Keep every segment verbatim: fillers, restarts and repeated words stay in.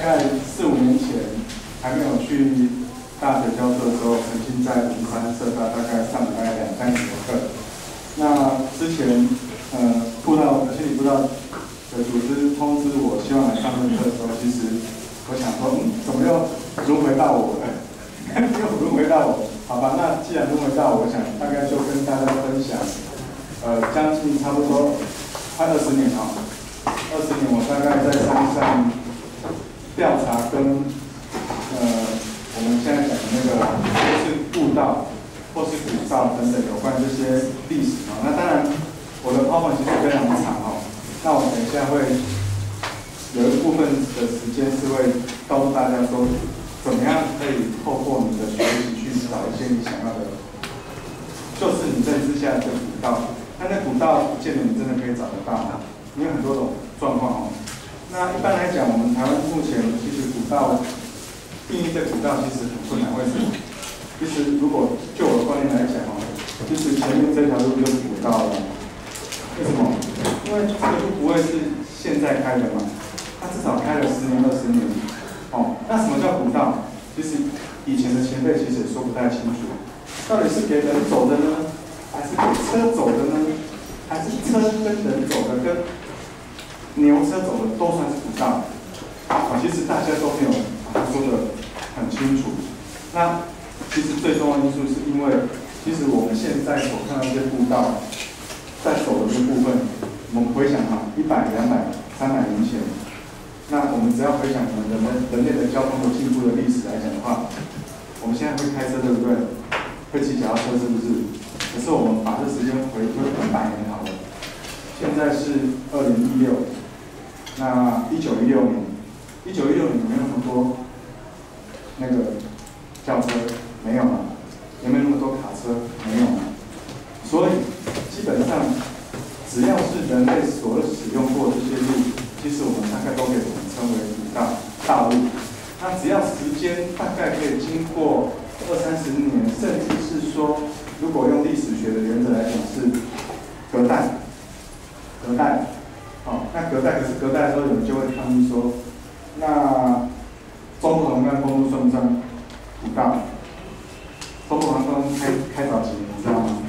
概四五年前还没有去大学教课的时候，曾经在文山社大大概上了大概两三节课。那之前呃布道心理布道的组织通知我，希望来上这课的时候，其实我想说，嗯，怎么又轮回到我了？又轮回到我，好吧？那既然轮回到我，我想大概就跟大家分享，呃，将近差不多快二十年啊，二十年我大概在山上调查跟呃我们现在讲的那个或是步道或是古道等等有关这些历史啊。那当然我的 PowerPoint 其实非常长哦，那我等一下会有一部分的时间是会告诉大家说，怎么样可以透过你的学习去找一些你想要的，就是你认知下的古道。但那古道不见得你真的可以找得到，因为很多种状况哦。那一般来讲，我们台湾目前其实古道定义的古道其实很困难，为什么？其实如果就我的观念来讲哦，其实前面这条路就是古道了。为什么？因为这个路不会是现在开的嘛，它至少开了十年、二十年。哦，那什么叫古道？其实以前的前辈其实也说不太清楚，到底是给人走的呢，还是给车走的呢？还是车跟人走的跟牛车走的都算是古道？啊，其实大家都没有把它说的很清楚。那其实最重要的因素是因为，其实我们现在所看到这些步道，在走的这部分，我们回想哈，一百、两百、三百年前。那我们只要回想我们人类人类的交通的进步的历史来讲的话，我们现在会开车对不对？会骑脚踏车是不是？可是我们把这时间回推一百年好了，现在是二零一六，那一九一六年，一九一六年有没有那么多那个轿车？没有嘛？有没有那么多卡车？没有嘛？所以基本上只要是人类所使用过这些路。其实我们大概都可以统称为古道道路。那只要时间大概可以经过二三十年，甚至是说，如果用历史学的原则来讲是隔代，隔代，哦，那隔代可是隔代的时候，有人就会抗议说，那中部航空公路算不算古道？中部航空开开早几年，你知道吗？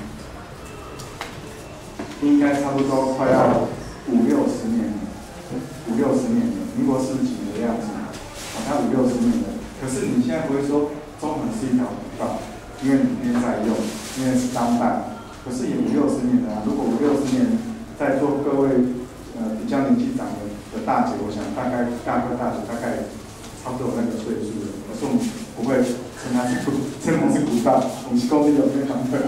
应该差不多快要五六十年了。五六十年了，民国四十几年的样子，好像五六十年了。可是你现在不会说中横是一条古道，因为里面在用，因为是当代。可是也五六十年了啊！如果五六十年，在座各位呃比较年纪长的的大姐，我想大概大哥大姐大概差不多有那个岁数了。可是我们不会称它是古，称它是古道，我们是公司有非常的，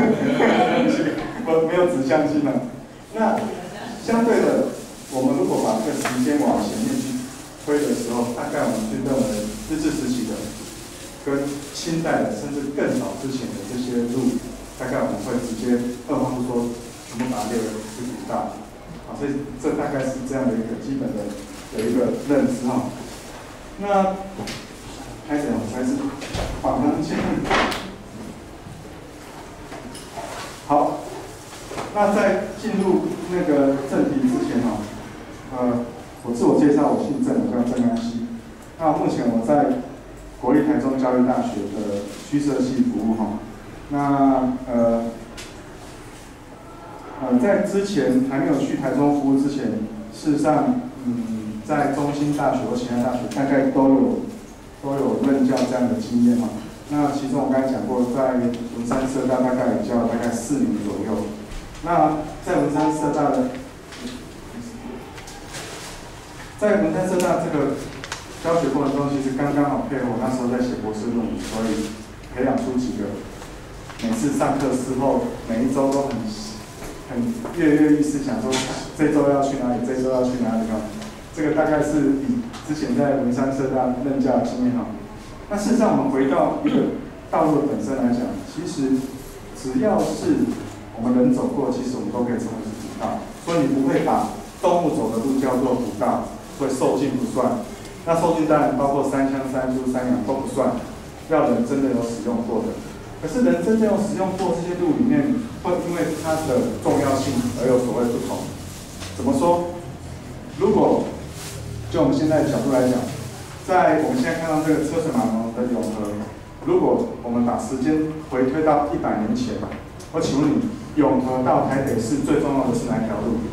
我没有指向性了。那相对的。我们如果把这个时间往前面去推的时候，大概我们去认为日治时期的、跟清代的，甚至更早之前的这些路，大概我们会直接二话不说，全部把它列为是古道。啊，所以这大概是这样的一个基本的的一个认知哈。那开始我才是访谈前好，那在进入那个正题之前哈。呃，我自我介绍，我姓郑，我叫郑安熙。那目前我在国立台中教育大学的虚设系服务哈。那呃呃，在之前还没有去台中服务之前，事实上，嗯，在中兴大学或其他大学大概都有都有任教这样的经验哈。那其中我刚才讲过，在文山社大大概也教了大概四年左右。那在文山社大的在文山社大这个教学过程中，其实刚刚好配合我那时候在写博士论文，所以培养出几个每次上课之后，每一周都很很跃跃欲试，想说这周要去哪里，这周要去哪里哈。这个大概是以之前在文山社大任教的经验哈。那事实上，我们回到一个道路的本身来讲，其实只要是我们人走过，其实我们都可以称为是古道。所以你不会把动物走的路叫做古道。会受尽不算，那受尽当然包括山羌、山猪、山羊都不算，要人真的有使用过的。可是人真正有使用过这些路里面，会因为它的重要性而有所谓不同。怎么说？如果就我们现在的角度来讲， 在我们现在看到这个车水马龙的永和，如果我们把时间回推到一百年前，我请问你，永和到台北市最重要的是哪一条路？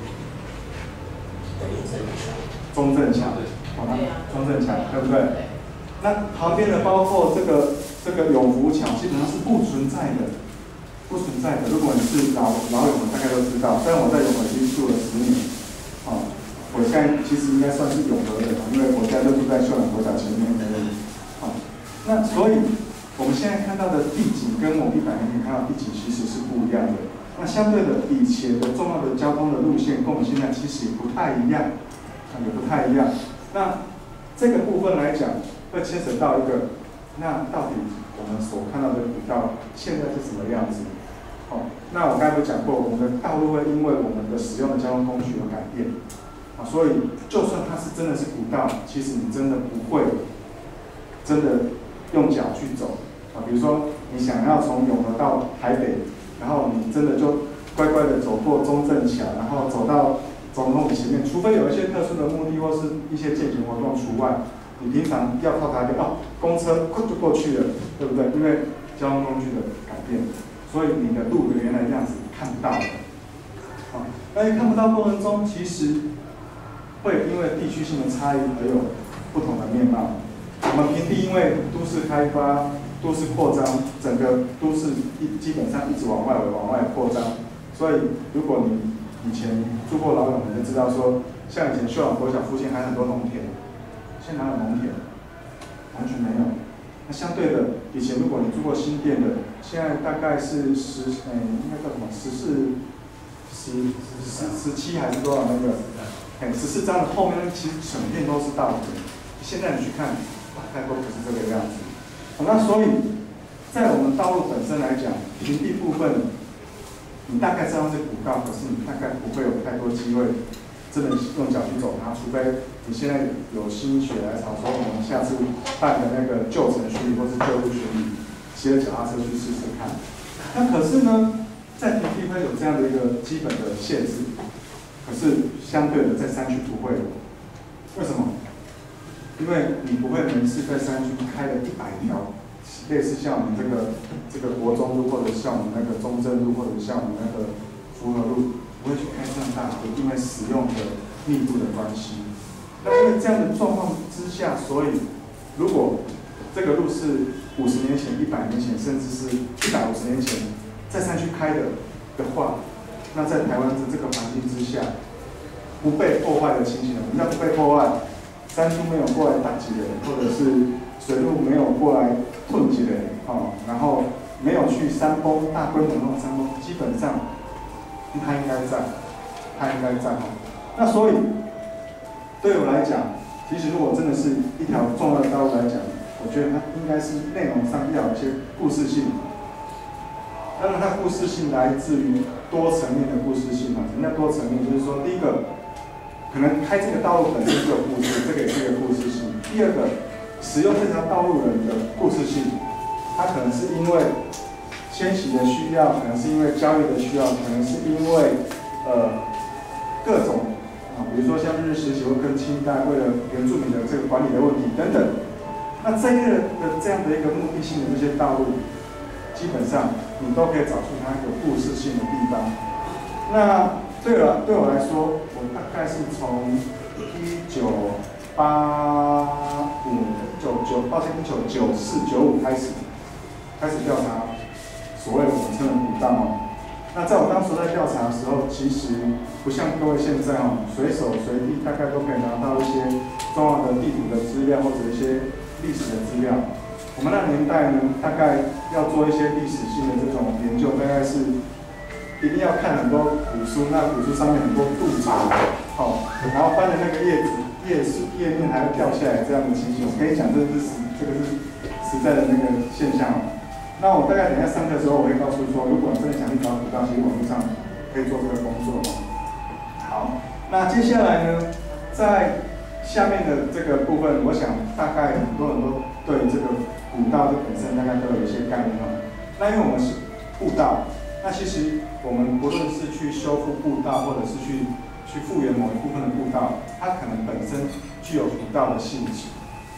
中正桥，好吗？中正桥，对不对？那旁边的包括这个这个永福桥，基本上是不存在的，不存在的。如果你是老老永和，大概都知道。虽然我在永和已经住了十年，哦，我现在其实应该算是永和人，因为我家就住在秀朗国小前面而已。哦，那所以我们现在看到的地景跟我们一百年前看到的地景其实是不一样的。那相对的，以前的重要的交通的路线跟我们现在其实也不太一样，啊，也不太一样。那这个部分来讲，会牵扯到一个，那到底我们所看到的古道现在是什么样子？哦，那我刚才有讲过，我们的道路会因为我们的使用的交通工具而改变，啊，所以就算它是真的是古道，其实你真的不会真的用脚去走，啊，比如说你想要从永和到台北，然后你真的就乖乖的走过中正桥，然后走到总统府前面，除非有一些特殊的目的或是一些健行活动除外。你平常要靠台北哦，公车快就过去了，对不对？因为交通工具的改变，所以你的路的原来样子看不到的。好，那你看不到过程中，其实会因为地区性的差异而有不同的面貌。我们平地因为都市开发、都市扩张，整个都市一基本上一直往外往外扩张，所以如果你以前住过老永，你就知道说，像以前秀朗国小附近还有很多农田。现在哪有农田？完全没有。那相对的，以前如果你住过新店的，现在大概是十，哎、欸，应该叫什么？十四、十、十、十七还是多少那个？哎、欸，十四章的后面其实整片都是稻田。现在你去看，大概都不是这个样子。好，那所以，在我们道路本身来讲，平地部分，你大概知道是古道，可是你大概不会有太多机会。真的用脚去走它，除非你现在有心血来潮，说我们下次办的那个旧城巡礼或是旧路巡礼，骑着脚踏车去试试看。那可是呢，在平地会有这样的一个基本的限制，可是相对的在山区不会。为什么？因为你不会每次在山区开了一百条，类似像我们这个这个国中路，或者像我们那个中正路，或者像我们那个福和路。不会去开这样大河，因为使用的密度的关系。那因为这样的状况之下，所以如果这个路是五十年前、一百年前，甚至是一百五十年前在山区开的的话，那在台湾的这个环境之下，不被破坏的情形，什么叫不被破坏？山猪没有过来打击人，或者是水路没有过来吞击人，哦，然后没有去山崩，大规模那种山崩，基本上。它应该在，它应该在哈。那所以，对我来讲，其实如果真的是一条重要的道路来讲，我觉得它应该是内容上要有一些故事性。当然，它故事性来自于多层面的故事性啊。什么叫多层面？就是说，第一个，可能开这个道路本身就有故事，这个也是一个故事性。第二个，使用这条道路人的故事性，它可能是因为。迁徙的需要，可能是因为交易的需要，可能是因为呃各种啊，比如说像日实习或跟清代为了原住民的这个管理的问题等等。那这一类的这样的一个目的性的这些道路，基本上你都可以找出它一个故事性的地方。那对了，对我来说，我大概是从一九八五、九九，抱歉，一九九四、九五开始开始调查。所谓的我们称的古道哦，那在我当时在调查的时候，其实不像各位现在哦，随手随地大概都可以拿到一些重要的地图的资料或者一些历史的资料。我们那年代呢，大概要做一些历史性的这种研究，大概是一定要看很多古书，那古书上面很多注解，哦，然后翻的那个页子页书页面还会掉下来这样的情形。我跟你讲，这是实这个是实在的那个现象哦。那我大概等一下上课的时候，我会告诉说，如果真的想去找古道，其实网络上可以做这个工作哦。好，那接下来呢，在下面的这个部分，我想大概很多人都对这个古道这本身大概都有一些概念哦。那因为我们是步道，那其实我们不论是去修复步道，或者是去去复原某一部分的步道，它可能本身具有古道的性质。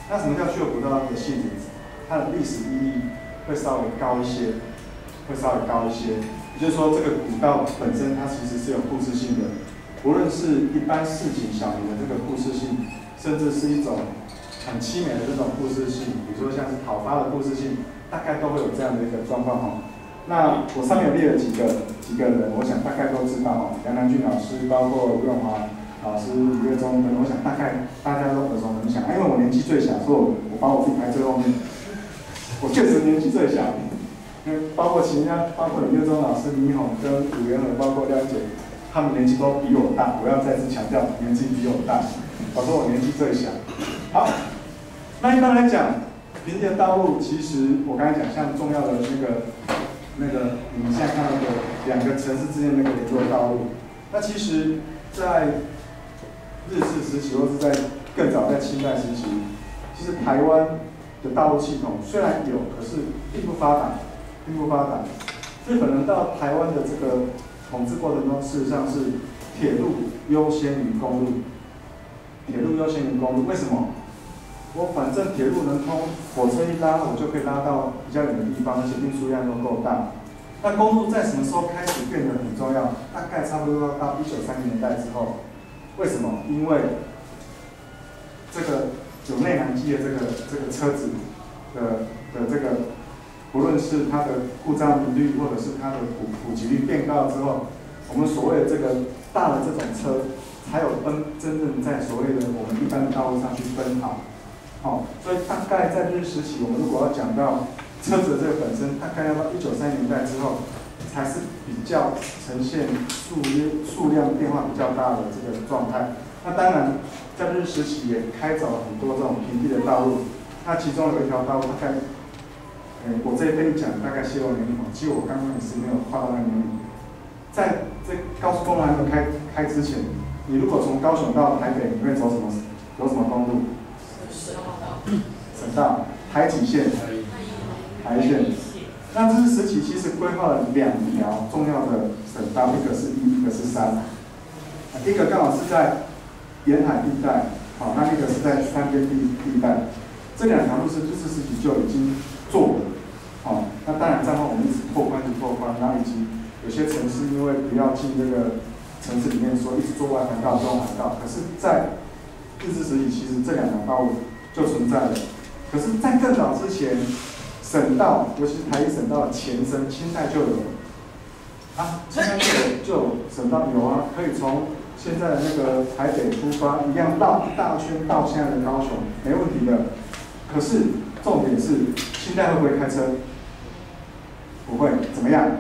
那什么叫具有古道的性质？它的历史意义会稍微高一些，会稍微高一些。也就是说，这个古道本身它其实是有故事性的，无论是一般市井小民的这个故事性，甚至是一种很凄美的这种故事性，比如说像是讨伐的故事性，大概都会有这样的一个状况哈。那我上面有列了几个几个人，我想大概都知道哈，杨南俊老师，包括吴永华老师、李月忠等，我想大概大家都耳熟能详。因为我年纪最小，所以我我把我自己排最后面。我确实年纪最小，因为包括其他，包括李月忠老师、倪虹跟武元和，包括廖姐，他们年纪都比我大。我要再次强调，年纪比我大。我说我年纪最小。好，那一般来讲，平地的道路其实我刚才讲，像重要的那个。那个你们现在看到的两个城市之间那个联络道路，那其实，在日治时期或是在更早在清代时期，其实台湾的道路系统虽然有，可是并不发达，并不发达。日本人到台湾的这个统治过程中，事实上是铁路优先于公路，铁路优先于公路，为什么？我反正铁路能通，火车一拉，我就可以拉到比较远的地方，而且运输量又够大。那公路在什么时候开始变得很重要？大概差不多到一九三零年代之后。为什么？因为这个有内燃机的这个这个车子的的这个，不论是它的故障频率或者是它的普普及率变高之后，我们所谓的这个大的这种车，才有奔真正在所谓的我们一般的道路上去奔跑。哦，所以大概在日治时期，我们如果要讲到车子的这个本身，大概要到一九三零年代之后，才是比较呈现数数量变化比较大的这个状态。那当然，在日治时期也开凿了很多这种平地的道路。那其中有一条道路，大概，呃，我这边讲大概泄露年龄哦，其实我刚刚也是没有画到那个年龄。在这高速公路还没有开开之前，你如果从高雄到台北，你会走什么？走什么公路？省道、台几线、台一线。那日治时期其实规划了两条重要的省道，一个是一，一个是三。一个刚好是在沿海地带，好，那一个是在山边地地带。这两条路是日治时期就已经做了，好，那当然战后我们一直拓宽，一直拓宽，然后以及有些城市因为不要进这个城市里面，说一直做外环道、中环道，可是，在日治时期其实这两条道路就存在了。可是，在更早之前，省道，尤其是台一省道的前身，清代就有了。啊，清代就有就有省道有啊，可以从现在的那个台北出发，一样绕一大圈到现在的高雄，没问题的。可是重点是，清代会不会开车？不会，怎么样？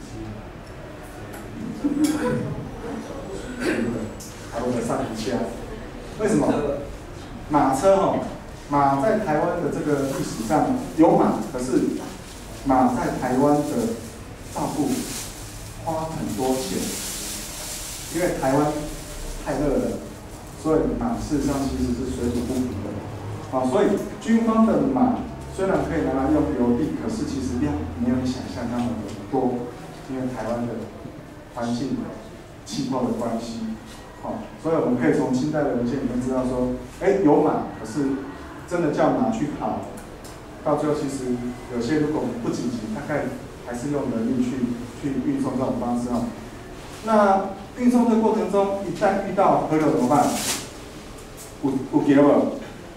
还会上一下？为什么？马车哈。马在台湾的这个历史上有马，可是马在台湾的照顾花很多钱，因为台湾太热了，所以马事实上其实是水土不服的。啊，所以军方的马虽然可以拿来用邮递，可是其实量没有你想象那么的多，因为台湾的环境、气候的关系。好，所以我们可以从清代的文献里面知道说，哎，有马，可是真的叫马去跑，到最后其实有些如果不紧急，大概还是用人力去去运送这种方式哈。那运送的过程中，一旦遇到河流怎么办？有有桥无？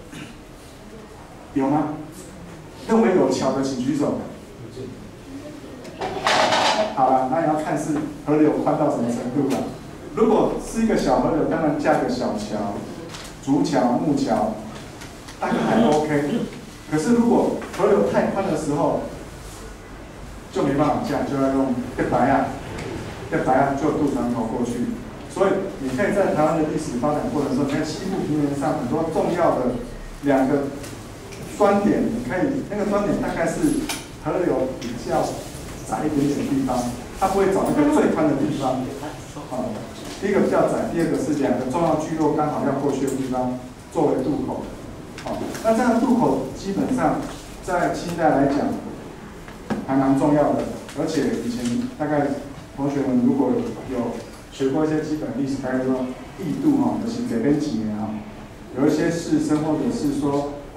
有吗？认为有桥的请举手。好了，那也要看是河流宽到什么程度了。如果是一个小河流，当然架个小桥、竹桥、木桥。大概还 OK， 可是如果河流太宽的时候，就没办法架，就要用电白啊，电白啊就渡船头过去。所以你可以在台湾的历史发展过程中，你看西部平原上很多重要的两个端点，你可以那个端点大概是河流比较窄一点点的地方，它不会找那个最宽的地方。啊，第一个比较窄，第二个是两个重要聚落刚好要过去的地方作为渡口。好，那这样的渡口基本上在清代来讲还蛮重要的，而且以前大概同学们如果有学过一些基本历史，大概说义渡哈，就是这边几年哈，有一些士绅或者是说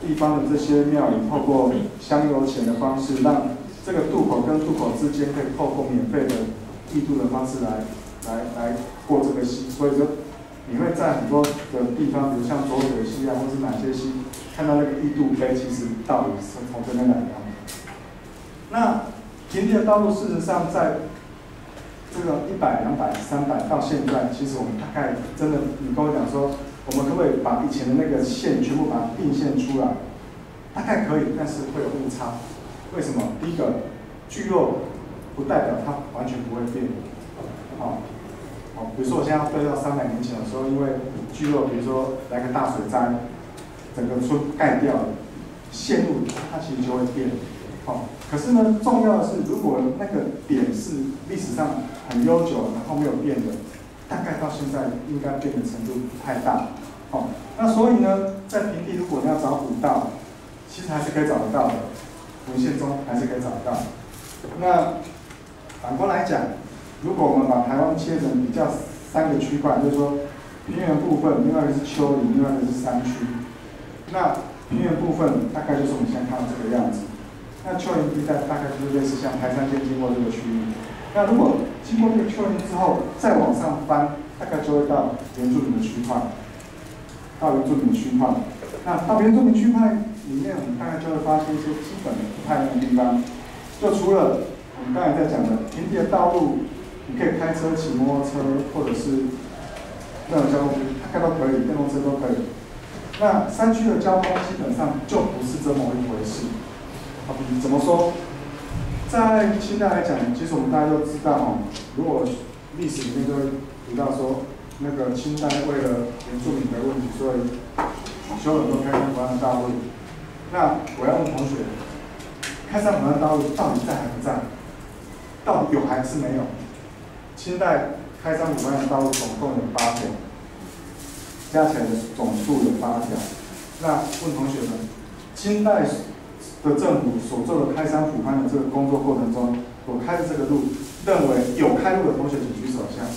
地方的这些庙宇透过香油钱的方式，让这个渡口跟渡口之间可以透过免费的义渡的方式来来来过这个溪。所以说，你会在很多的地方，比如像浊水溪啊，或是哪些溪，看到那个义渡碑，其实道理是从这边来的。那平地的道路，事实上在这个一百、两百、三百到现在，其实我们大概真的，你跟我讲说，我们可不可以把以前的那个线全部把它并线出来？大概可以，但是会有误差。为什么？第一个，聚落不代表它完全不会变。好、哦，好，比如说我现在要对到三百年前的时候，因为聚落，比如说来个大水灾，整个村盖掉了，线路它其实就会变。好、哦，可是呢，重要的是，如果那个点是历史上很悠久，然后没有变的，大概到现在应该变的程度不太大。好、哦，那所以呢，在平地如果你要找古道，其实还是可以找得到的，文献中还是可以找得到。那反过来讲，如果我们把台湾切成比较三个区块，就是说平原部分，另外一个是丘陵，另外一个是山区。那平原部分大概就是我们现在看到这个样子。那丘陵地带大概就是类似像台山间经过这个区域。那如果经过这个丘陵之后，再往上翻，大概就会到原住民的区块，到原住民的区块。那到原住民区块里面，我们大概就会发现一些基本的不太一样的地方。就除了我们刚才在讲的平地的道路，你可以开车、骑摩托车，或者是任何交通工具，大概都可以，电动车都可以。那山区的交通基本上就不是这么一回事。怎么说？在清代来讲，其实我们大家都知道哦，如果历史里面就会提到说，那个清代为了原住民的问题，所以修了很多开山抚安的道路。那我要问同学，开山抚安道路到底在还不在？到底有还是没有？清代开山抚安的道路总共有八条，加起来的总数有八条。那问同学们，清代的政府所做的开山抚安的这个工作过程中，所开的这个路，认为有开路的同学请举手一下。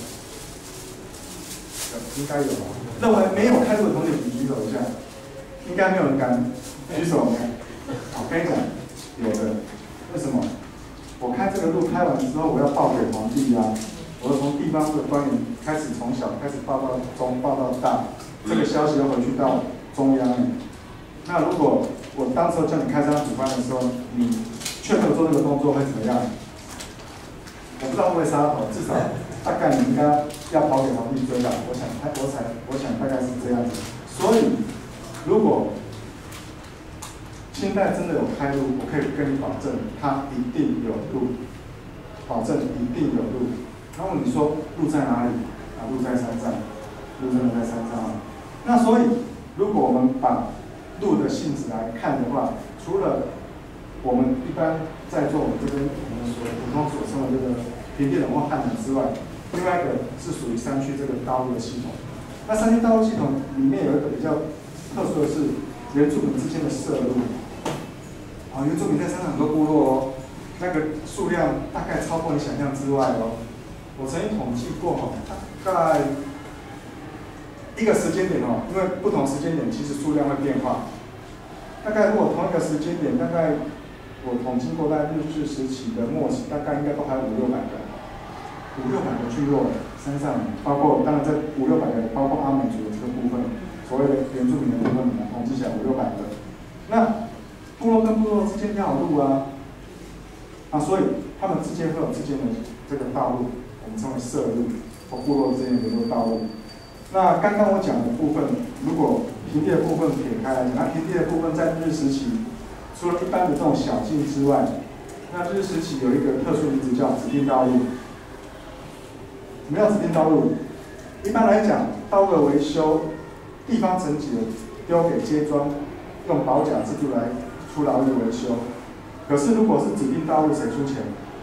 应该有吧？认为没有开路的同学请举手一下。应该没有人敢举手呢。我跟你讲，有的。为什么？我开这个路开完之后，我要报给皇帝啊。我要从地方的官员开始，从小开始报到中，报到大，这个消息要回去到中央。那如果我当时叫你开山抚安的时候，你却没有做这个动作，会怎么样？我不知道会不会杀头，至少大概你应该要跑给皇帝追了。我想，我才，我想大概是这样子。所以，如果清代真的有开路，我可以跟你保证，它一定有路，保证一定有路。然后你说路在哪里？啊，路在山上，路真的在山上啊。那所以，如果我们把路的性质来看的话，除了我们一般在座我们这边我们所普通所称的这个平地人或汉人之外，另外一个是属于山区这个道路的系统。那山区道路系统里面有一个比较特殊的是原住民之间的涉路。啊，原住民在山上很多部落哦，那个数量大概超过你想象之外哦。我曾经统计过哈，大概一个时间点哦，因为不同时间点其实数量会变化。大概如果同一个时间点，大概我统计过，在日治时期的末期，大概应该都还有五六百个，五六百个聚落山上，包括当然这五六百个包括阿美族的这个部分，所谓的原住民的部分，统计起来五六百个。那部落跟部落之间要有路啊，啊，所以他们之间会有之间的这个道路，我们称为社路，或部落之间的这个道路。那刚刚我讲的部分，如果平地的部分撇开来讲，那平地的部分在日时期，除了一般的这种小径之外，那日时期有一个特殊名字叫指定道路。什么叫指定道路？一般来讲，道路的维修，地方层级的丢给街庄，用保甲制度来出劳力维修。可是如果是指定道路，谁出钱？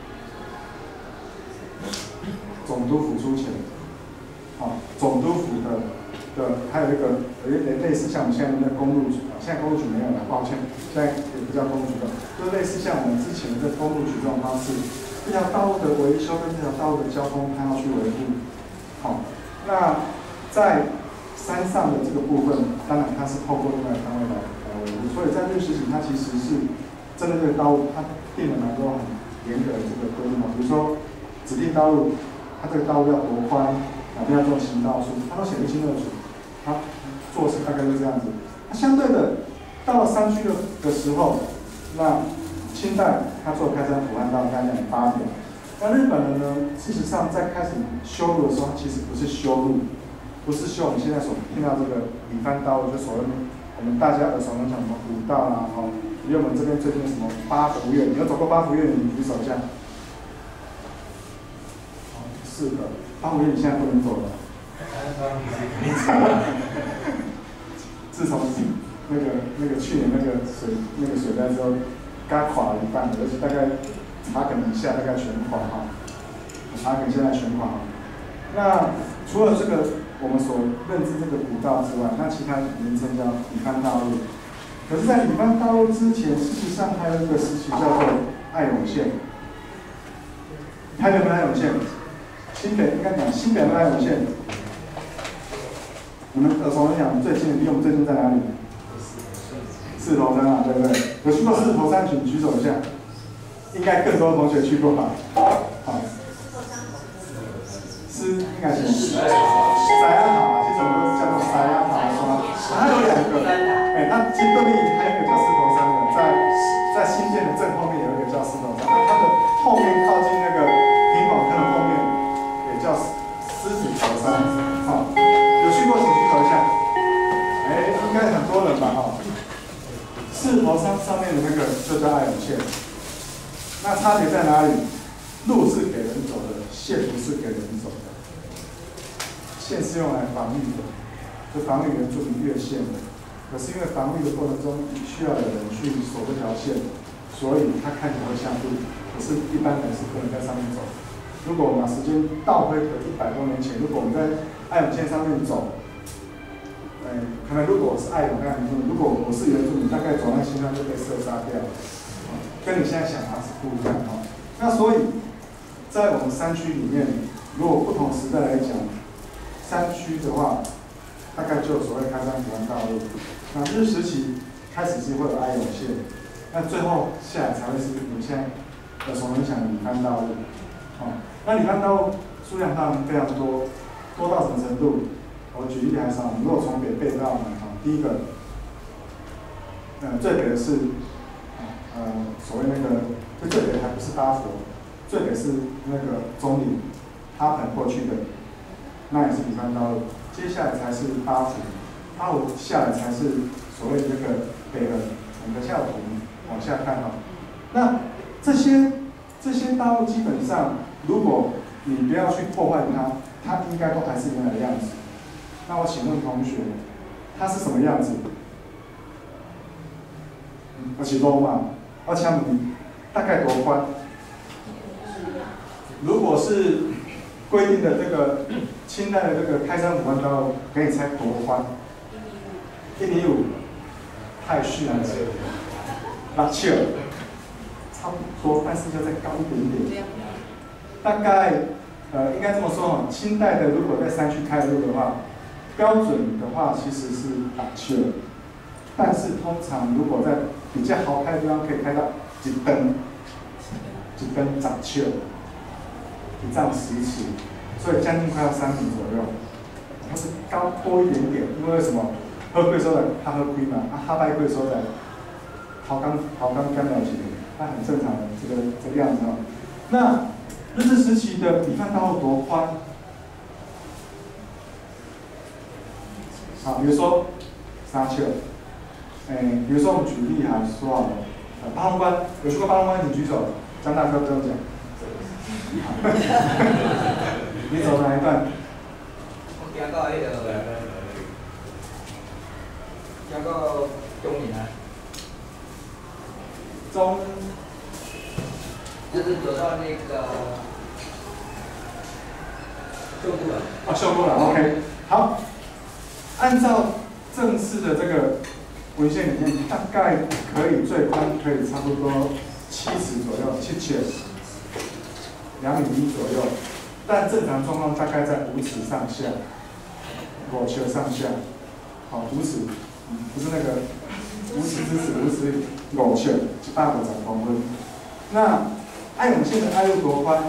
总督府出钱。好，总督府的的还有一个有一点类似像我们现在的公路局，现在公路局没有了，抱歉，现在也不叫公路局了，就是类似像我们之前的这公路局这种方式，这条道路的维修跟这条道路的交通，它要去维护。好，那在山上的这个部分，当然它是透过另外的单位来来维护。 所以在日食期它其实是针对这个道路，它定了蛮多很严格的这个规定哦，比如说指定道路，它这个道路要多宽，哪边要做行道树，它都写得清清楚楚。它做事大概就这样子。那相对的，到了山区的的时候，那清代它做开山抚安道，刚才讲八条。那日本人呢，事实上在开始修路的时候，其实不是修路，不是修我们现在所听到这个里番道路，就所谓我们大家耳熟能详什么古道啦，哦，因为我们这边最近什么八福院，你有走过八福院，你举手一下。哦，是的，八福院你现在不能走了。自从那个那个去年那个水那个水灾之后，刚垮了一半，而且大概茶埂以下大概全垮哈，茶埂现在全垮。那除了这个我们所认知这个古道之外，那其他名称叫里番道路。可是，在里番道路之前，事实上还有一个时期叫做爱永线。台北有没有爱永线？新北应该讲新北的爱永线。你们耳熟能详最近的，离我们最近在哪里？四头山啊，对不对？有去过四头山，请举手一下。应该更多同学去过吧？好。是应该是塞亚塔，其实我们都是叫做塞亚塔刷。它有两个，哎，它其实对面还有一个叫四头山的，在在新建的正后面有一个叫四头山，它的后面靠近那个平广坑的后面也叫狮子头山。好，有去过请举手一下。哎，应该很多人吧？哈。四头山上面的那个就叫爱永线。那差别在哪里？路是给人走的，线不是给人走的。线是用来防御的，就防御原住民越线的。可是因为防御的过程中需要有人去守这条线，所以它看起来会像路，可是一般人是不能在上面走。如果我们把时间倒回个一百多年前，如果我们在爱永线上面走，哎，可能如果我是爱永那原住民，如果我是原住民，大概走在线上就被射杀掉了。跟你现在想法是不一样哈。那所以，在我们山区里面，如果不同时代来讲，山区的话，大概就有所谓开山抚安道路。那日时期开始是会有爱永线，那最后下来才会是你们现在耳熟能详的里番道路。哦，那里番道路数量当然非常多，多到什么程度？我举例来说，如果从北背到南，哈，第一个，呃，最北的是。呃，所谓那个，就最北还不是八佛，最北是那个中岭，哈盆过去的，那也是里番道路。接下来才是八福，八福下来才是所谓这个北横。我们的下图往下看哈，那这些这些道路基本上，如果你不要去破坏它，它应该都还是原来的样子。那我请问同学，它是什么样子？我是路嘛。我请问你，大概多宽？如果是规定的这个清代的这个开山抚安道路，给你猜多宽？一米五，太逊了。六尺，差不多，但是要再高一点点。大概呃，应该这么说哈，清代的如果在山区开路的话，标准的话其实是六尺，但是通常如果在比较好开的地方可以开到一灯，一灯十尺，一丈十尺，所以将近快要三米左右。它是高多一点点，因为什么？好贵所在较好开嘛，啊，较歹贵所在，头刚头刚干了一点，它很正常的这个这个样子哦。那日治时期的里番道路多宽？好，比如说三尺。哎，比如说我们举例来说好了，呃，八龙关有去过八龙关，请举手。张大哥不用讲。你走哪一段？ 我行到迄个，行到中岭啊。 中。 就是走到那个秀姑了。 哦，秀姑了 ，OK， 好。按照正式的这个文献里面，大概可以最宽可以差不多七尺左右，七尺，两米一左右。但正常状况大概在五尺上下，五尺上下，好，五尺，不是那个无耻之耻，无耻五尺，一百五十公分。那爱永线的爱路多宽？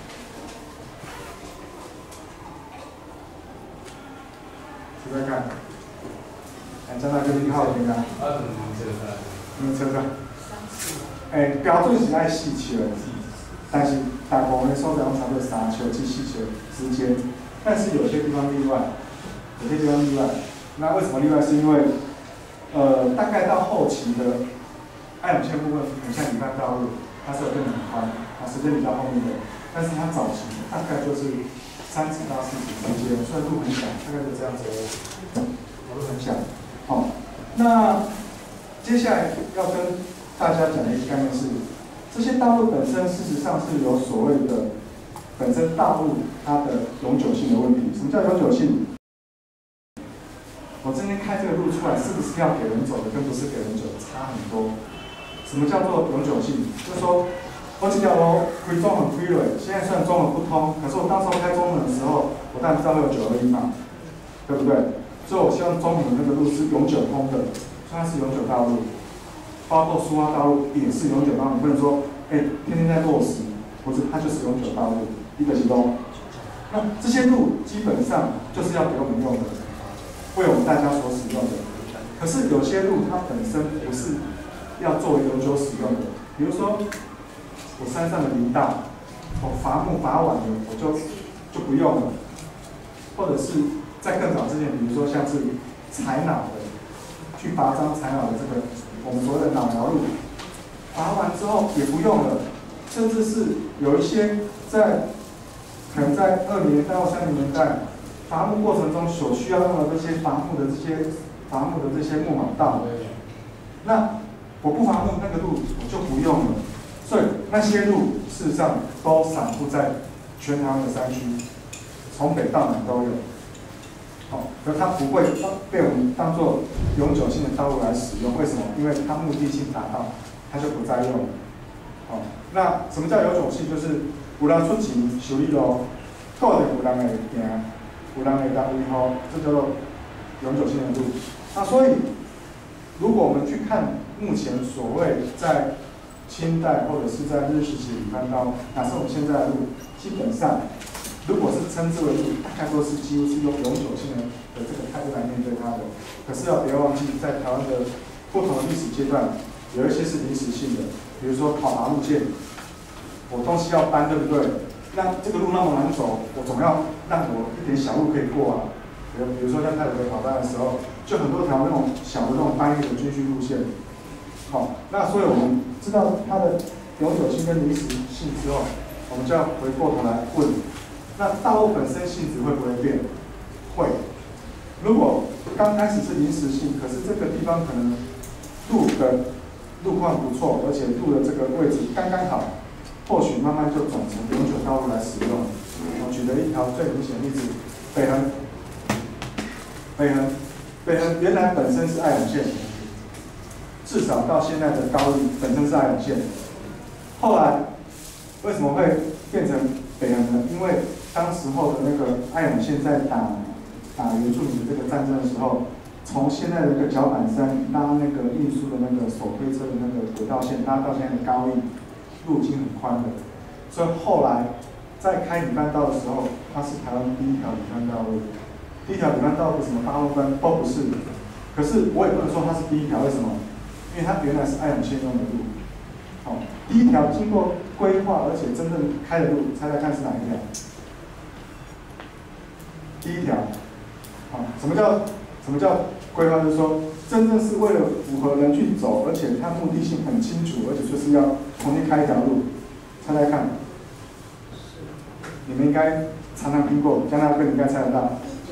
猜猜看，哎，张大哥你好，你啊？ 二十公尺的。 你测测。哎，标准是爱四尺，但是大部分的所在拢差不多三尺至四尺之间，但是有些地方例外，有些地方例外。那为什么例外？是因为，呃，大概到后期的爱永线部分，很像一般道路，它是有变得很宽，啊，时间比较后面的，但是它早期大概就是三尺到四尺之间，虽然路很小，大概就这样子而已，路很小。好，那接下来要跟大家讲的一个概念是，这些道路本身事实上是有所谓的本身道路它的永久性的问题。什么叫永久性？我今天开这个路出来，是不是要给人走的，跟不是给人走的差很多。什么叫做永久性？就是说，我这条路开中横开了，现在虽然中横不通，可是我当时候开中横的时候，我当然知道会有九二一嘛，对不对？所以我希望中横的那个路是永久通的，所以它是永久道路。包括苏花道路也是永久道路，不能说，哎、欸，天天在落实，不是，它就是永久道路，一个其中。那这些路基本上就是要给我们用的。为我们大家所使用的，可是有些路它本身不是要作为永久使用的。比如说，我山上的林道，我伐木伐完了，我就就不用了；或者是在更早之前，比如说像是采脑的，去拔章采脑的这个我们所谓的脑苗路，伐完之后也不用了，甚至是有一些在可能在二零年代或三零年代。伐木过程中所需要用的这些伐木的这些伐木的这些木马道，那我不伐木那个路我就不用了，所以那些路事实上都散布在全台湾的山区，从北到南都有。哦，可它不会被我们当作永久性的道路来使用，为什么？因为它目的性达到，它就不再用了。哦，那什么叫永久性？就是有人出钱修理路，固定有人会行。有人会当维护，这叫做永久性的路。那所以，如果我们去看目前所谓在清代或者是在日时期里看到，哪是我们现在的路，基本上如果是称之为路，大概都是几乎是用永久性的的这个态度来面对它的。可是要不要忘记，在台湾的不同的历史阶段，有一些是临时性的，比如说考察路线，我东西要搬，对不对？那这个路那么难走，我总要让我一点小路可以过啊。比如，比如说像太鲁阁跑班的时候，就很多条那种小的那种搬运的军需路线。好、哦，那所以我们知道它的永久性跟临时性之后，我们就要回过头来问：那道路本身性质会不会变？会。如果刚开始是临时性，可是这个地方可能路的路况不错，而且路的这个位置刚刚好。或许慢慢就转成永久道路来使用。我举了一条最明显的例子，北横。北横，北横原来本身是爱永线，至少到现在的高力本身是爱永线。后来为什么会变成北横呢？因为当时候的那个爱永线在打打原住民的这个战争的时候，从现在的一个脚板山拉那个运输的那个手推车的那个轨道线，拉到现在的高力。路径很宽的，所以后来在开旅班道的时候，它是台湾第一条旅班道路。第一条旅班道不是什么大陆班都不是，可是我也不能说它是第一条，为什么？因为它原来是爱永线用的路。好、哦，第一条经过规划而且真正开的路，猜猜看是哪一条？第一条。好、哦，什么叫什么叫规划？就是说。真正是为了符合人去走，而且它目的性很清楚，而且就是要重新开一条路。猜猜看，你们应该常常听过，江大哥你应该猜得到。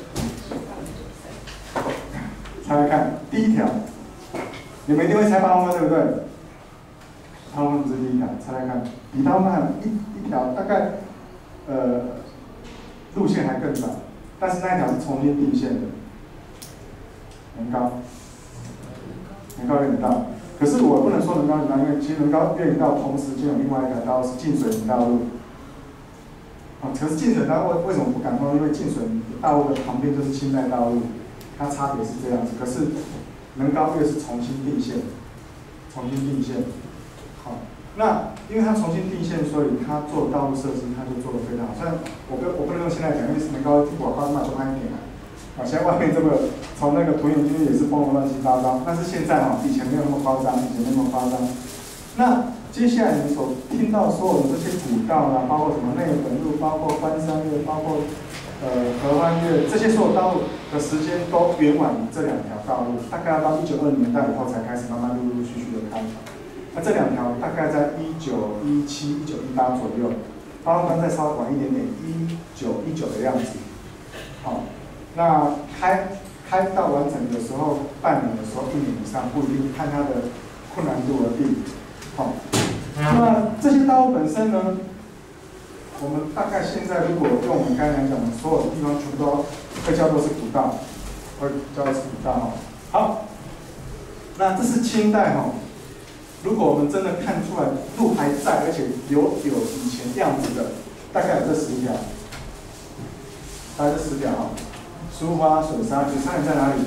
猜猜看，第一条，你们一定会猜八方湾，对不对？八方湾不是第一条，猜猜看，比八方湾一一条大概呃路线还更短，但是那一条是重新定线的，很高。能高越岭道，可是我不能说能高越岭道，因为其实能高越岭道同时就有另外一条道是进水岭道路。啊，可是进水道路为什么不敢通？因为进水道路的旁边就是清代道路，它差别是这样子。可是能高越是重新定线，重新定线。好，那因为它重新定线，所以它做道路设置，它就做得非常好。虽然我不我不能用现在讲，因为能高广告那就慢一点啊。啊，现在外面这个从那个投影机也是崩得乱七八糟，但是现在哦，以前没有那么夸张，以前没有那么夸张。那接下来你所听到所有的这些古道啦，包括什么内本路，包括关山岳，包括呃合欢岳，这些所有道路的时间都远晚于这两条道路，大概要到一九二零年代以后才开始慢慢陆陆续续的开。那这两条大概在一九一七、一九一八左右，八方关再稍微晚一点点，一九一九的样子。好，那开开到完成的时候，半年的时候，一年以上不一定，看它的困难度而定。好，那这些道路本身呢，我们大概现在如果用我们刚才讲的所有地方全部都会叫做是古道，会叫做是古道哈。好，那这是清代哈。如果我们真的看出来路还在，而且有有以前样子的，大概有这十条，大概这十条哈。苏花、水沙，水沙你在哪里？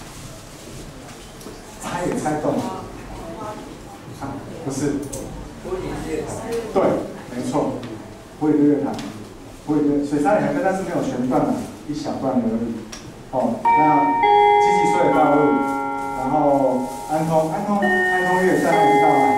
猜也猜动了。啊，不是。对，没错，普里日月潭，普里日水沙里还在，但是没有全段了，一小段而已。哦，那积极水道路，然后安通，安通，安通岳在哪里知道吗？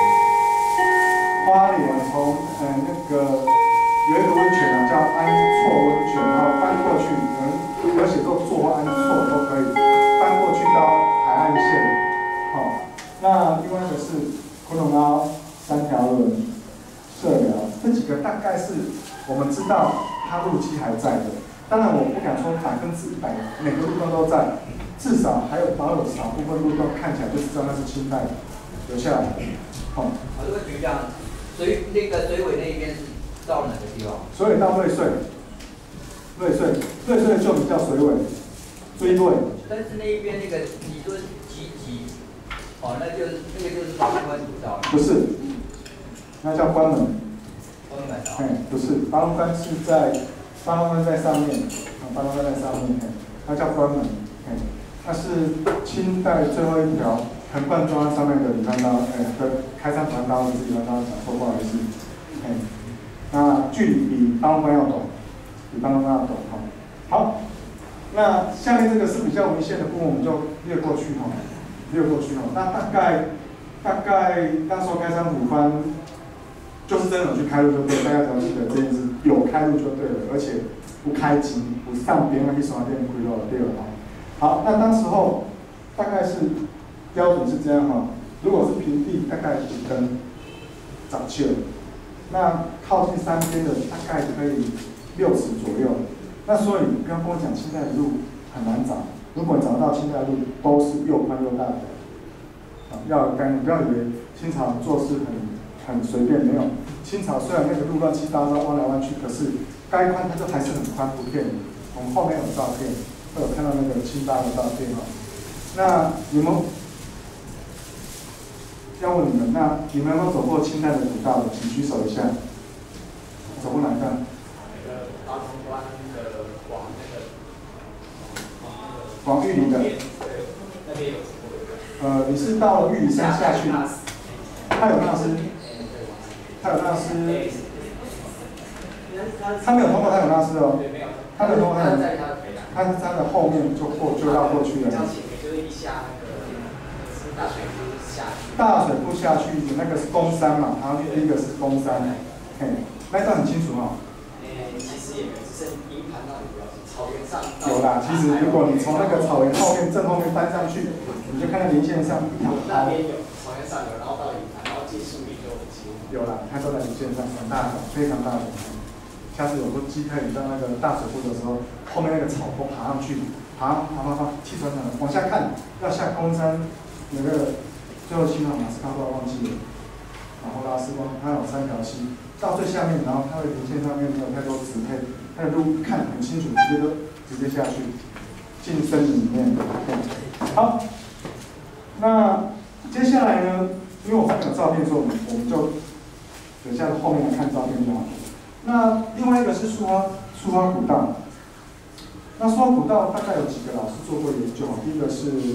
花莲从呃那个有一个温泉啊，叫安措温泉，然后搬过去，能有写作做安措都可以，搬过去到海岸线。好、哦，那另外一个是昆仑凹、三条轮、社寮，这几个大概是我们知道它路基还在的。当然我不敢说百分之一百每个路段都在，至少还有保有少部分路段看起来就知道那是清代留下来的。好、哦， 我这个局长，水那个水尾那一边是到哪个地方？ 水尾到瑞穗，瑞穗，瑞穗就比较水尾，追尾。 但是那一边那个你说集集，哦，那就是那个就是八方关古道。 不是，那叫关门。 关门啊。 哎，不是，八方关是在。八方关在上面，啊，八方关在上面，它叫关门，它是清代最后一条横贯中央上面的礼班道，哎，的开山船道是礼班道，讲错不好意思，哎，那距离比八方关要短，比八方关要短，哈，好，那下面这个是比较危险的部分，我们就略过去哈，略过去哈，那大概大概那时候开山虎番。就是真的去开路就对，大家只要记得这件事，有开路就对了，而且不开机，不上边那去耍电亏了，对了哈。好，那当时候大概是标准是这样哈，如果是平地，大概五根早切，那靠近山边的大概可以六尺左右。那所以不要跟我讲清代的路很难找，如果你找到清代的路，都是又宽又大的。啊，要干，不要以为清朝做事很。很随便，没有。清朝虽然那个路乱七八糟、弯来弯去，可是该宽它就还是很宽，不骗你。我们后面有照片，会有看到那个清大的照片哈。那你们要问你们，那你们有没有走过清代的古道的？请举手一下。走过哪一段？ 那个八通关的往那个往玉里的。 对，那边有过。 呃，你是到了玉里山下去，他有纳斯。他有纳斯，他没有通过，他有纳斯哦。 对，没有。 他没有通过，他有。 在他的他是他的后面就过就绕过去了。 就是一下那个是大水库下去。 大水库下去的那个是公山嘛，然后第一个是公山，嘿，那一段很清楚哈、哦。 诶，其实也没有，只是营盘那里比较草原上。 有啦，其实如果你从那个草原后面正后面翻上去，你就看到连线上一条那边有草原上有，然后到营盘，然后进树林就有了，它都在连线上，很大的，非常大的。下次有时候鸡开你到那个大水库的时候，后面那个草坡爬上去，爬爬爬爬，气喘喘的往下看，要下公山那个最后七号马斯卡多忘记了，然后拉斯光，它有三条溪，到最下面，然后它的连线上面没有太多植被，它的路看很清楚，直接就直接下去，进森林里面。好，那接下来呢？因为我后面有照片，所以我们我们就等下后面来看照片就好。那另外一个是苏花苏花古道，那苏花古道大概有几个老师做过研究，第一个是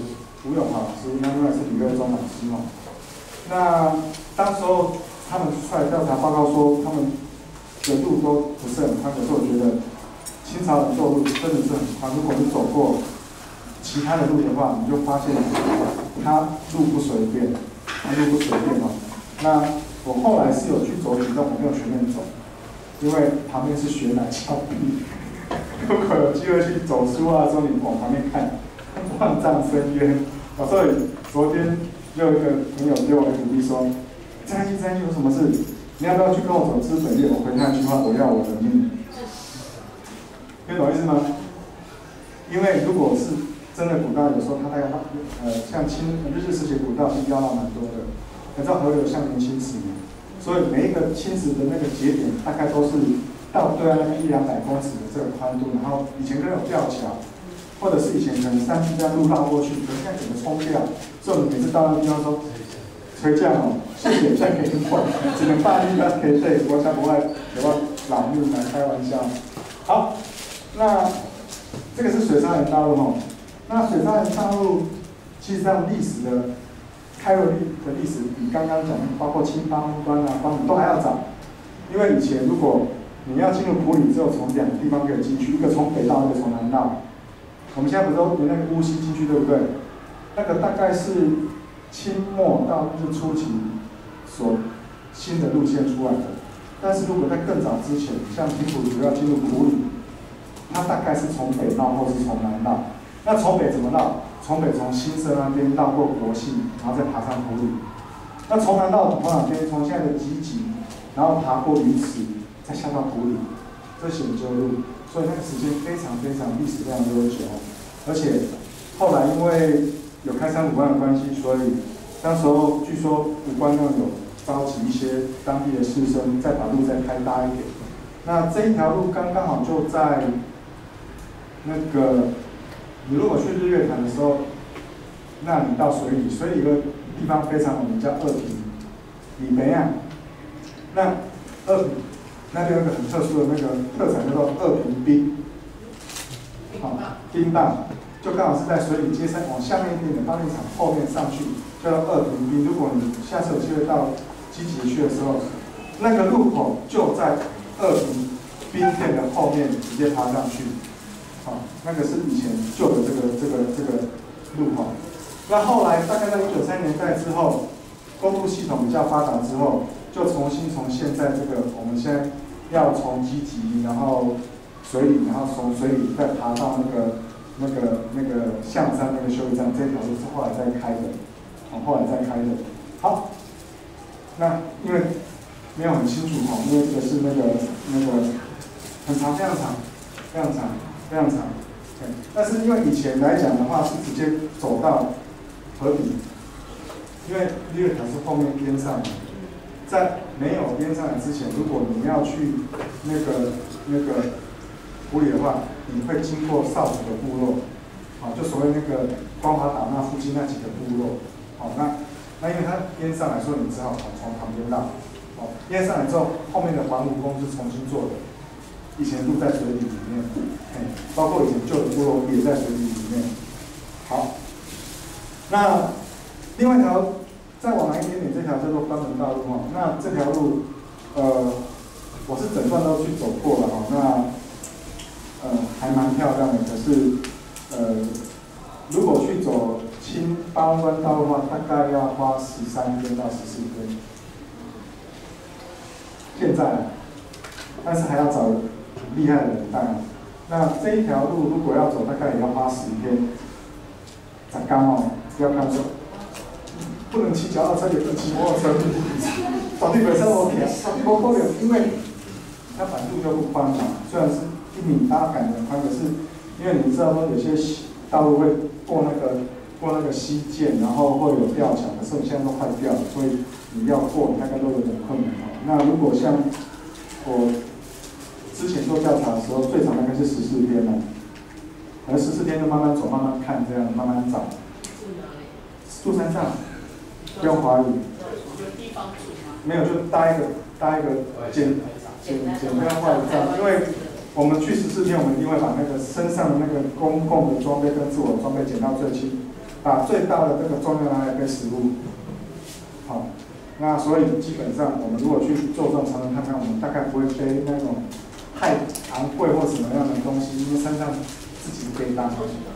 吴永华老师，那另外是李瑞忠老师哦。那当时候他们出来调查报告说，他们的路都不是很宽，可是我觉得清朝人做路真的是很宽。如果你走过其他的路的话，你就发现它路不随便，它路不随便哦。那我后来是有去走几栋，我没有全面走，因为旁边是雪乃峭壁。如果有机会去走书啊的时候，你往旁边看，万丈深渊。哦，所以昨天就有一个朋友给我 F B 说，张一张一有什么事？你要不要去跟我走资本业？我回他一句话，我要我的命。听懂意思吗？因为如果是真的古道，有时候它大概呃像清日治时期古道是要到蛮多的，你知道河流向年侵蚀嘛，所以每一个侵蚀的那个节点大概都是到对岸那个一两百公尺的这个宽度，然后以前可能有吊桥，或者是以前可能山区这样路绕过去，可是现在整个冲掉，所以你每次到那个地方说，崔酱哦，谢谢再给我，只能办一个可以对，我才不会有个老命来开玩笑。好，那这个是水沙连大路哦，那水沙连大路其实上历史的开罗历的历史比刚刚讲的，包括青帮端啊、帮都还要早，因为以前如果你要进入埔里，只有从两个地方可以进去，一个从北到，一个从南到。我们现在不是都有那个乌溪进去，对不对？那个大概是清末到日初期所新的路线出来的。但是如果在更早之前，像平埔主要进入埔里，它大概是从北绕或是从南绕。那从北怎么绕？从北从新社那边绕过国姓，然后再爬上埔里。那从南到从哪边？从现在的集集，然后爬过鱼池，再下到埔里，这是九路。所以那个时间非常非常历史非常悠久，而且后来因为有开山武官的关系，所以那时候据说武官又有召集一些当地的士绅，再把路再开大一点。那这一条路刚刚好就在那个，你如果去日月潭的时候，那你到水里，水里有个地方非常有名，叫二坪李梅啊。那二坪那边有一个很特殊的那个特产，叫做二坪冰，好、哦，冰棒，就刚好是在水里接山往下面一点点发电厂后面上去，叫做二坪冰。如果你下次有机会到基吉去的时候，那个路口就在二坪冰店的后面，直接爬上去，好、哦，那个是以前旧的这个这个这个路口。那后来大概在一九三零年代之后，公路系统比较发达之后，就重新从现在这个我们现在要从基吉，然后水里，然后从水里再爬到那个那个那个象山那个修理站，这条路是后来再开的，哦，后来再开的。好，那因为没有很清楚哦，因为这个是那个那个很长，非常长，非常长，非常长。对，但是因为以前来讲的话是直接走到河底，因为日月潭是后面淹上来，在没有淹上来之前，如果你要去那个那个埔里的话，你会经过少主的部落，好、哦，就所谓那个光华岛那附近那几个部落，好、哦，那那因为它淹上来，所以你只好从从旁边绕，哦，淹上来之后，后面的环湖工是重新做的，以前路在水里里面，哎，包括以前旧的部落也在水里里面，好。那另外一条再往南一点点，这条叫做关门道路哈。那这条路，呃，我是整段都去走过了哈。那呃还蛮漂亮的，可是呃如果去走清八关道路的话，大概要花十三天到十四天。现在，但是还要找厉害的人带。那这一条路如果要走，大概也要花十天。才刚哦。不要看说，不能骑脚踏车，也不能骑摩托车。扫地本身我骑，扫地不够了，因为它板路就不宽嘛。虽然是一米八感的宽，可是因为你知道说有些道路会过那个过那个溪涧，然后会有吊桥，可是你现在都快掉了，所以你要过大概都有点困难哦。那如果像我之前做调查的时候，最长大概是十四天了，可能十四天就慢慢走，慢慢看，这样慢慢找。住山上，不用华语。 有地方住吗？ 没有，就搭一个搭一个简简简单化的帐，因为我们去十四天，我们一定会把那个身上的那个公共的装备跟自我的装备减到最轻， 把最大的这个重量拿来背食物。好，那所以基本上我们如果去做这种长程探勘，我们大概不会背那种太昂贵或什么样的东西，因为山上自己背单。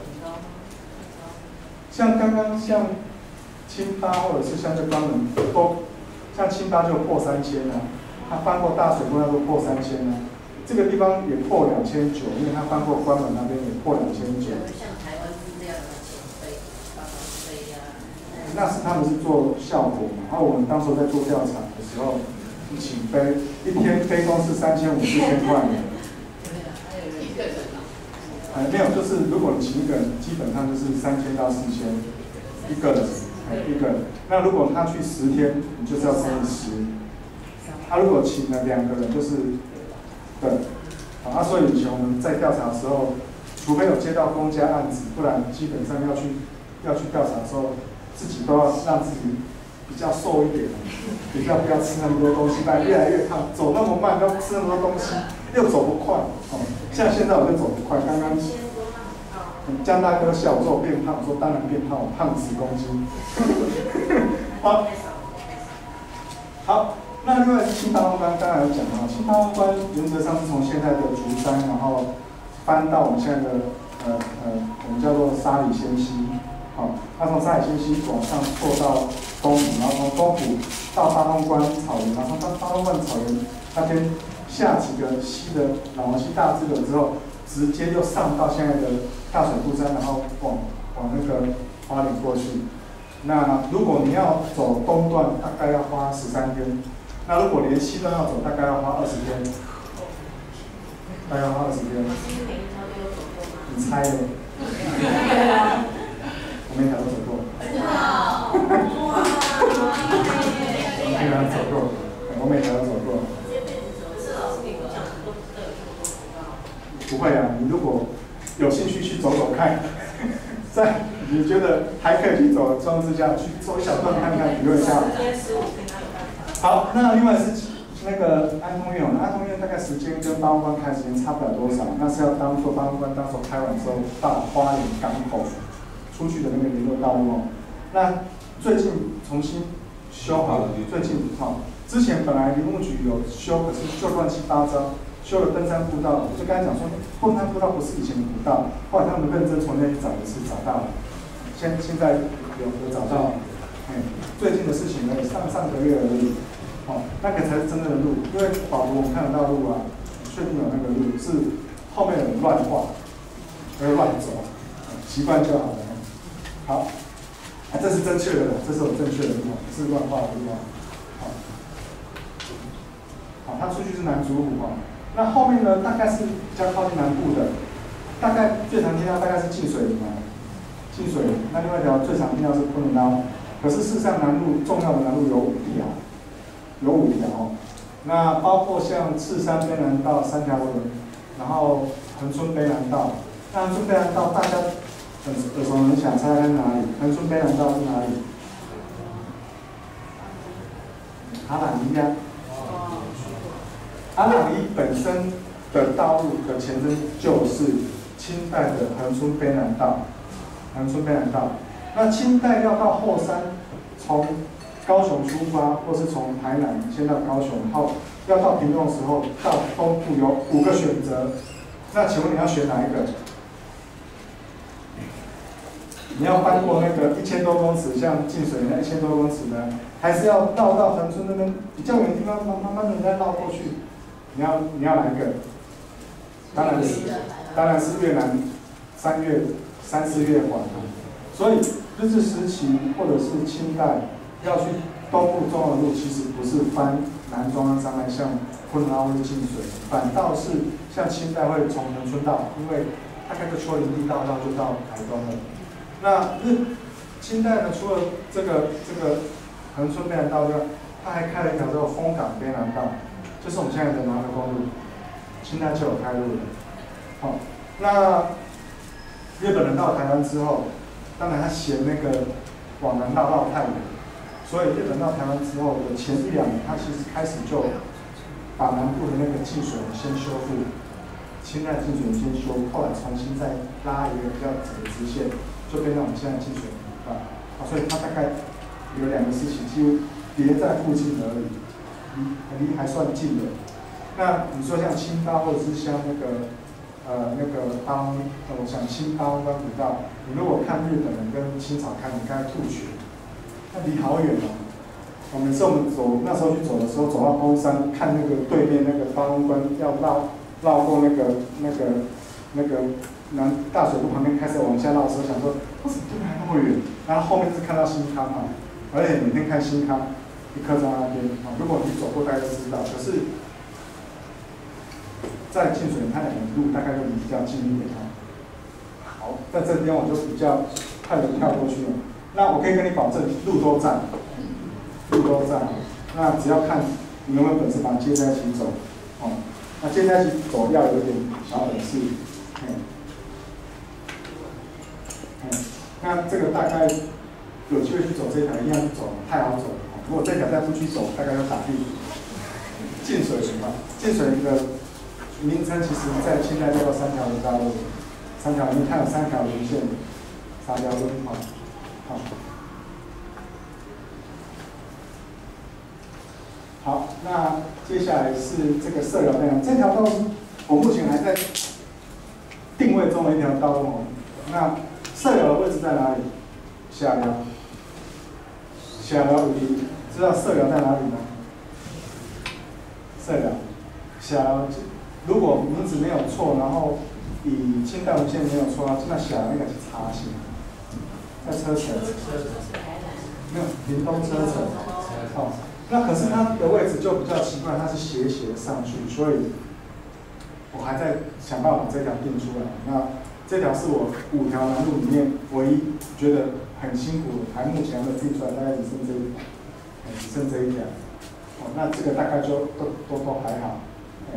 像刚刚像清八或者是像这关门都，像清八就破三千啊，它翻过大水沟那都破三千啊，这个地方也破两千九，因为它翻过关门那边也破两千九。 像台湾是这样的前辈、高飞呀。 那是他们是做效果嘛，然后我们当时在做调查的时候，请飞一天飞工是三千五四千块的。 一个人啊？ 哎，没有，就是如果你请一个人，基本上就是三千到四千一个人，哎，一个人。那如果他去十天，你就是要乘以十。他、啊、如果请了两个人，就是对，啊，所以以前我们在调查的时候，除非有接到公家案子，不然基本上要去要去调查的时候，自己都要让自己比较瘦一点，比较不要吃那么多东西，不然越来越胖，走那么慢，都吃那么多东西，又走不快，哦，像现在我就走不快，刚刚江大哥笑我说我变胖，我说当然变胖，我胖十公斤。好，好，那另外是青八峰关，刚才有讲了，青八峰关原则上是从现在的竹山，然后搬到我们现在的呃呃，我们叫做沙里仙溪。好，那从沙里仙溪往上错到东埔，然后从东埔到八峰关草原，然后到八峰关草原那边下几个溪的老王溪大支流之后，直接就上到现在的大水库山，然后往往那个花莲过去。那如果你要走东段，大概要花十三天；那如果连西段要走，大概要花二十天。大概要花二十天。你猜嘞？我每条都走过。我每条都走过，我每条都走过。不会啊，你如果有兴趣去走走看，在你觉得还可以去走的状况之下，去走一小段看看，体会一下。好，那另外是那个安通院，安通院大概时间跟八峰关开时间差不了多少，那是要当做八峰关当时候开完之后到花莲港口出去的那个联络道路哦。那最近重新修好了，最近哈、哦，之前本来林务局有修，可是就乱七八糟。修了登山步道，就刚才讲说，登山步道不是以前的步道，后来他们认真从那里找一次，找到了，现现在有有找到，哎，最近的事情而已，上上个月而已，哦，那个才是真正的路，因为保护我们看得到路啊，确定有那个路，是后面有人乱画，而乱走，习惯就好了。好，啊，这是正确的，这是我正确的路，不是乱画的路啊。好，好，它出去是南竹湖啊。那后面呢，大概是比较靠近南部的，大概最常听到大概是浸水林啊，浸水林。那另外一条最常听到是昆仑刀，可是事实上南路重要的南路有五条，有五条哦。那包括像赤山卑南道三条轮，然后恒春卑南道。那恒春卑南道大家很耳熟能详，猜猜看哪里？恒春卑南道是哪里？阿朗伊呀。阿朗伊本身的道路的前身就是清代的恒春卑南道，恒春卑南道。那清代要到后山，从高雄出发，或是从台南先到高雄，然后要到屏东的时候，到东部有五个选择。那请问你要选哪一个？你要翻过那个一千多公尺，像进水那一千多公尺呢，还是要绕到恒春那边比较远的地方，慢慢的再绕过去？你要你要哪一个？当然是当然是越南三月三四月缓啊。所以日治时期或者是清代要去东部重要的路，其实不是翻南中央山脉像昆仑或是浸水，反倒是像清代会从恒春道，因为大概就丘陵地道，然后就到台东了。那日清代呢，除了这个这个恒春卑南道之外，它还开了一条叫丰港卑南道。就是我们现在的南回公路，清代就有开路了。好、哦，那日本人到台湾之后，当然他嫌那个往南道绕太远，所以日本到台湾之后的前一两年，他其实开始就把南部的那个进水先修复，清代进水先修，后来重新再拉一个比较直的直线，就变成我们现在进水。 啊，所以它大概有两个时期几乎叠在附近而已，离离还算近的。那你说像清大或者是像那个呃那个当，我想清大湾古道，你如果看日本人跟清朝看，你刚才吐血，那离好远哦。我每次我们走那时候去走的时候，走到峰山，看那个对面那个八公关要绕绕过那个那个那个南大水库旁边开始往下绕的时候，想说为什么对面还那么远？然后后面是看到新康嘛，而且每天看新康一刻在那边啊，如果你走过大概就知道。可是，在进水它两个路大概就比较近一点啊。好，在这边我就比较快的跳过去了。那我可以跟你保证，路都在。路都在，那只要看你有没有本事把它接在一起走，哦，那接在一起走要有点小本事，嗯，嗯，那这个大概有机会去走这条，一定要去走，太好走了。如果这条再不去走，大概要打地。进水渠嘛，进水渠的名称其实在清代叫做三条人大路，三条，因为它有三条连线，三条路，好，好。好，那接下来是这个社寮道，这条道是我目前还在定位中的一条道路哦。那社寮的位置在哪里？下寮，下寮有地，知道社寮在哪里吗？社寮，下寮，如果名字没有错，然后以清代文献没有错，那下寮应该是叉线，在车城，没有，屏东车城，哦。那可是它的位置就比较奇怪，它是斜斜上去，所以我还在想办法把这条定出来。那这条是我五条南路里面唯一觉得很辛苦，还目前还没定出来，大概只剩这一，只剩这一条。哦，那这个大概就都都都还好，哎。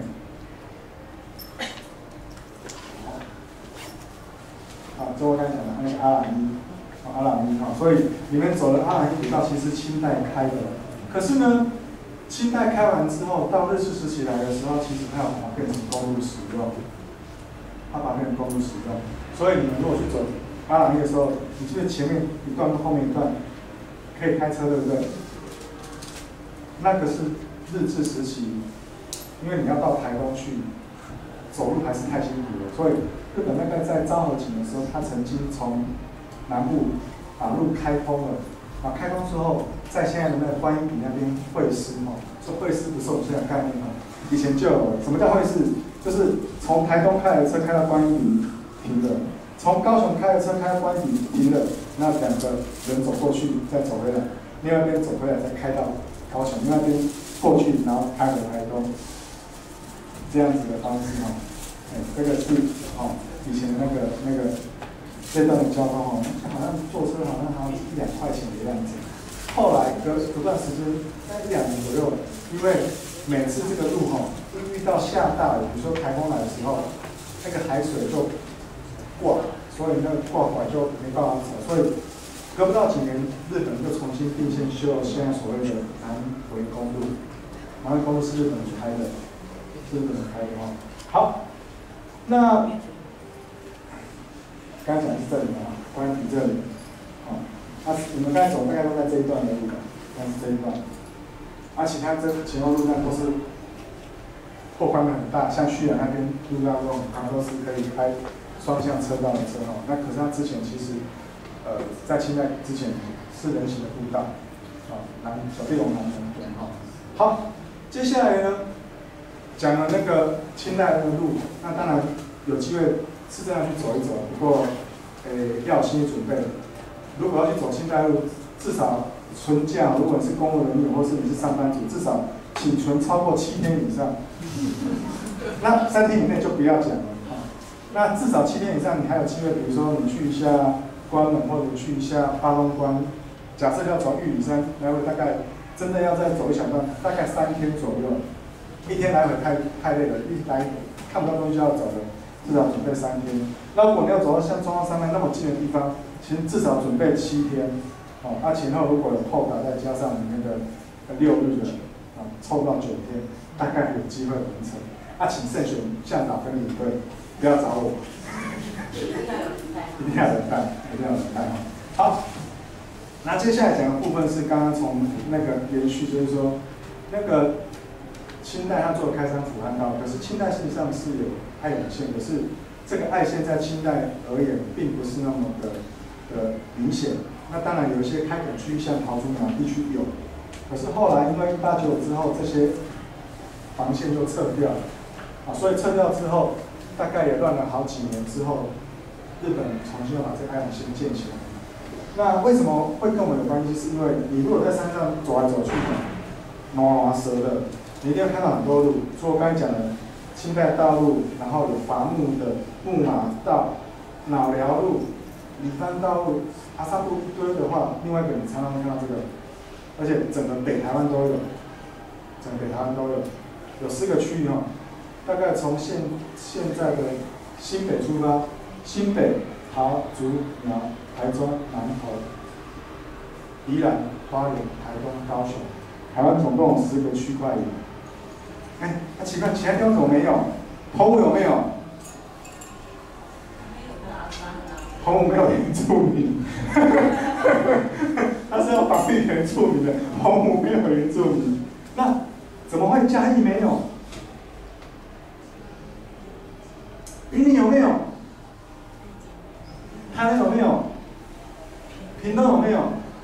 好，这我刚才讲的那个阿朗伊，阿朗伊哈，所以你们走的阿朗伊古道其实清代开的。可是呢，清代开完之后，到日治时期来的时候，其实它要把它变成公路使用，它把它变成公路使用。所以你们如果去走阿朗伊的时候，你记得前面一段跟后面一段可以开车，对不对？那个是日治时期，因为你要到台东去，走路还是太辛苦了，所以日本大概在昭和景的时候，他曾经从南部把路开通了。啊，开通之后，在现在的那个观音鼻那边会师哦，这会师不是我们现在的概念哦，以前就有。什么叫会师？就是从台东开的车开到观音鼻停了，从高雄开的车开到观音鼻停了，那两个人走过去，再走回来，另外一边走回来，再开到高雄，另外一边过去，然后开回台东，这样子的方式哦。哎，这个是哦，以前的那个那个。这段的交通哦，好像坐车好像还要一两块钱的样子。后来隔隔段时间，在一两年左右，因为每次这个路哈、哦，遇到下大雨，比如说台风来的时候，那个海水就挂，所以那个挂拐就没办法走。所以隔不到几年，日本就重新定线修了现在所谓的南回公路。南回公路是日本人开的，是日本人开的哈、哦。好，那。刚才讲是这里嘛，关于这里，哦，那你们刚才走大概都在这一段的路吧，应该是这一段，啊，其他这前后路段都是拓宽的很大，像旭然那边路段都很大，都是可以开双向车道的车哦。那可是它之前其实，呃，在清代之前是人行的步道，啊、哦，南小地龙南门对哈。好，接下来呢，讲了那个清代的路，那当然有机会。是这样去走一走，不过，诶、要有心理准备。如果要去走清代路，至少存假，如果你是公务人员或是你是上班族，至少请存超过七天以上。那三天以内就不要讲了啊。那至少七天以上，你还有机会，比如说你去一下关门，或者去一下八通关。假设要走玉里山来回，大概真的要再走一小段，大概三天左右。一天来回太太累了，一来看不到东西就要走了。至少准备三天。那如果你要走到像中央山脉那么近的地方，其实至少准备七天。哦，那、啊、前后如果有扣打，再加上里面的六日的，啊，凑到九天，大概有机会完成。啊，请慎选向导跟领队，不要找我。 一定要有人带。 一定要有人带，一定要有人带哈。好， 那接下来讲的部分是刚刚从那个延续，就是说那个清代它做开山抚汉道，可是清代事实上是有爱永线，可是这个爱线在清代而言并不是那么的的明显。那当然有一些开垦区域，像桃竹苗地区有，可是后来因为一八九五之后，这些防线就撤掉了，啊，所以撤掉之后，大概也乱了好几年之后，日本重新把这个爱永线建起来。那为什么会跟我们有关系？是因为你如果在山上走来走去，毛毛蛇的，你一定要看到很多路。所以我刚才讲的清代道路，然后有伐木的木马道、脑寮路、里番道路、阿萨布一堆的话，另外一个你常常会看到这个，而且整个北台湾都有，整个北台湾都有，有四个区域哈，大概从现现在的新北出发，新北、桃竹苗、台中、南投、宜兰、花莲、台东、高雄，台湾总共有十个区块里。哎，那、啊、奇怪，其他地方怎么没有？澎湖有没有？澎湖没有原住民，他是要防御原住民的，澎湖没有原住民，那怎么会嘉义没有？云林有没有？台南有没有？屏东有没有？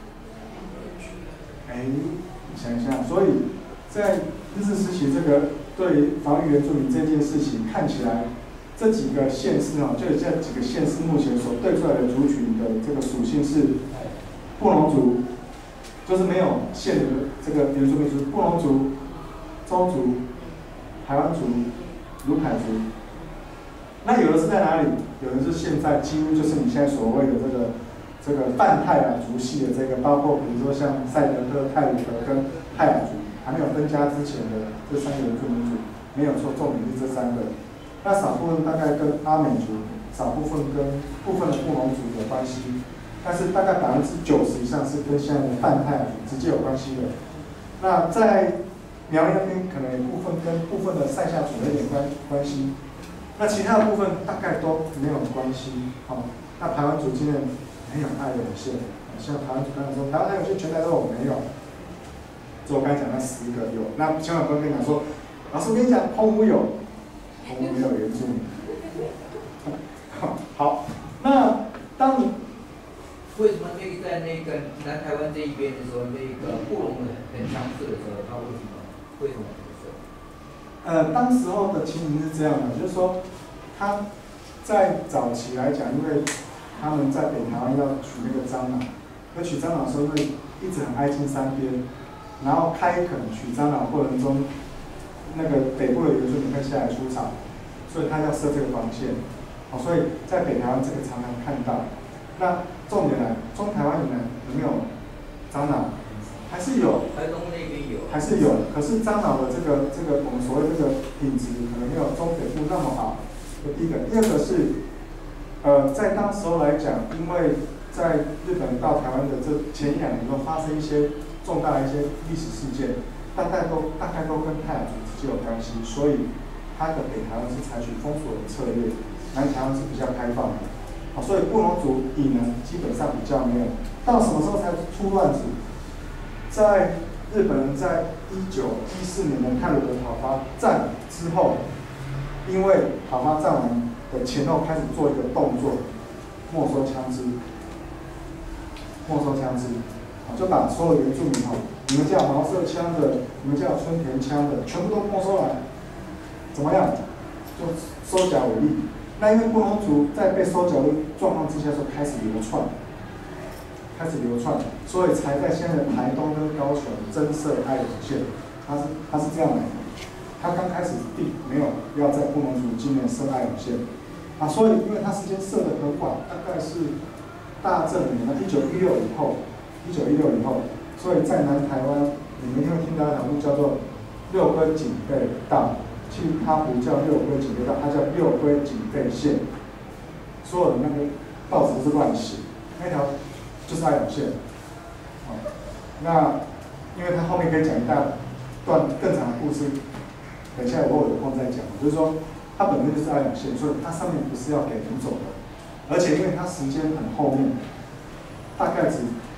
哎，想一下，所以在日治时期，这个对于防御原住民这件事情，看起来这几个县市啊，就这几个县市目前所对出来的族群的这个属性是布农族，就是没有县的这个原住民族，布农族、邹族、台湾族、鲁凯族。那有的是在哪里？有的是现在几乎就是你现在所谓的这个这个泛泰雅族系的这个，包括比如说像赛德克、泰鲁格跟泰雅族，还没有分家之前的这三个原住民族，没有错，重点是这三个。那少部分大概跟阿美族，少部分跟部分的布农族有关系，但是大概百分之九十以上是跟现在的泛泰雅族直接有关系的。那在苗栗那边可能有部分跟部分的塞夏族有一点关关系。那其他的部分大概都没有关系，好、哦。那台湾族今天没有爱有线，像台湾族刚才说，台湾爱有线全台都有没有？就我刚才讲那十个有，那千万不要跟你讲说，老师我跟你讲，澎湖有，澎湖没有原住民。好，那当你为什么那个在那个南台湾这一边的时候，那个布隆很很强势的时候，他为什么为什么？ 呃，当时候的情形是这样的，就是说，他在早期来讲，因为他们在北台湾要取那个樟脑，要取樟脑的时候，因为一直很挨近山边，然后开垦取樟脑过程中，那个北部的原住民会下来出草，所以他要设这个防线，好、哦，所以在北台湾这个常常看到。那重点来，中台湾以南有没有樟脑？还是有， 台东那边有， 还是有，可是樟脑的这个这个我们所谓这个品质可能没有中北部那么好。这第一个，第二个是，呃，在当时候来讲，因为在日本到台湾的这前一两年中发生一些重大的一些历史事件，大概都大概都跟泰雅族直接有关系，所以它的北台湾是采取封锁的策略，南台湾是比较开放的。好，所以布农族以南基本上比较没有。到什么时候才出乱子？在日本人在一九一四年的太鲁阁讨伐战之后，因为讨伐战完的前后开始做一个动作，没收枪支，没收枪支，啊，就把所有原住民哈，你们家有毛瑟枪的，你们家有春田枪的，全部都没收来，怎么样？就收缴为例。那因为布农族在被收缴的状况之下，就开始流窜。开始流窜，所以才在现在的台东跟高雄增设爱永线，它是它是这样来的。它刚开始并没有要在布农族境内设爱永线，啊，所以因为它时间设得很晚，大概是大正年的一九一六以后，一九一六以后，所以在南台湾，你们一定会听到一条路叫做六龟警备道，其实它不叫六龟警备道，它叫六龟警备线。所有的那个报纸都是乱写，那条。就是爱永线，好、哦，那因为它后面可以讲一大段更长的故事，等一下我有空再讲。就是说，它本身就是爱永线，所以它上面不是要给人走的，而且因为它时间很后面，大概只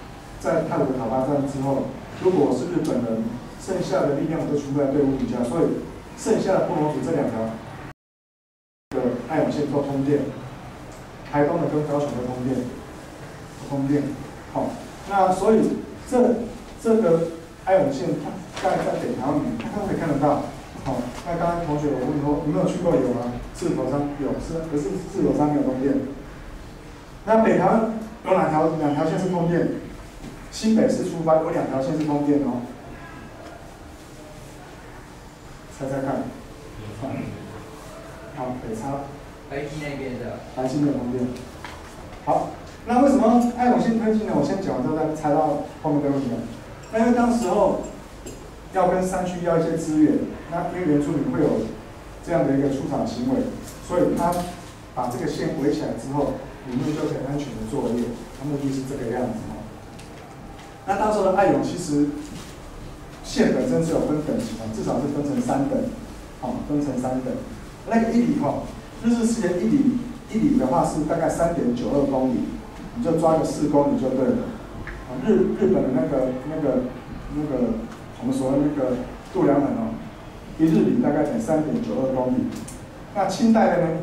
在泰鲁塔巴战之后，如果是日本人，剩下的力量都全部在对乌底加，所以剩下的布农族这两条的爱永线都通电，台东的跟高雄的通电，通电。好、哦，那所以这这个爱永线它盖在北台湾，大家可以看得到。好、哦，那刚刚同学我问说，有没有去过？有吗？赤头山有，是，可是赤头山没有通电。那北台湾有哪条两条线是通电？新北市出发有两条线是通电哦。猜猜看。好，北叉。 白基那边的。 白基没有通电。好，那为什么爱永线推进呢？我先讲完之后再猜到后面的问题了。那因为当时候要跟山区要一些资源，那因为原住民会有这样的一个出场行为，所以他把这个线围起来之后，里面就可以安全的作业。他目的是这个样子哦。那当时的爱永其实线本身是有分等级的，至少是分成三等，哦，分成三等。那个一里哈，日治时期一里一里的话是大概三点九二公里，你就抓个四公里就对了。啊，日日本的那个那个那个我们所谓那个度量衡哦，一日里大概等三点九二公里。那清代的呢？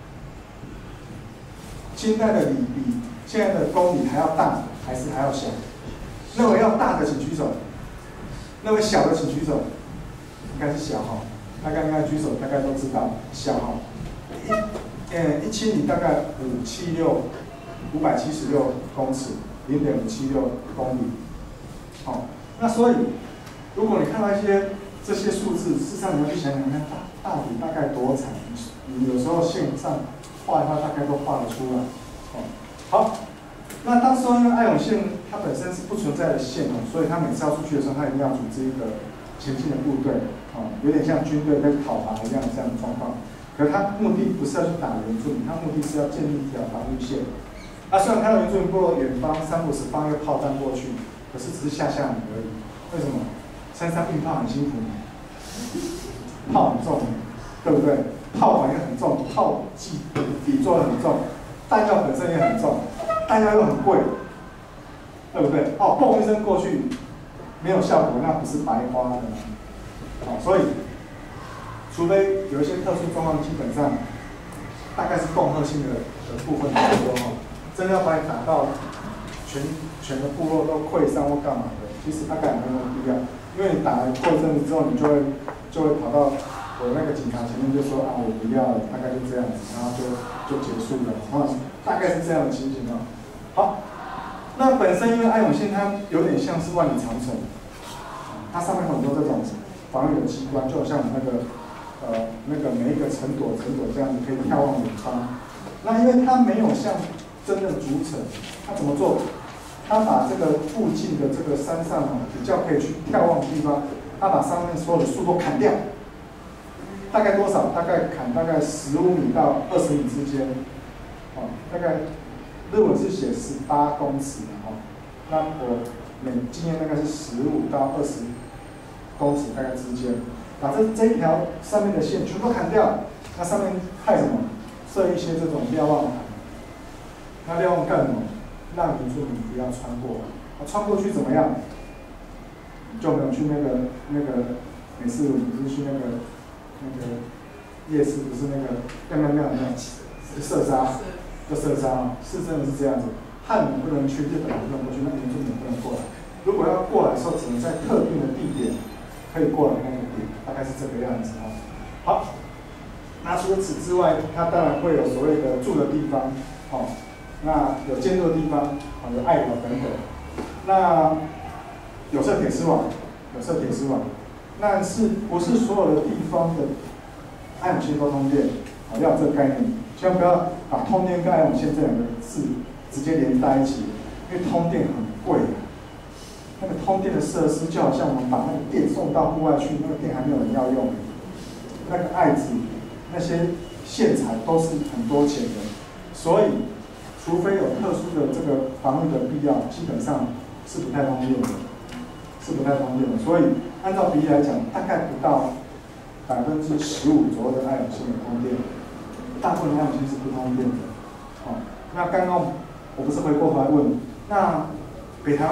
清代的里比现在的公里还要大，还是还要小？认为要大的请举手，认为小的请举手。应该是小哈，大概应该举手，大概都知道小哈。一呃一千里大概五七六五百七十六公尺，零点五七六公里。好、哦，那所以如果你看到一些这些数字，事实上你要去想想看，大到底大概多长？你有时候线上画一画，大概都画得出来。哦，好。那当时因为爱永线它本身是不存在的线哦，所以它每次要出去的时候，它一定要组织一个前进的部队，哦，有点像军队在讨伐一样这样的状况。可是它目的不是要去打原住民，它目的是要建立一条防御线。啊，虽然看到原住民部落远方三五十放一个炮弹过去，可是只是吓吓你而已。为什么？山上运炮很辛苦，炮很重，对不对？炮管也很重，炮技底座很重，弹药本身也很重。弹药又很贵，对不对？哦，嘣一声过去，没有效果，那不是白花的。哦，所以，除非有一些特殊状况，基本上大概是恫吓性的的部分来说，哈，真的要把你打到全全个部落都溃散或干嘛的，其实大概没有必要，因为你打了过一阵子之后，你就会就会跑到我那个警察前面就说啊，我不要了，大概就这样子，然后就就结束了，啊，大概是这样的情形啊。好，那本身因为爱永线它有点像是万里长城，它上面很多这种防御的机关，就好像那个呃那个每一个城垛城垛这样子可以眺望远方。那因为它没有像真正筑城，它怎么做？它把这个附近的这个山上啊比较可以去眺望的地方，它把上面所有的树都砍掉，大概多少？大概砍大概十五米到二十米之间，哦，大概。日文是写十八公尺的哈，那我每经验大概是十五到二十公尺大概之间，把这这一条上面的线全部砍掉，那上面害什么？设一些这种瞭望台，那瞭望干什么？让原住民不要穿过，啊，穿过去怎么样？就没有去那个那个每次我们不是去那个那个夜市，不是那个亮亮亮的那种射杀。就射杀，是真的是这样子。汉人不能去，日本人不能过去，那原住民不能过来。如果要过来的时候，只能在特定的地点可以过来那个点，大概是这个样子哦。好，那除了此之外，它当然会有所谓的住的地方，哦，那有建筑的地方，哦，有爱寮等等。那有设铁丝网，有设铁丝网，那是不是所有的地方的爱永线都通电？哦，要有这个概念。千万不要把通电跟爱永线这两个字直接连在一起，因为通电很贵。那个通电的设施就好像我们把那个电送到户外去，那个电还没有人要用，那个爱子那些线材都是很多钱的，所以除非有特殊的这个防御的必要，基本上是不太方便的，是不太方便的。所以按照比例来讲，大概不到百分之十五左右的爱永线有通电。大部分爱永线是不通电的，哦，那刚刚我不是回过头来问，那北台湾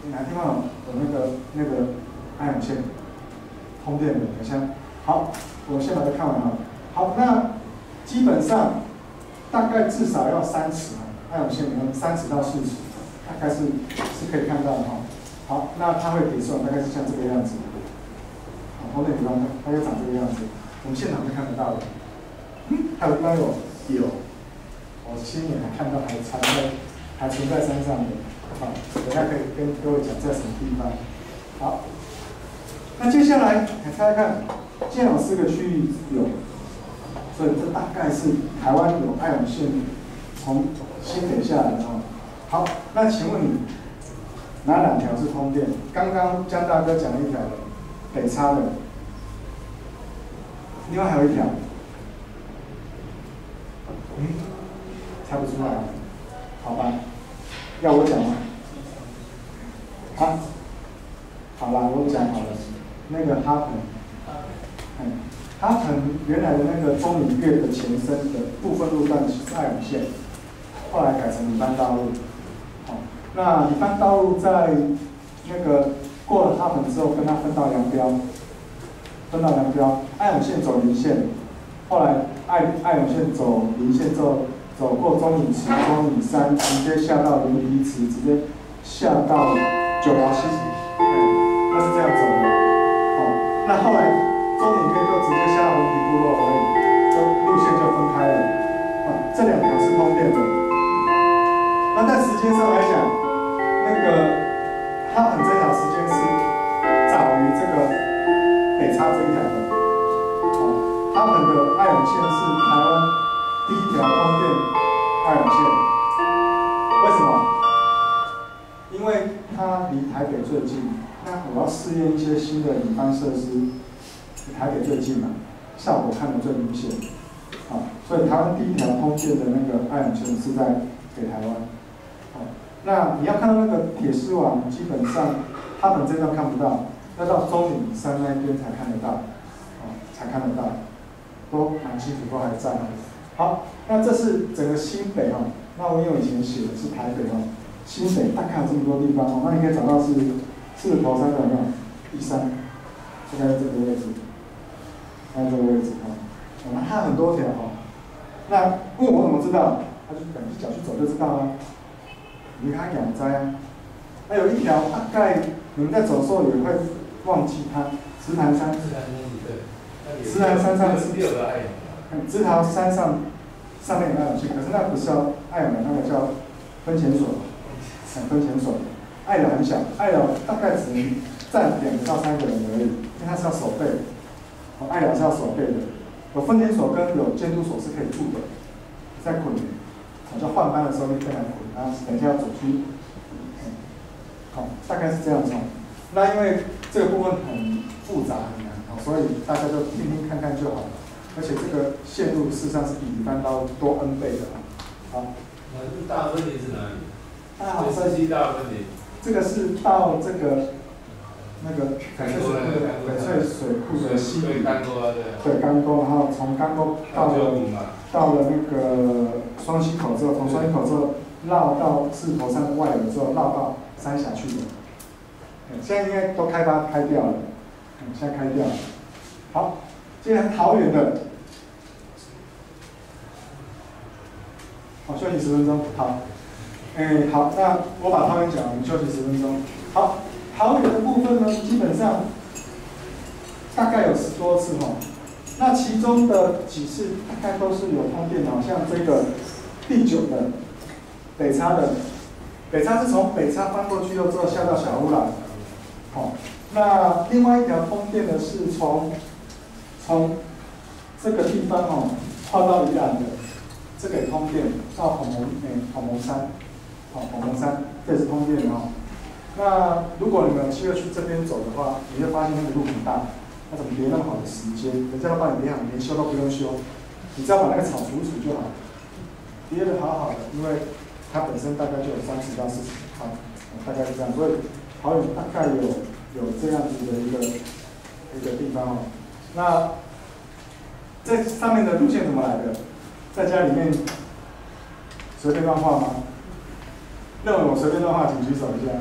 哪个地方有那个那个爱永线通电的？等一下，好，我先把它看完哈。好，那基本上大概至少要三尺哈，爱永线里面三尺到四尺，大概是是可以看到的哈。好，那它会铁丝网大概是像这个样子。好，通电地方它就长这个样子，我们现场会看得到的。嗯，还有地方有有，我亲眼还看到还藏在还存在山上的。好，等下可以跟各位讲在什么地方。好，那接下来来猜猜看，建有四个区域有，所以这大概是台湾有爱永线从新北下来的哦。好，那请问你哪两条是通电？刚刚江大哥讲了一条北叉的，另外还有一条，嗯，猜不出来，好吧？要我讲吗？啊，好啦，我讲好了。那个哈腾，嗯，哈腾原来的那个中闽粤的前身的部分路段是爱永线，后来改成礼班道路。好，那礼班道路在那个过了哈腾之后，跟它分道扬镳，分道扬镳。爱永线走林线，后来爱爱永线走林线之后。走过中岭池、中岭山，直接下到莲皮池，直接下到九寮溪，嗯，那是这样走的。好，那后来中岭边就直接下到文皮部落而已，就路线就分开了。啊，这两条是通电的。那在时间上来讲，那个哈腾这条时间是早于这个北叉这一条的。好，哈腾的爱永线是台湾第一条通电爱永线，为什么？因为它离台北最近，那我要试验一些新的领班设施，离台北最近嘛，效果看得最明显。啊，所以台湾第一条通电的那个爱永线是在北台湾。好，那你要看到那个铁丝网，基本上哈腾这段看不到，要到中岭山那边才看得到，啊，才看得到，都蛮清楚，都还在。好，那这是整个新北哦。那我因为以前写的是台北哦，新北大概有这么多地方哦。那你可以找到是四头山的有没有？一山，大概在这个位置，在这个位置哦。那它很多条哦。那问我怎么知道？他就两只脚去走就知道了。你看养灾啊。那有一条大概你们在走的时候也会忘记它，石潭山。石潭山对。石潭山上是六个爱永。枝桃山上上面有爱永线，可是那不是叫爱永的，那个叫分钱所，嗯，分钱所。爱永很小，爱永大概只能站两个到三个人而已，因为它是要守备，哦，爱永是要守备的。有分钱所跟有监督所是可以住的，在捆的，好像换班的时候就可以来捆，然后等一下要走出，嗯，好，大概是这样子。那因为这个部分很复杂很难，好，所以大家就听听看看就好了。而且这个线路事实上是比一般刀多 N 倍的啊。好， 那这大分离是哪里？ 大好分析大分离。 这个是到这个那个翡翠水库的翡翠水库的西里。 干沟啊，对。 对，干沟，然后从干沟到了到了那个双溪口之后，从双溪口之后绕到四头山的外围之后，绕到三峡去的。现在应该都开发开掉了，嗯，现在开掉了。好。接下来桃园的，好，休息十分钟。好，哎，好，那我把桃园讲完，我们休息十分钟。好，桃园的部分呢，基本上大概有十多次哈。那其中的几次大概都是有通电的，像这个第九的北叉的，北叉是从北叉翻过去又之后下到小乌来。好，那另外一条通电的是从从这个地方哦，跨到宜兰的，这个也通电到孔蒙诶孔蒙山，好孔蒙山这也是通电的哦。那如果你们有机会去这边走的话，你会发现那个路很大，那怎么连那么好的时间？人家都帮你连好，连修都不用修，你只要把那个草除除就好，叠得好好的，因为它本身大概就有三十到四十宽，大概是这样。所以桃园大概有有这样子的一个一个地方哦。那这上面的路线怎么来的？在家里面随便乱画吗？认为我随便乱画，请举手一下。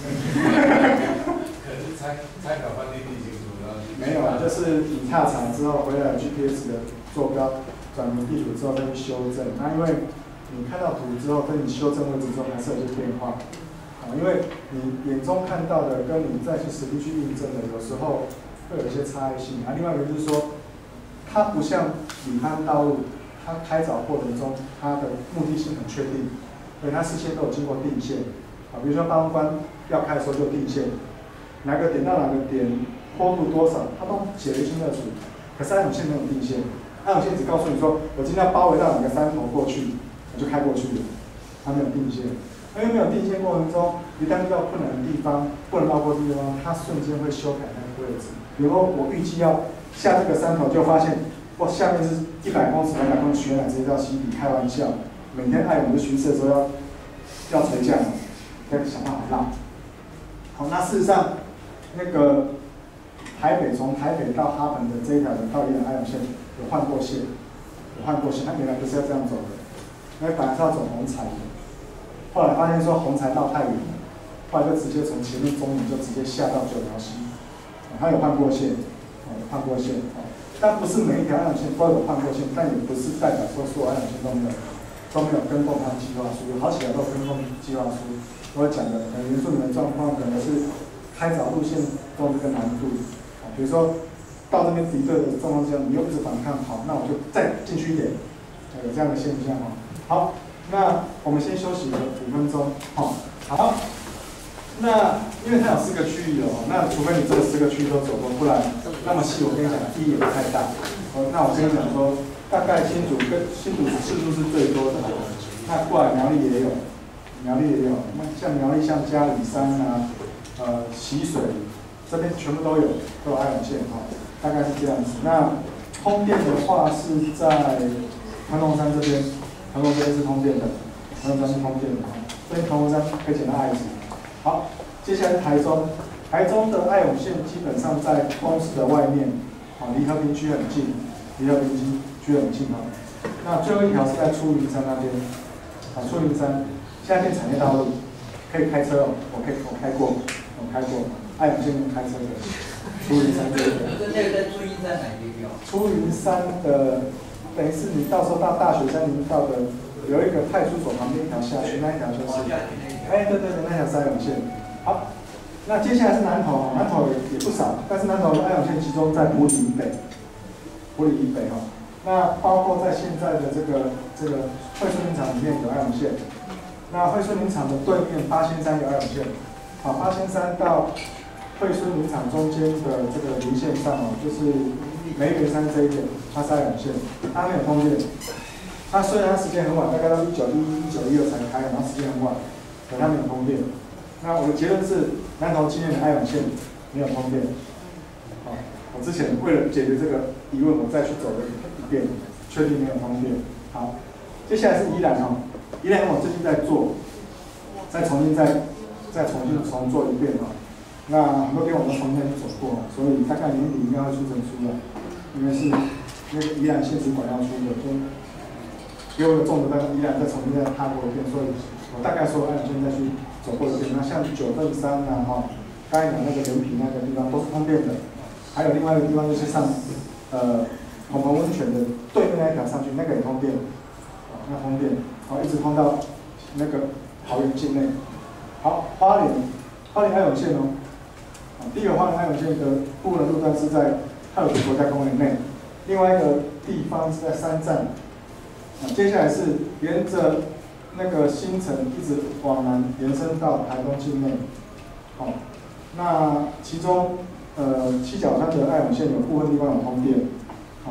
可能是参参考当地地形图，然后没有啊，就是你踏查之后回来 G P S 的坐标转移地图之后再去修正。那因为你看到图之后，跟你修正位置之后还是有些变化。啊，因为你眼中看到的跟你再去实地去印证的，有时候会有一些差异性。啊，另外一个就是说，它不像里滩道路，它开凿过程中它的目的性很确定，所以它事先都有经过定线。啊，比如说八公关要开的时候就定线，哪个点到哪个点，坡度多少，它都写得一清二楚。可是安永线没有定线，安永线只告诉你说，我今天要包围到哪个山头过去，我就开过去了，它没有定线。因为没有定线过程中，一旦遇到困难的地方，不能绕过的地方，它瞬间会修改那个位置。比如说我预计要下这个山头，就发现哇，下面是一百公尺、两百公尺悬崖，直接到溪底，开玩笑。每天爱我们巡视的时候要要垂降，要想办法绕。好，那事实上，那个台北从台北到哈盆的这一条的到宜兰爱永线有换过线，有换过线，它原来不是要这样走的，因为本来是要走红彩的。后来发现说红材道太远了，后来就直接从前面中影就直接下到九条溪，哦，它有换过线，哦，有换过线，哦，但不是每一条安永线都有换过线，但也不是代表说所有安永线都没有都没有跟动它的计划书，有好几条都有跟动计划书。我讲的可能原住民的状况，可能是开凿路线中这个难度，哦，比如说到这边敌对的状况下，你又一直反抗，好，那我就再进去一点，有这样的现象，哦，好。那我们先休息个五分钟，好，好。那因为它有四个区域哦，那除非你这四个区域都走过，不然那么细，我跟你讲，意义也不太大。哦，那我跟你讲说，大概新竹跟新竹次数是最多的，那过来苗栗也有，苗栗也有，那像苗栗像嘉里山啊，呃溪水这边全部都有，都有爱永线哈，大概是这样子。那通电的话是在盘龙山这边。盘龙这边是通电的，盘龙山是通电的，所以盘龙山可以捡到爱子。好，接下来是台中，台中的爱永线基本上在公司的外面，啊，离和平区很近，离和平区很近啊。那最后一条是在出云山那边，啊，出云山现在变产业道路，可以开车哦，我可以我开过，我开过，爱永线开车的，出云山这边。 那那个在出云山哪一个地方？ 出云山的。等于是你到时候到大雪山林道的有一个派出所旁边一条下去，那一条就是，哎，对对对，那条是爱永线。好，那接下来是南投，南投也也不少，但是南投的爱永线集中在埔里以北，埔里以北哈。那包括在现在的这个这个惠顺林场里面有爱永线，那惠顺林场的对面八仙山有爱永线，好，八仙山到惠顺林场中间的这个林线上哦，就是梅园山这一点，它是爱永线，它没有通电。它虽然它时间很晚，大概到一九一一、一九一二才开，然后时间很晚，可它没有通电。那我的结论是，南投今年的爱永线没有通电。好，我之前为了解决这个疑问，我再去走了一遍，确定没有通电。好，接下来是宜兰哦，宜兰我最近在做，再重新再再重新重做一遍哦。那很多地方我都重新走过，所以大概年底应该会出成书了，因为是因为宜兰县史馆要出的，所以给我的重的，但是宜兰再重新再踏过一遍，所以我大概说按现在去走过一遍。那像九份山呐，哈，刚才讲那个连皮那个地方都是通电的，还有另外一个地方就是上呃红棚温泉的对面那一条上去，那个也通电，啊，那通电，然后一直通到那个桃园境内。好，花莲，花莲爱永线哦。第一个花莲爱永线的部分的路段是在太鲁阁国家公园内，另外一个地方是在山站。啊，接下来是沿着那个新城一直往南延伸到台东境内。好，那其中呃七角川的爱永线有部分地方有通电。好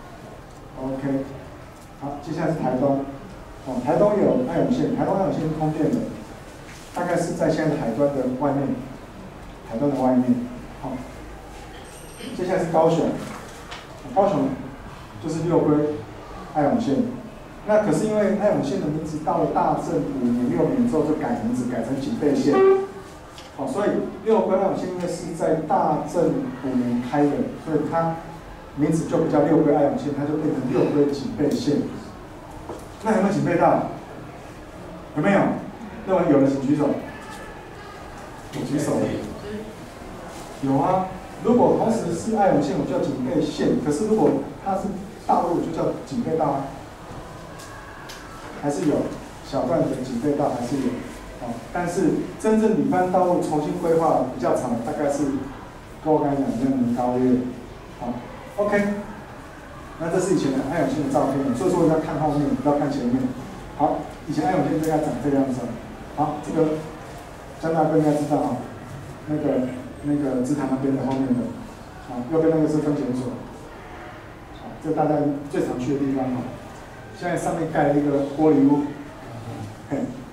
，OK， 好，接下来是台东。哦，台东有爱永线，台东爱永线是通电的，大概是在现在的海端的外面。台东的外面，好，接下来是高雄，高雄就是六龟爱永线，那可是因为爱永线的名字到了大正五年六年之后就改名字改成警备线，好，所以六龟爱永线因为是在大正五年开的，所以它名字就不叫六龟爱永线，它就变成六龟警备线。那有没有警备到？有没有？认为有的请举手。 我举手了。有啊，如果同时是爱永线，我叫警备线。可是如果它是道路，就叫警备道啊。还是有小段的警备道，还是有。哦，但是真正里番道路重新规划比较长，大概是我刚才讲的年高月。好 ，OK。那这是以前的爱永线的照片，所以说要看后面，不要看前面。好，以前爱永线大概长这个样子。好，这个江大哥应该知道哈，那个那个芝坛那边的后面的，啊，右边那个是分检所。好，这大家最常去的地方哈。现在上面盖了一个玻璃屋，嘿，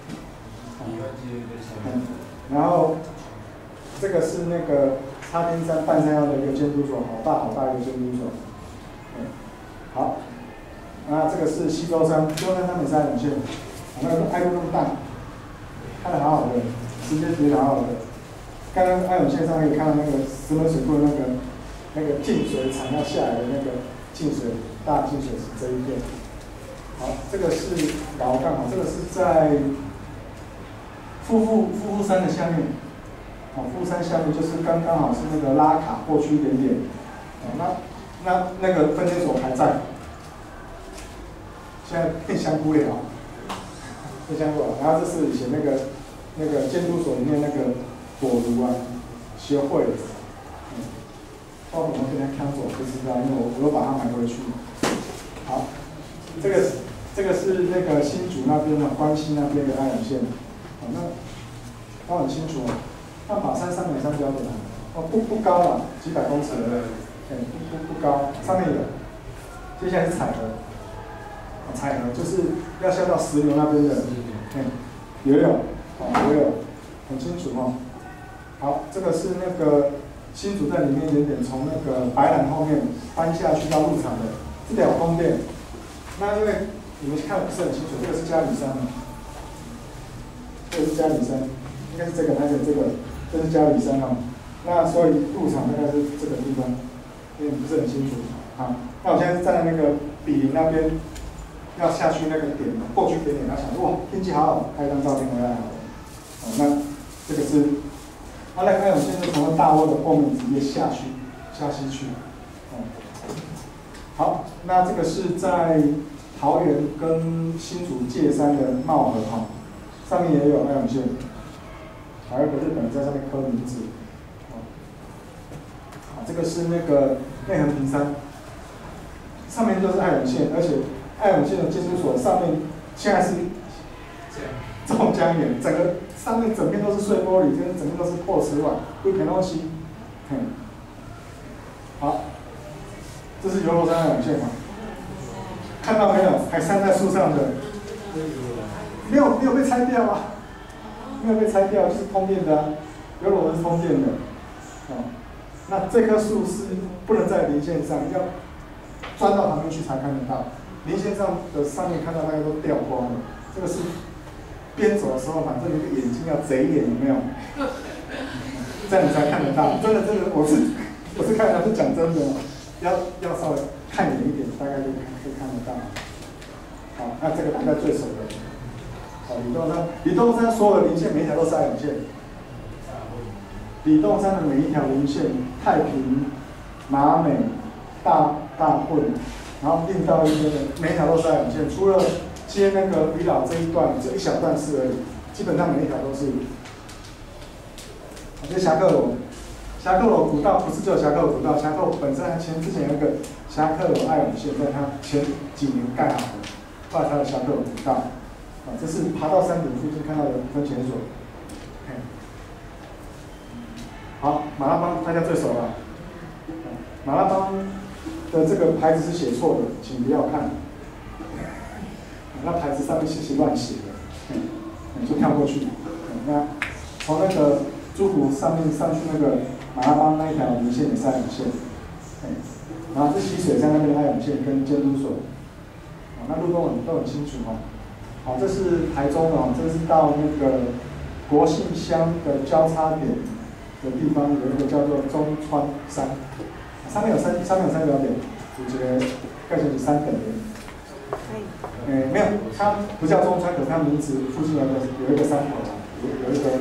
嗯，然后这个是那个插丁山半山腰的一个监督所，好大好大一个监督所。嗯，好，那这个是西周山，西周山上面是爱永线，那个爱路那么大，看得好好的，时间学得好好的。刚刚爱永线上可以看到那个石门水库的那个那个进水厂要下来的那个进水大进水是这一片。好，这个是老杠，这个是在富富富富山的下面，哦，富山下面就是刚刚好是那个拉卡过去一点点，哦，那那那个分监所还在，现在变香菇了，变香菇了。然后这是以前那个那个监督所里面那个火炉啊，学会的，嗯，包括我们跟他看走不知道，因为我我都把它买回去。好，这个这个是那个新竹那边的关西那边的爱永线，好，那都很清楚啊。那法山三点三标准啊，哦不不高了，几百公尺而已，哎不不不高，上面有。接下来是彩河，哦彩河就是要下到石流那边的，哎也有，哦也有，很清楚哦。好，这个是那个新竹在里面一点点从那个白兰后面搬下去到鹿场的。这条宫殿，那因为你们看不是很清楚，这个是嘉里山嘛，这个是嘉里山，应该是这个还是这个，这是嘉里山哦。那所以入场大概是这个地方，因为不是很清楚啊。那我现在是站在那个比邻那边，要下去那个点，过去点点，他想说哇天气好好，拍一张照片回来好了。哦，那这个是，那那爱永线是从大窝的后面直接下去，下西去，哦。好，那这个是在桃园跟新竹界山的茂河哈，上面也有爱永线，还有个日本在上面刻名字。好，这个是那个内横平山，上面就是爱永线，而且爱永线的监督所上面现在是中江岩，整个上面整片都是碎玻璃，跟整片都是破瓷碗，有片东西。嗯，好。这是游罗山爱永线嘛？看到没有？还山在树上的，没有没有被拆掉啊，没有被拆掉，就是通电的啊，游罗是通电的，哦，那这棵树是不能在零线上，要钻到旁边去才看得到，零线上的上面看到那个都掉光了，这个是边走的时候，反正那个眼睛要贼眼，有没有？这样你才看得到，真的真的，我是我是看他是讲真的。要要稍微看远一点，大概就可以看得到。好，那这个大概最熟的。好，李洞山，李洞山所有的零线每一条都是爱永线。李洞山的每一条零线，太平、马美、大大混，然后另到一边的每一条都是爱永线，除了接那个渔老这一段，这一小段是而已，基本上每一条都是。这侠客楼。侠客楼古道不是只有侠客楼古道，侠客楼本身前之前有一个侠客楼爱永线，在它前几年盖好的，后来它的侠客楼古道，啊，这是爬到山顶附近看到的分检所。好，马拉邦大家最熟了，马拉邦的这个牌子是写错的，请不要看，那牌子上面写是乱写的，你就跳过去。那从那个珠湖上面上去那个。马拉邦那一条零线也是爱永线，哎，然后这溪水山那边的爱永线跟监督所，啊，那路都很都很清楚哦。好，这是台中哦，这是到那个国姓乡的交叉点的地方，有一个叫做中川山，上面有三上面有三条点，我觉得盖成是三等的。哎，没有，它不叫中川，可是它名字附近有一个有一个山头，有有一个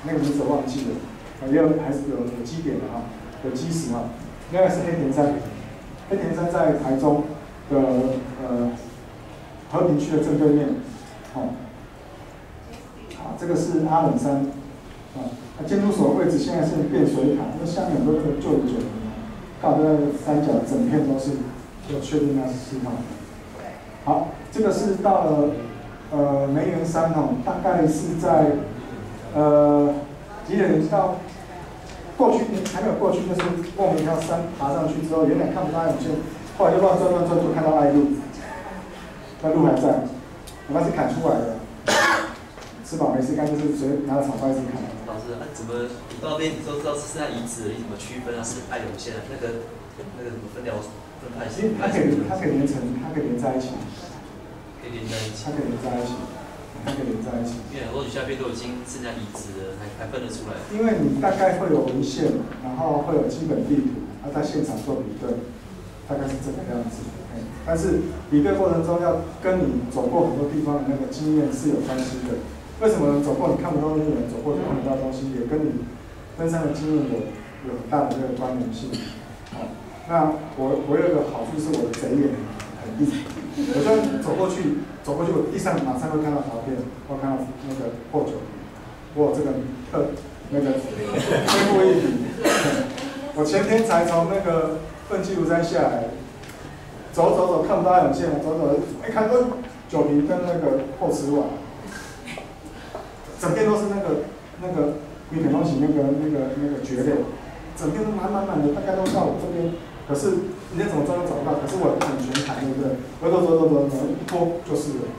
那个名字我忘记了，啊，也有还是有有基点的哈，有基石哈。那个是黑田山，黑田山在台中的呃和平区的正对面，哦，好，这个是阿冷山，啊，那监督所的位置现在是变水塔，那下面很多这个旧的酒瓶，靠这个山脚整片都是，就确定那是哈。好，这个是到了呃梅园山哦，大概是在呃几点到？过去还没有过去，就是莫名要山爬上去之后，原来看不到爱永线，后来就乱转乱转，就看到爱路，那路还在，那是砍出来的。吃饱没事干，就是随便拿着草包一直砍。 老师，那、啊、怎么你到那边你都知道是在遗址，你怎么区分啊？是爱永线啊？那个那个怎么分疗分派系？ 它可以它可以连成，它可以连在一起。 可以连在一起。 它可以连在一起。它可以连在一起。 因为很多下边都已经剩下遗址了，才才分得出来。 因为你大概会有文献，然后会有基本地图，要在现场做比对，大概是这个样子。但是比对过程中要跟你走过很多地方的那个经验是有关系的。为什么走过你看不到那个人，走过你看不到东西，也跟你登山的经验有有很大的这个关联性。好，那我我有一个好处是我的贼眼很硬，我就走过去。走过去，我地上马上会看到陶片，或看到那个破酒瓶，我有这个特那个天赋异禀。我前天才从那个奋起庐山下来，走走走看不到爱永线，走走一看到酒瓶跟那个破瓷碗，整片都是那个那个米粉东西那个那个那个蕨类，整片都满满满的，大概都到我这边，可是。你再怎么抓都找不到，可是我很全盘，对不对？我走走走走走，一拖就是了。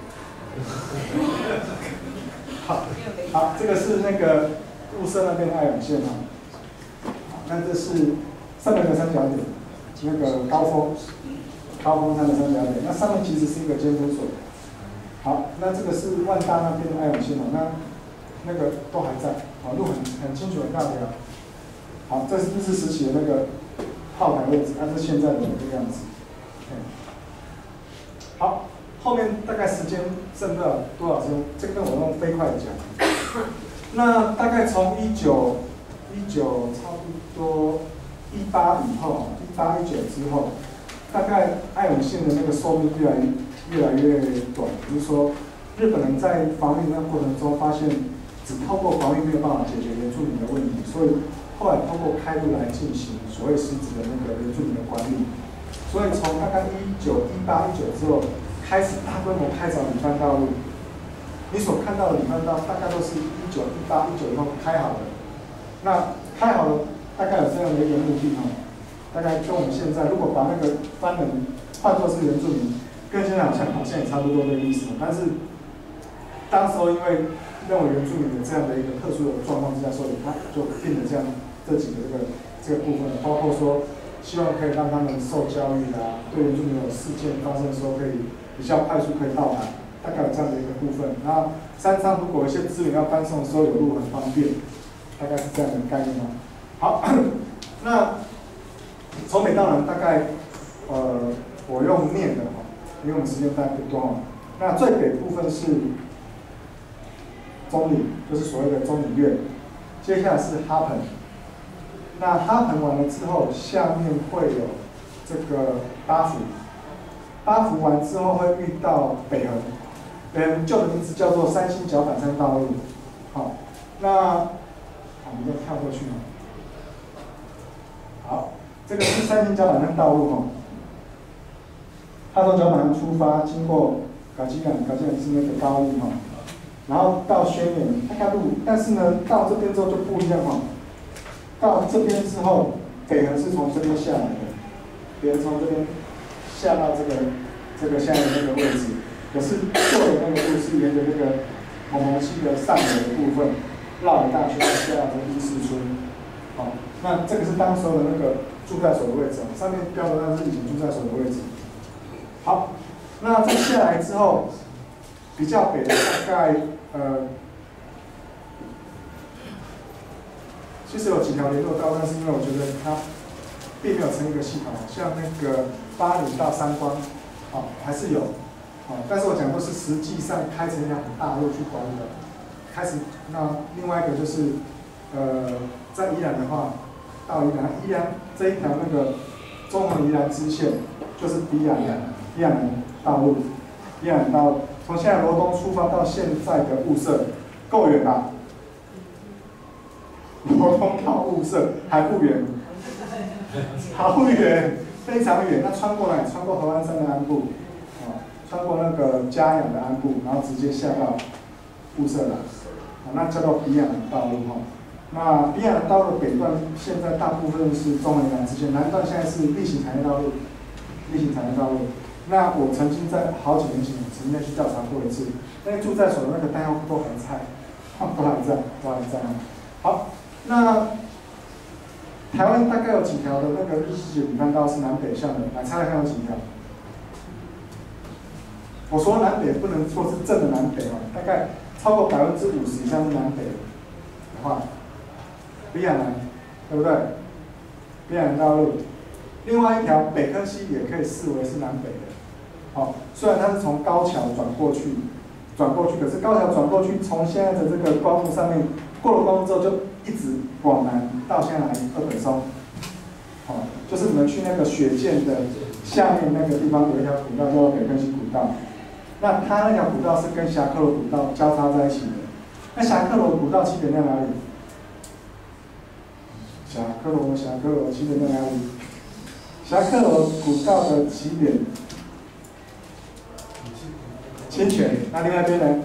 好，好，这个是那个雾社那边的爱永线哈。好，那这是上面的三角点，那个高峰，高峰山的三角点，那上面其实是一个监督所。好，那这个是万大那边的爱永线哈，那那个都还在，好，路很很清楚很大条。好，这是日治时期的那个。炮台位置，它是现在的这个样子。好，后面大概时间剩多少多少钟？这个我用飞快讲。那大概从一九一九差不多一八以后，一八一九之后，大概爱永线的那个寿命越来越来越短。比如说，日本人在防御那过程中发现，只透过防御没有办法解决原住民的问题，所以。后来通过开路来进行所谓实质的那个原住民的管理，所以从大概一九一八一九之后开始大规模开凿履番道路。你所看到的履番道大概都是一九一八一九以后开好的。那开好了大概有这样的一个目的哈，大概跟我们现在如果把那个番人换作是原住民，跟现在好像好像也差不多这个意思。但是当时候因为认为原住民的这样的一个特殊的状况之下，所以他就定了这样。这几个这个这个部分，包括说希望可以让他们受教育啦、啊，对原住民有事件发生的时候可以比较快速可以到达，大概有这样的一个部分。那山上如果有一些资源要搬送的时候，有路很方便，大概是这样的概念哦。好，那从北到南大概呃我用念的哈，因为我们时间大概不多哦。那最北部分是中里，就是所谓的中里院，接下来是哈盆。那哈盆完了之后，下面会有这个八福，八福完之后会遇到北横，北横旧的名字叫做三星脚板山道路。好，那我们要跳过去吗？好，这个是三星脚板山道路哈。他从脚板山出发，经过嘎基港，嘎基港是那个高路哈，然后到宣言大概路，但是呢，到这边之后就不一样哈。到这边之后，北横是从这边下来的，北横从这边下到这个这个下面那个位置。可是旧的那个路是沿着那个蒙蒙溪的上游的部分，绕一大圈下到这个伊势村。好，那这个是当时候的那个驻在所的位置，上面标的那是以前驻在所的位置。好，那再下来之后，比较北的大概呃。其实有几条联络道，但是因为我觉得它并没有成一个系统，像那个八里到三关，哦还是有，哦，但是我讲都是实际上开成一条很大的路去管理的。开始，那另外一个就是呃，在宜兰的话，到宜兰，宜兰这一条那个中横宜兰支线，就是宜兰宜兰道路，宜兰到从现在罗东出发到现在的雾社，够远吧？罗东到雾社还不远，好远，非常远。那穿过哪里？穿过合欢山的安部，啊，穿过那个嘉阳的安部，然后直接下到雾社来，啊，那叫做宜兰道路哈。那宜兰道路的北段现在大部分是中横宜兰支线，南段现在是例行产业道路，例行产业道路。那我曾经在好几年前曾经去调查过一次，那个住在所的那个弹药库都还在，都还在，都还在。好，那台湾大概有几条的那个日式履番道是南北向的？来猜猜看有几条？我说南北不能说是正的南北哦，大概超过百分之五十以上是南北的话，宜兰南，对不对？宜兰道路，另外一条北科西也可以视为是南北的。好，虽然它是从高桥转过去，转过去，可是高桥转过去，从现在的这个光复上面过了光复之后，就一直往南到现在来二本松。好，就是你们去那个雪见的下面那个地方有一条古道叫做北科西古道，那它那条古道是跟侠客罗古道交叉在一起的。那侠客罗古道起点在哪里？侠客罗，侠客罗起点在哪里？侠客罗古道的起点。清泉，那另外一边呢？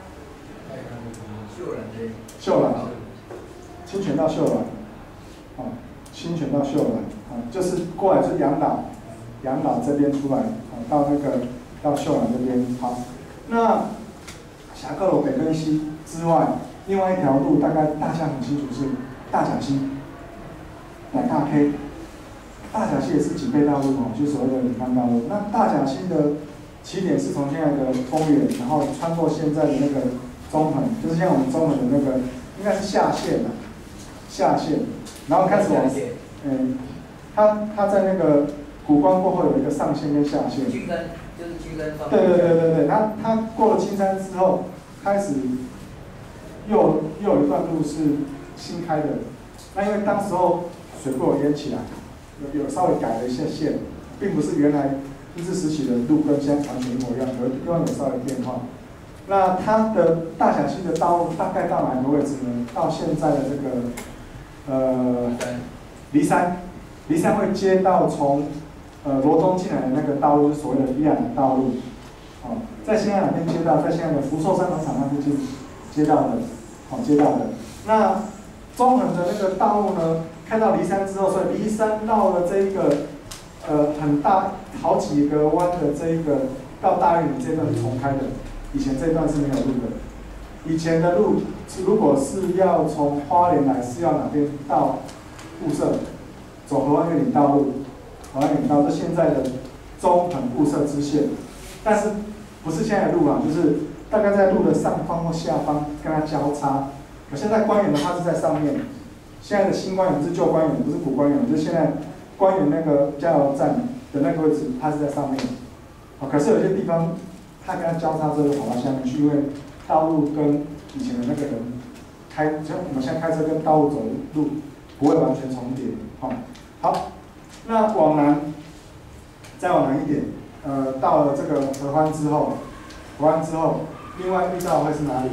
秀兰这边。 秀兰，清泉到秀兰，哦，清泉到秀兰，哦，就是过来就是阳岛，阳岛这边出来，哦，到那个到秀兰这边，好，那侠客罗北跟西之外，另外一条路大概大家很清楚是大甲溪，乃大 K， 大甲溪也是警备道路哦，就是所谓的履番道路。那大甲溪的起点是从现在的丰原，然后穿过现在的那个中横，就是像我们中横的那个，应该是下线了，下线，然后开始往，嗯，它它在那个古关过后有一个上线跟下线。 金山就是金山方面。 对对对对对，它它过了金山之后，开始又又有一段路是新开的，那因为当时候水库有淹起来，有有稍微改了一些线，并不是原来日治时期的路跟现在完全一模一样，有地方有稍微变化。那它的大甲溪的道路大概到哪个位置呢？到现在的这个呃梨山，梨山会接到从呃罗东进来的那个道路，是所谓的宜兰道路。哦，在现在哪边接到？在现在的福寿山农场那附近接到的，好、哦、接到的。那中横的那个道路呢，开到梨山之后，所以梨山到了这一个呃很大好几个弯的这一个到大玉里这段是重开的，以前这段是没有路的。以前的路如果是要从花莲来，是要哪边到雾社，走河湾月岭道路，河湾月岭道是现在的中横雾社支线，但是不是现在的路啊，就是大概在路的上方或下方跟它交叉。可现在官园的话是在上面，现在的新官园是旧官园，不是古官园，就是现在官园那个加油站的那个位置，它是在上面。哦，可是有些地方它跟它交叉之后就跑到下面去，因为道路跟以前的那个人开，像我们现在开车跟道路走的路不会完全重叠。好、哦，好，那往南，再往南一点，呃，到了这个合欢之后，合欢之后，另外遇到会是哪里？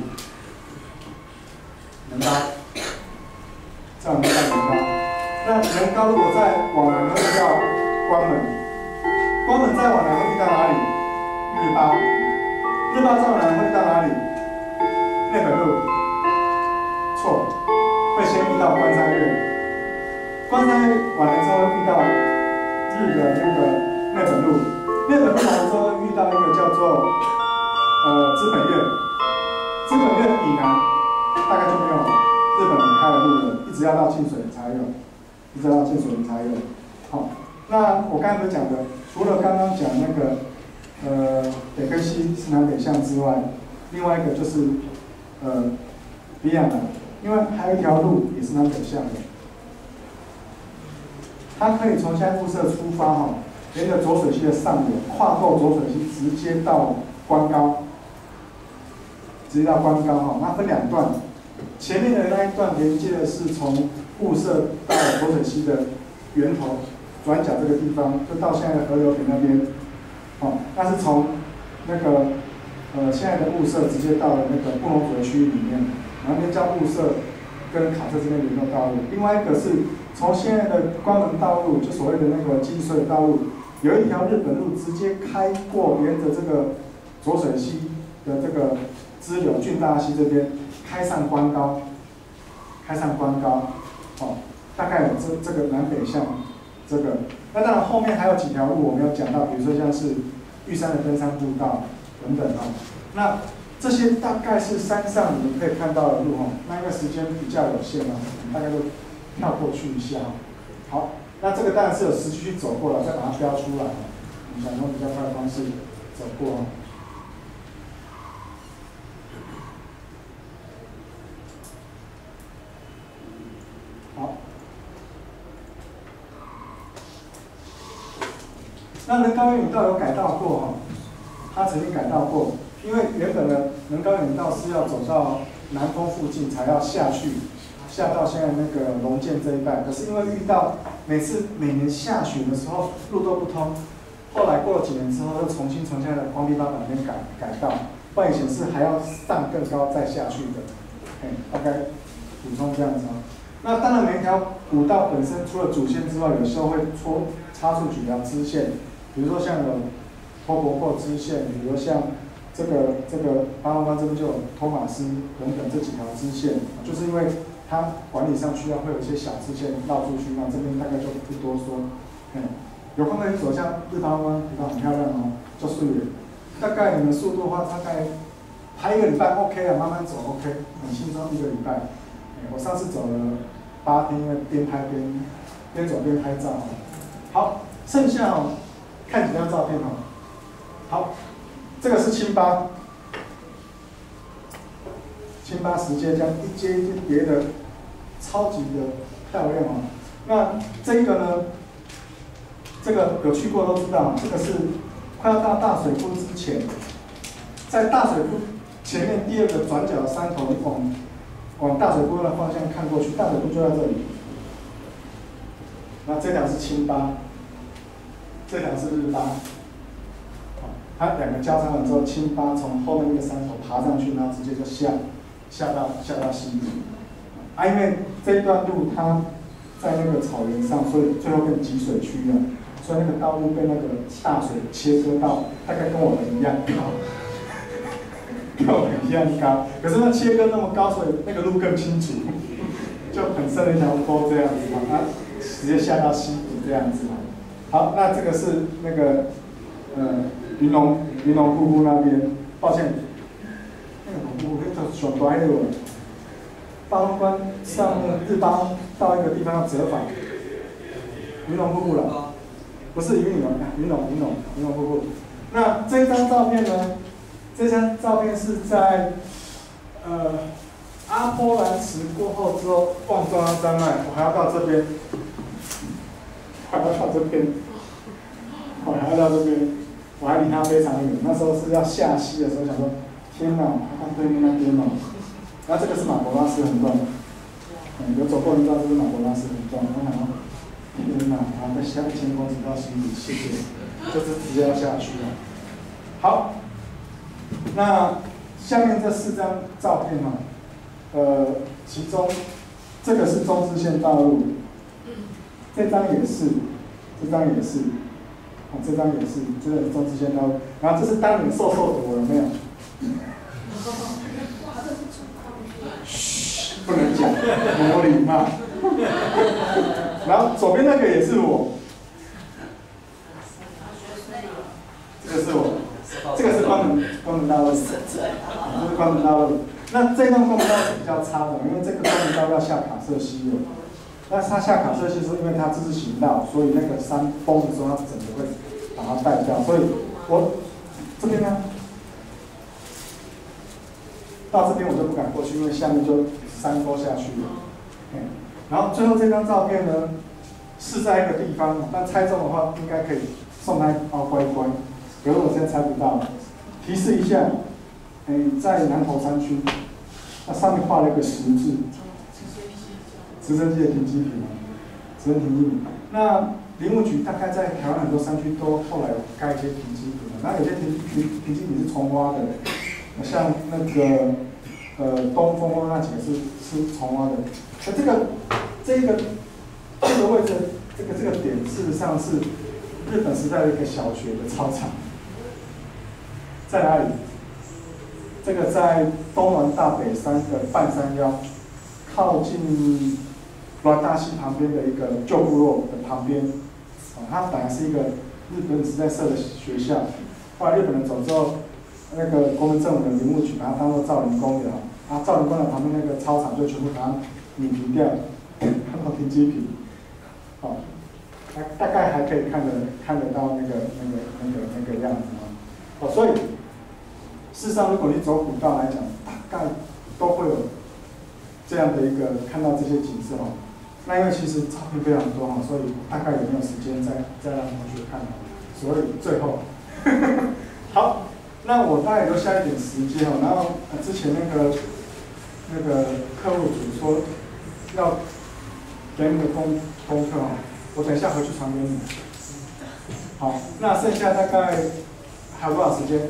能高，再往南到能高。那能高如果再往南会遇到关门，关门再往南会遇到哪里？日巴，日巴再往南会遇到哪里？内本路，错，会先遇到关山岳，关山岳完了之后遇到日的那个内本路，内本路完了之后遇到一个叫做呃资本院，资本院以南大概就没有日本人开的路了，一直要到清水才有，一直要到清水才有。好，那我刚才不是讲的，除了刚刚讲那个呃北跟西是南北向之外，另外一个就是呃宜兰的，因为还有一条路也是南北向的，它可以从现在雾社出发哈，沿着浊水溪的上游，跨过浊水溪，直接到关高，直接到关高哈。它分两段， 前面的那一段连接的是从雾社到浊水溪的源头转角这个地方，就到现在的河流坪那边。哦，那是从那个呃现在的雾社直接到了那个布农族的区域里面，然后那边叫雾社跟卡社这边联络道路。另外一个是从现在的关门道路，就所谓的那个积水的道路，有一条日本路直接开过，沿着这个浊水溪的这个支流郡大溪这边开上关高，开上关高，哦，大概有这这个南北向这个。那当然后面还有几条路我们有讲到，比如说像是玉山的登山步道等等哦。那这些大概是山上你们可以看到的路哦，那因为时间比较有限哦，我们大概都跳过去一下。好，那这个当然是有实际去走过了，再把它标出来哦。我们想用比较快的方式走过哦。好，那能高原引道有改道过哈，它曾经改道过，因为原本的能高原引道是要走到南峰附近才要下去，下到现在那个龙涧这一带，可是因为遇到每次每年下雪的时候路都不通，后来过了几年之后又重新从现在的荒地八板边改改道，不然以前是还要上更高再下去的，哎，大概补充这样子哦。那当然，每一条古道本身除了主线之外，有时候会戳插出几条支线，比如说像有托博阔支线，比如像这个这个八方关这边就有托马斯等等这几条支线，就是因为它管理上需要会有一些小支线绕出去，那这边大概就不多说。嗯，有空可以走向日八方关，地方很漂亮哦，就顺远。大概你们速度的话，大概排一个礼拜 OK 啊，慢慢走 OK， 很轻松一个礼拜。我上次走了八天，因为边拍边边走边拍照哦。好，剩下哦，看几张照片哦。好，这个是清八，清八石阶，这样一阶一阶叠的，超级的漂亮哦。那这个呢，这个有去过都知道，这个是快要到大水库之前，在大水库前面第二个转角的山头往。往大水库的方向看过去，大水库就在这里。那这条是清八，这条是日八。它两个交叉了之后，清八从后面那个山头爬上去，然后直接就下下到下到西部。啊，因为这一段路它在那个草原上，所以最后变集水区了，所以那个道路被那个大水切割到，大概跟我们一样高。跟我们一样高，可是那切割那么高，所以那个路更清楚，就很深的一条沟这样子嘛，它直接下到西部这样子嘛。好，那这个是那个呃云龙云龙瀑布那边，抱歉，那个龙瀑布那叫小白路，八方关上面日八到一个地方要折返，云龙瀑布了，不是云龙，云龙云龙云龙瀑布。那这张照片呢？这张照片是在呃阿波兰池过后之后，望中央山脉，我还要到这边，还要到这边，我还要到这边，我还离它非常远。那时候是要下溪的时候，想说天哪，我看对面那边哦。然后这个是马博拉斯横断，嗯，有走过人知道这是马博拉斯横断。我想说天哪，还要再下一千公尺到溪底，谢谢，就是直接要下去了。好。那下面这四张照片呢、哦，呃，其中这个是中支线道路，这张也是，这张也是，哦，这张也是，这个是中支线道路。然后这是当年瘦瘦的我，有没有？嘘，不能讲，没有礼貌。然后左边那个也是我，这个是我。这个是关门关门道路，这是关门道路。那这段关门道是比较差的，因为这个关门道要下卡瑟溪了。那它下卡瑟溪是因为它这是行道，所以那个山崩的时候，它整个会把它带掉。所以我这边呢，到这边我就不敢过去，因为下面就山沟下去了。嗯，然后最后这张照片呢，是在一个地方，但猜中的话应该可以送他一包乖乖。可是我现在猜不到，提示一下，哎，在南投山区， 那上面画了一个十字，直升机的停机坪嘛，直升停机坪。那林务局大概在台湾很多山区都后来有盖一些停机坪，然后有些停停停机坪是重挖的，像那个呃东风那几个是是重挖的。那这个这个这个位置，这个这个点事实上是日本时代的一个小学的操场，在哪里？这个在东南大北山的半山腰，靠近罗大溪旁边的一个旧部落的旁边。啊，它本来是一个日本时代设的学校，后来日本人走之后，那个国民政府的林务局把它当做造林公园，啊，造林公园旁边那个操场就全部把它碾平掉，看到停机坪，好，大大概还可以看得看得到那个那个那个那个样子啊，哦，所以事实上，如果你走古道来讲，大概都会有这样的一个看到这些景色哦。那因为其实照片非常多哈，所以大概也没有时间再再让同学看了。所以最后，好，那我大概留下一点时间哦。然后、呃、之前那个那个客户组说要给你的功功课哦，我等一下回去传给你。好，那剩下大概还有多少时间？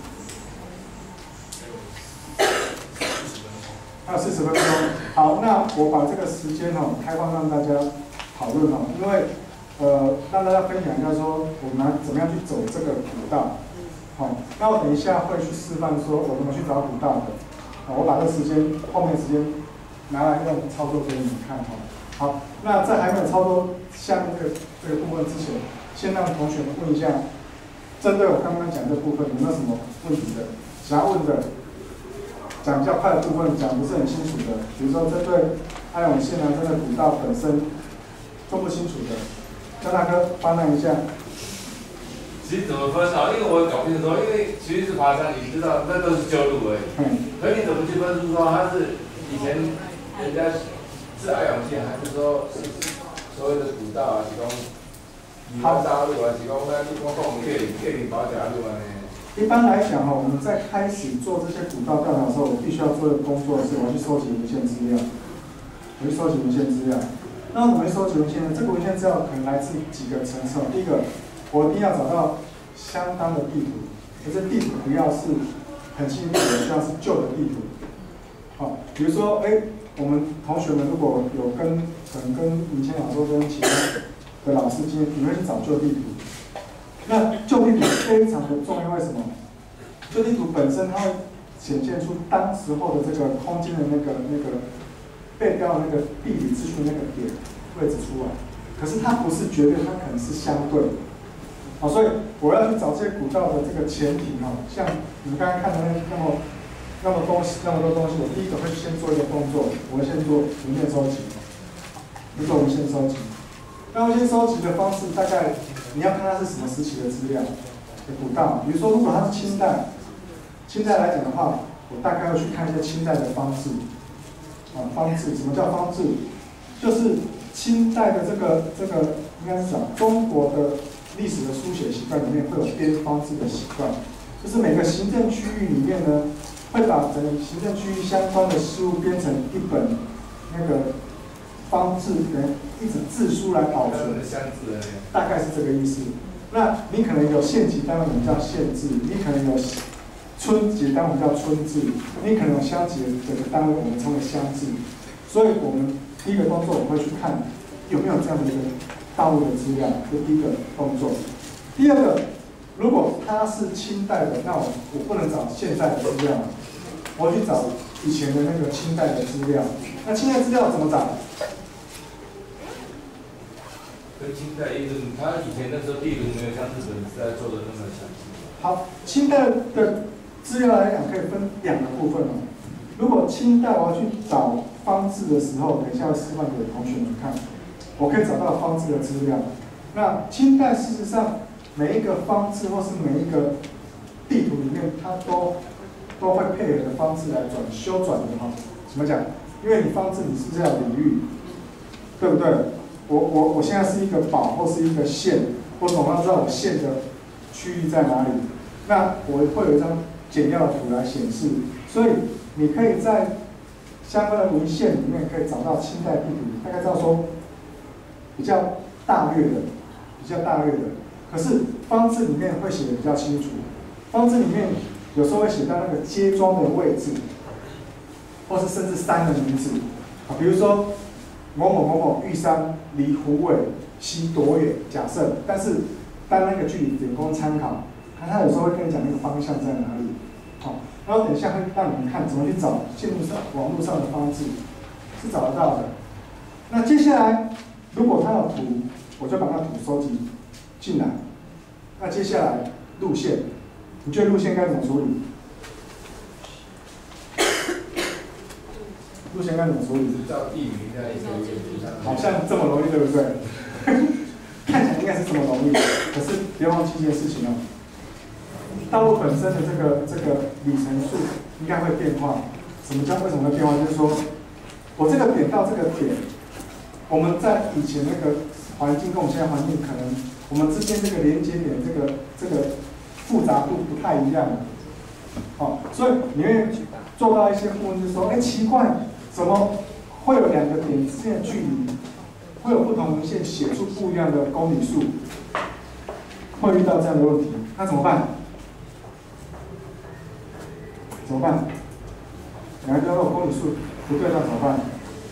还有四十分钟。好，那我把这个时间哦开放让大家讨论哦，因为呃让大家分享一下说我们怎么样去走这个古道。好、哦，那我等一下会去示范说我怎么去找古道的。好、哦，我把这个时间后面时间拿来用操作给你们看哈、哦。好，那在还没有操作下面这个这个部分之前，先让同学们问一下，针对我刚刚讲这部分有没有什么问题的，想要问的？讲比较快的部分讲不是很清楚的，比如说针对爱永线啊，针对古道本身都不清楚的，张大哥帮忙一下。 其实怎么分啊？因为我搞不清楚，因为其实是爬山，你知道那都是旧路而已。嗯。可你怎么去分出说它是以前人家是爱永线，还是说是所谓的古道啊？是讲宜兰大路啊？是讲那地方讲桂林桂林保甲路啊呢？ 一般来讲哈，我们在开始做这些古道调查的时候，我必须要做的工作是我要去收集文献资料，我去收集文献资料。那我怎么去收集文献呢？这个文献资料可能来自几个层次。第一个，我一定要找到相当的地图，而这地图不要是很清楚的，需要是旧的地图。好，比如说，哎，我们同学们如果有跟可能跟以前老师跟其他的老师经验，你会去找旧地图。那旧地图非常的重要，为什么？旧地图本身它会显现出当时候的这个空间的那个那个背调的那个地理资讯那个点位置出来，可是它不是绝对，它可能是相对。好，所以我要去找这些古道的这个前提哈，像你们刚才看的那那么那么东西那么多东西，我第一个会先做一个动作，我会先做文献收集，先做文献收集。那文献收集的方式大概。你要看它是什么时期的资料的古道，比如说如果它是清代，清代来讲的话，我大概要去看一些清代的方志，啊，方志，什么叫方志？就是清代的这个这个应该是讲中国的历史的书写习惯里面会有编方志的习惯，就是每个行政区域里面呢，会把整个行政区域相关的事物编成一本那个方志跟一纸字书来保存，大概是这个意思。那你可能有县级单位，我们叫县志；你可能有村级单位叫村志；你可能有乡级的整个单位，我们称为乡志。所以我们第一个动作，我会去看有没有这样的一个道路的资料，这是第一个动作。第二个，如果它是清代的，那我我不能找现在的资料，我要去找以前的那个清代的资料。那清代资料怎么找？ 跟清代一直，他以前那时候地图没有像日本时代做的那么详细。 好，清代的资料来讲可以分两个部分哦。如果清代我要去找方志的时候，等一下会示范给同学们看，我可以找到方志的资料。那清代事实上每一个方志或是每一个地图里面，它都都会配合的方式来转修转的哈。怎么讲？因为你方志你是不是要领域，对不对？我我我现在是一个堡或是一个县，我总要知道我县的区域在哪里。那我会有一张简要的图来显示，所以你可以在相关的文献里面可以找到清代地图，大概知道说比较大略的，比较大略的。可是方志里面会写的比较清楚，方志里面有时候会写到那个街庄的位置，或是甚至山的名字啊，比如说某某某某玉山离虎尾溪多远，假设，但是当那个距离仅供参考，他有时候会跟你讲那个方向在哪里，好、哦，然后等一下会让你们看怎么去找线路上网络上的方志，是找得到的。那接下来如果他有图，我就把那图收集进来。那接下来路线，你觉得路线该怎么处理？路线该怎么处理？ 照地名这样一个好像这么容易，对不对？看起来应该是这么容易，可是别忘记一件事情哦，道路本身的这个这个里程数应该会变化。什么叫为什么会变化？就是说我这个点到这个点，我们在以前那个环境跟我们现在环境可能我们之间这个连接点这个这个复杂度不太一样，哦，所以你会做到一些部分，就是说，哎，奇怪，怎么会有两个点之间的距离，会有不同文献写出不一样的公里数，会遇到这样的问题，那怎么办？怎么办？两个都有公里数不对，那怎么办？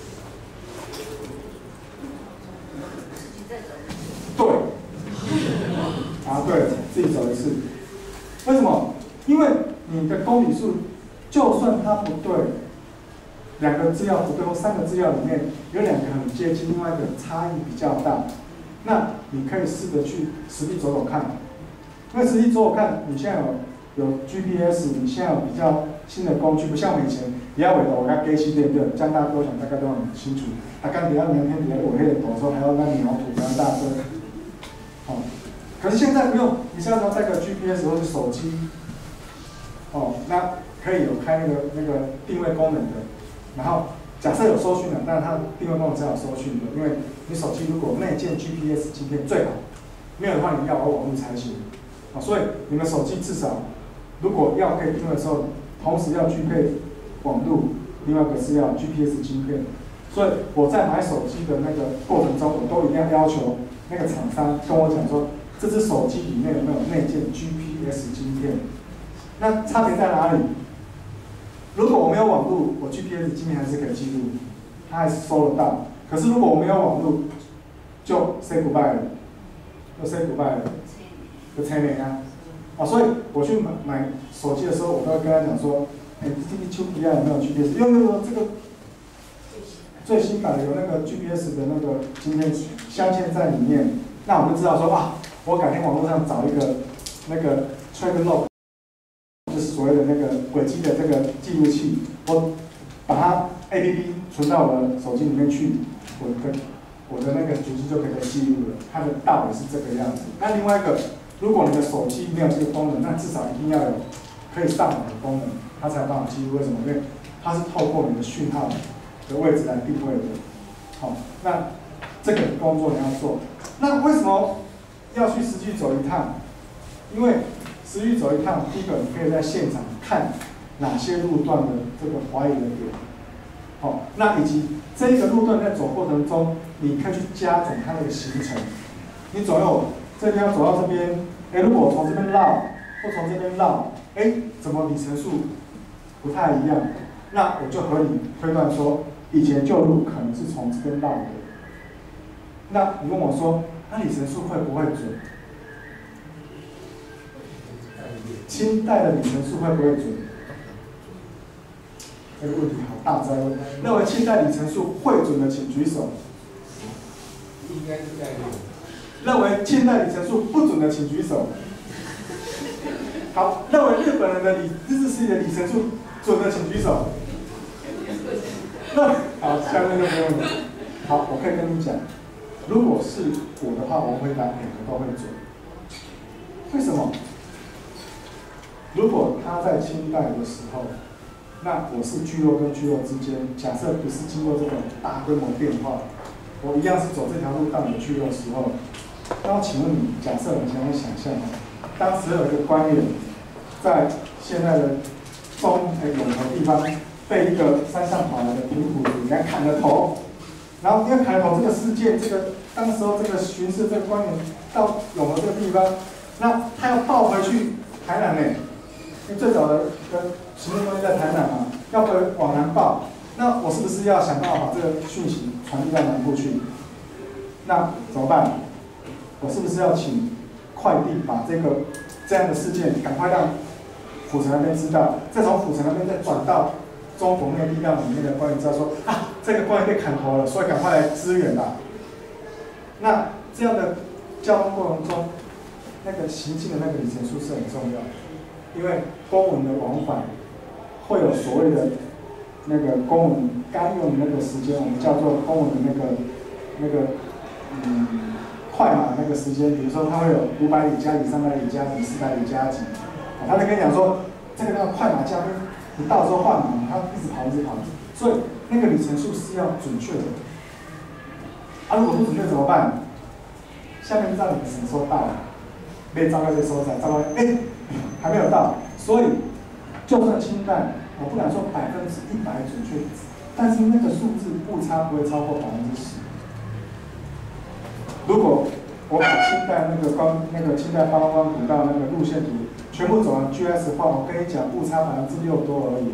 对，啊对，自己走一次。为什么？因为你的公里数，就算它不对，两个资料不对或三个资料里面有两个很接近，另外一个差异比较大，那你可以试着去实地走走看。因为实地走走看，你现在有有 G P S， 你现在有比较新的工具，不像我们以前也要为了我跟机器对不对？江大哥想大家都很清楚。啊，刚底下明天底下我那个抖时候还要那描图，然后大哥。哦，可是现在不用，你只要带个 G P S 或者手机，哦，那可以有开那个那个定位功能的。然后假设有收讯了，但是它定位功能是要有收讯的，因为你手机如果内建 G P S 芯片最好，没有的话你要有网络才行。啊，所以你们手机至少如果要可以定位的时候，同时要具备网络，另外一个是要 G P S 芯片。所以我在买手机的那个过程中，我都一定要要求那个厂商跟我讲说，这只手机里面有没有内建 G P S 芯片？那差别在哪里？如果我没有网络，我 G P S 芯片还是可以记录，它还是收得到。可是如果我没有网络，就 say goodbye 了，就 say goodbye 了，就催眠啊。啊，所以我去买买手机的时候，我都会跟他讲说，哎、欸，这个手机啊有没有 G P S？ 有有有，这个最新版的有那个 G P S 的那个芯片镶嵌在里面，那我就知道说啊，我改天网络上找一个那个 track log， 就是所谓的那个轨迹的这个记录器，我把它 A P P 存到我的手机里面去，我的我的那个足迹就可以记录了，它的道理是这个样子。那另外一个，如果你的手机没有这个功能，那至少一定要有可以上网的功能，它才有办法记录。为什么？因为它是透过你的讯号的位置来定位的。好，那这个工作你要做。那为什么要去实际走一趟？因为实际走一趟，第一个你可以在现场看哪些路段的这个怀疑的点。好，那以及这一个路段在走过程中，你可以去加总它的行程。你左右这边要走到这边，哎，如果我从这边绕，或从这边绕，哎，怎么里程数不太一样？那我就合理推断说，以前旧路可能是从这边绕的。那你问我说，那里程数会不会准？清代的里程数会不会准？这个问题好大哉问。认为清代里程数会准的，请举手。 应该是概率。 认为清代里程数不准的，请举手。好，认为日本人的里日治时期的里程数准的，请举手。那好，下面就没问题。好，我可以跟你讲，如果是我的话，我回答两个都会准。为什么？如果他在清代的时候，那我是聚落跟聚落之间，假设不是经过这种大规模变化，我一样是走这条路到你的聚落的时候，那我请问你，假设我们想要想象，当时有一个官员在现在的中诶永和地方被一个山上跑来的平埔族给他砍了头，然后因为砍了头这个事件，这个当时候这个巡视这个官员到永和这个地方，那他要报回去台南呢，因为最早的的行政中心在台南嘛，要回往南报，那我是不是要想办法把这个讯息传递到南部去？那怎么办？我是不是要请快递把这个这样的事件赶快让府城那边知道，再从府城那边再转到中国内地，让里面的官员知道说啊，这个官员被砍头了，所以赶快来支援吧。那这样的交通过程中，那个行进的那个里程数是很重要的，因为公文的往返会有所谓的那个公文该用的那个时间，我们叫做公文的那个那个嗯。快马那个时间，比如说它会有五百里加里、三百里加里、四百里加几，啊，他就跟你讲说，这个那个快马加分，你到时候换马，它一直跑一直跑，所以那个里程数是要准确的。啊，如果不准确怎么办？下面让你什么时候到了？被招到这收在，招到哎还没有到，所以就算清代，我不敢说百分之一百准确，但是那个数字误差不会超过百分之十。如果我把清代那个光那个清代八方古道那个路线图全部走完 G S 化，我跟你讲，误差百分之六多而已。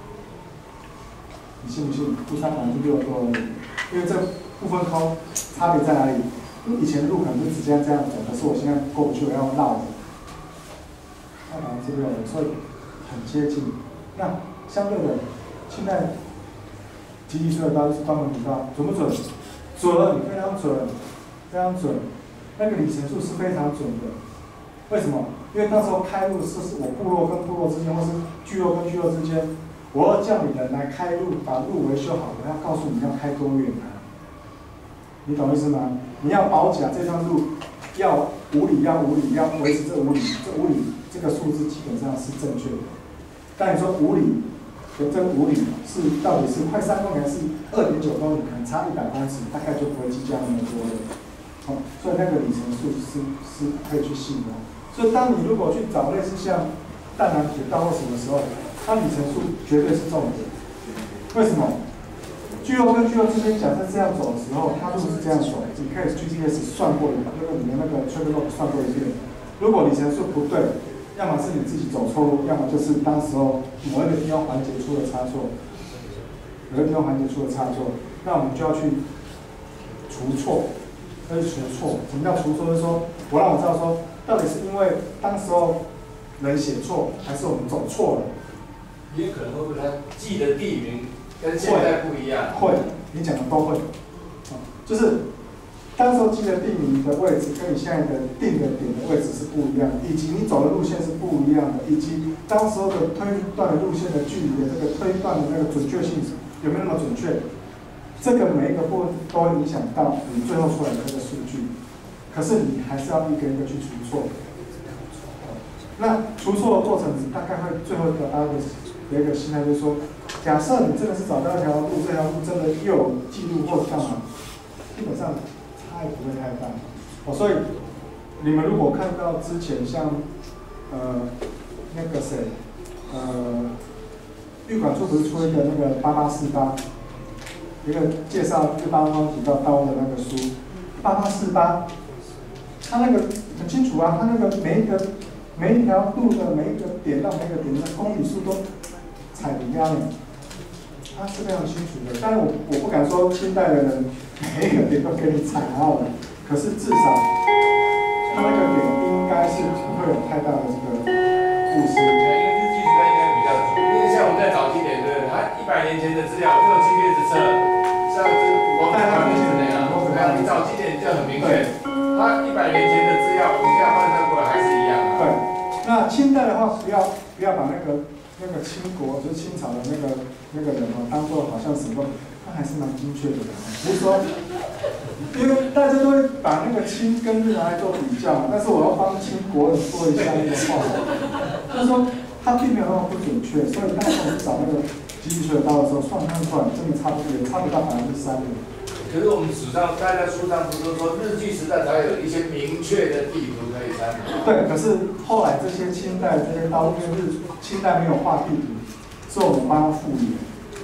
你信不信？误差百分之六多而已。因为这部分空差别在哪里？以前的路可能就直接这样走，可是我现在过不去，我要绕的。那百分之六，所以很接近。那相对的，清代集体出的道是关门古道，准不准？准，非常准。非常准，那个里程数是非常准的。为什么？因为那时候开路是我部落跟部落之间，或是聚落跟聚落之间，我要叫你人来开路，把路维修好，我要告诉你要开多远啊？你懂意思吗？你要保甲这段路要五里，要五里，要维持这五里，这五里这个数字基本上是正确的。但你说五里的这五里是到底是快三公里还是二点九公里？可能差一百公尺，大概就不会计较那么多了。哦，所以那个里程数是是可以去信的。所以当你如果去找类似像淡南铁道或什么时候，它里程数绝对是重点。为什么？聚落跟聚落之间，假设这样走的时候，它路是这样走，你可以 G P S 算过一遍，那个你的那个 travel log 算过一遍。如果里程数不对，要么是你自己走错路，要么就是当时候某一个地方环节出了差错，有个地方环节出了差错，那我们就要去除错。可以除错，什么叫除错？就是说我让我知道说，到底是因为当时候人写错，还是我们走错了？ 也可能会不会他记的地名跟现在不一样？ 会，你讲的都会。就是当时候记的地名的位置跟你现在的定的点的位置是不一样的，以及你走的路线是不一样的，以及当时候的推断的路线的距离的这个推断的那个准确性有没有那么准确？这个每一个部分都会影响到你最后出来的这个数据，可是你还是要一个一个去除错。那除错的过程大概会最后得到一个有一个心态，就是说，假设你真的是找到一条路，这条路真的又有记录或干嘛，基本上差异不会太大。哦，所以你们如果看到之前像呃那个谁呃预管处不是出一个那个八八四八。一个介绍日八方古道道路的那个书，八八四八，它那个很清楚啊，它那个每一个每一条路的每一个点到每一个点的公里数都踩底压的，它是非常清楚的。当然我我不敢说清代的人每一个点都给你踩好了，可是至少它那个点应该是不会有太大的这个误失。 因为日记时代应该比较准，因为像我们在早期点对，它一百年前的资料用 G P S 测。像这个我们台湾是那样，它你早期点就很明确，它一百年前的资料，我们现在换算过来还是一样的。 对，那清代的话，不要不要把那个那个清国就是清朝的那个那个人哦，当做好像什么，他还是蛮精确的。比如说，因为大家都会把那个清跟日拿来做比较嘛，但是我要帮清国人说一下那个话，就是说他并没有那么不准确，所以当时我们找那个。集体水道的时候算算出来，真的差不多也差不到百分之三的。 可是我们史上大家书上不是说日据时代才有一些明确的地图可以参考？ 对，可是后来这些清代这些道路，因为日清代没有画地图，所以我们帮他复原。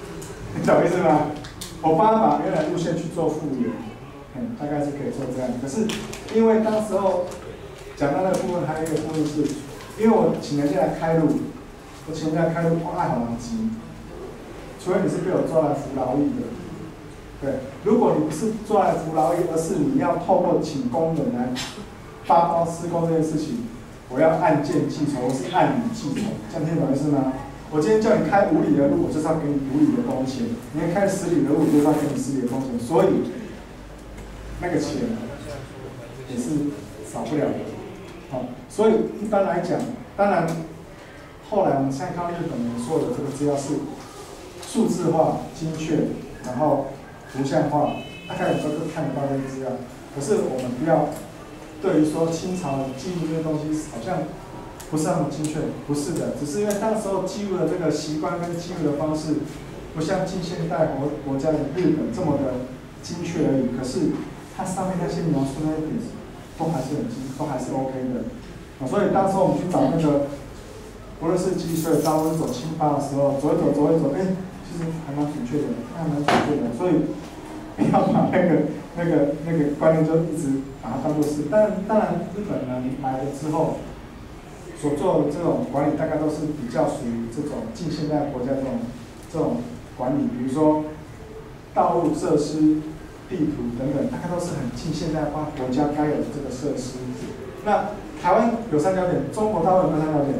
你懂意思吗？我帮他把原来路线去做复原，嗯，大概是可以做这样。可是因为当时候讲到那个部分，还有一个部分是，因为我请人家来开路，我请人家开路，我爱好狼急，除非你是被我抓来服劳役的。对，如果你不是抓来服劳役，而是你要透过请工人来发包施工这件事情，我要按件计酬，我是按理计酬，这样听懂意思吗？我今天叫你开五里的路，我就是要给你五里的工钱；你要开十里的路，我就是要给你十里的工钱。所以那个钱也是少不了的。好、哦，所以一般来讲，当然后来我们现在看到日本人说的这个资料是数字化、精确，然后图像化，大概有时候都看得到这些资料。可是我们不要对于说清朝记录这些东西好像不是那么精确，不是的，只是因为当时候记录的这个习惯跟记录的方式，不像近现代国国家的日本这么的精确而已。可是它上面那些描述那些点都还是很精，都还是 OK 的。啊，所以当时候我们去找那个无论是几岁，当我走清八的时候，走一走走一走，哎，其实还蛮准确的，还蛮准确的。所以不要把那个那个那个观念就一直把它当做是。但当然，日本人来了之后所做的这种管理，大概都是比较属于这种近现代国家这种这种管理，比如说道路设施、地图等等，大概都是很近现代化国家该有的这个设施。那台湾有三角点，中国大陆有没有三角点？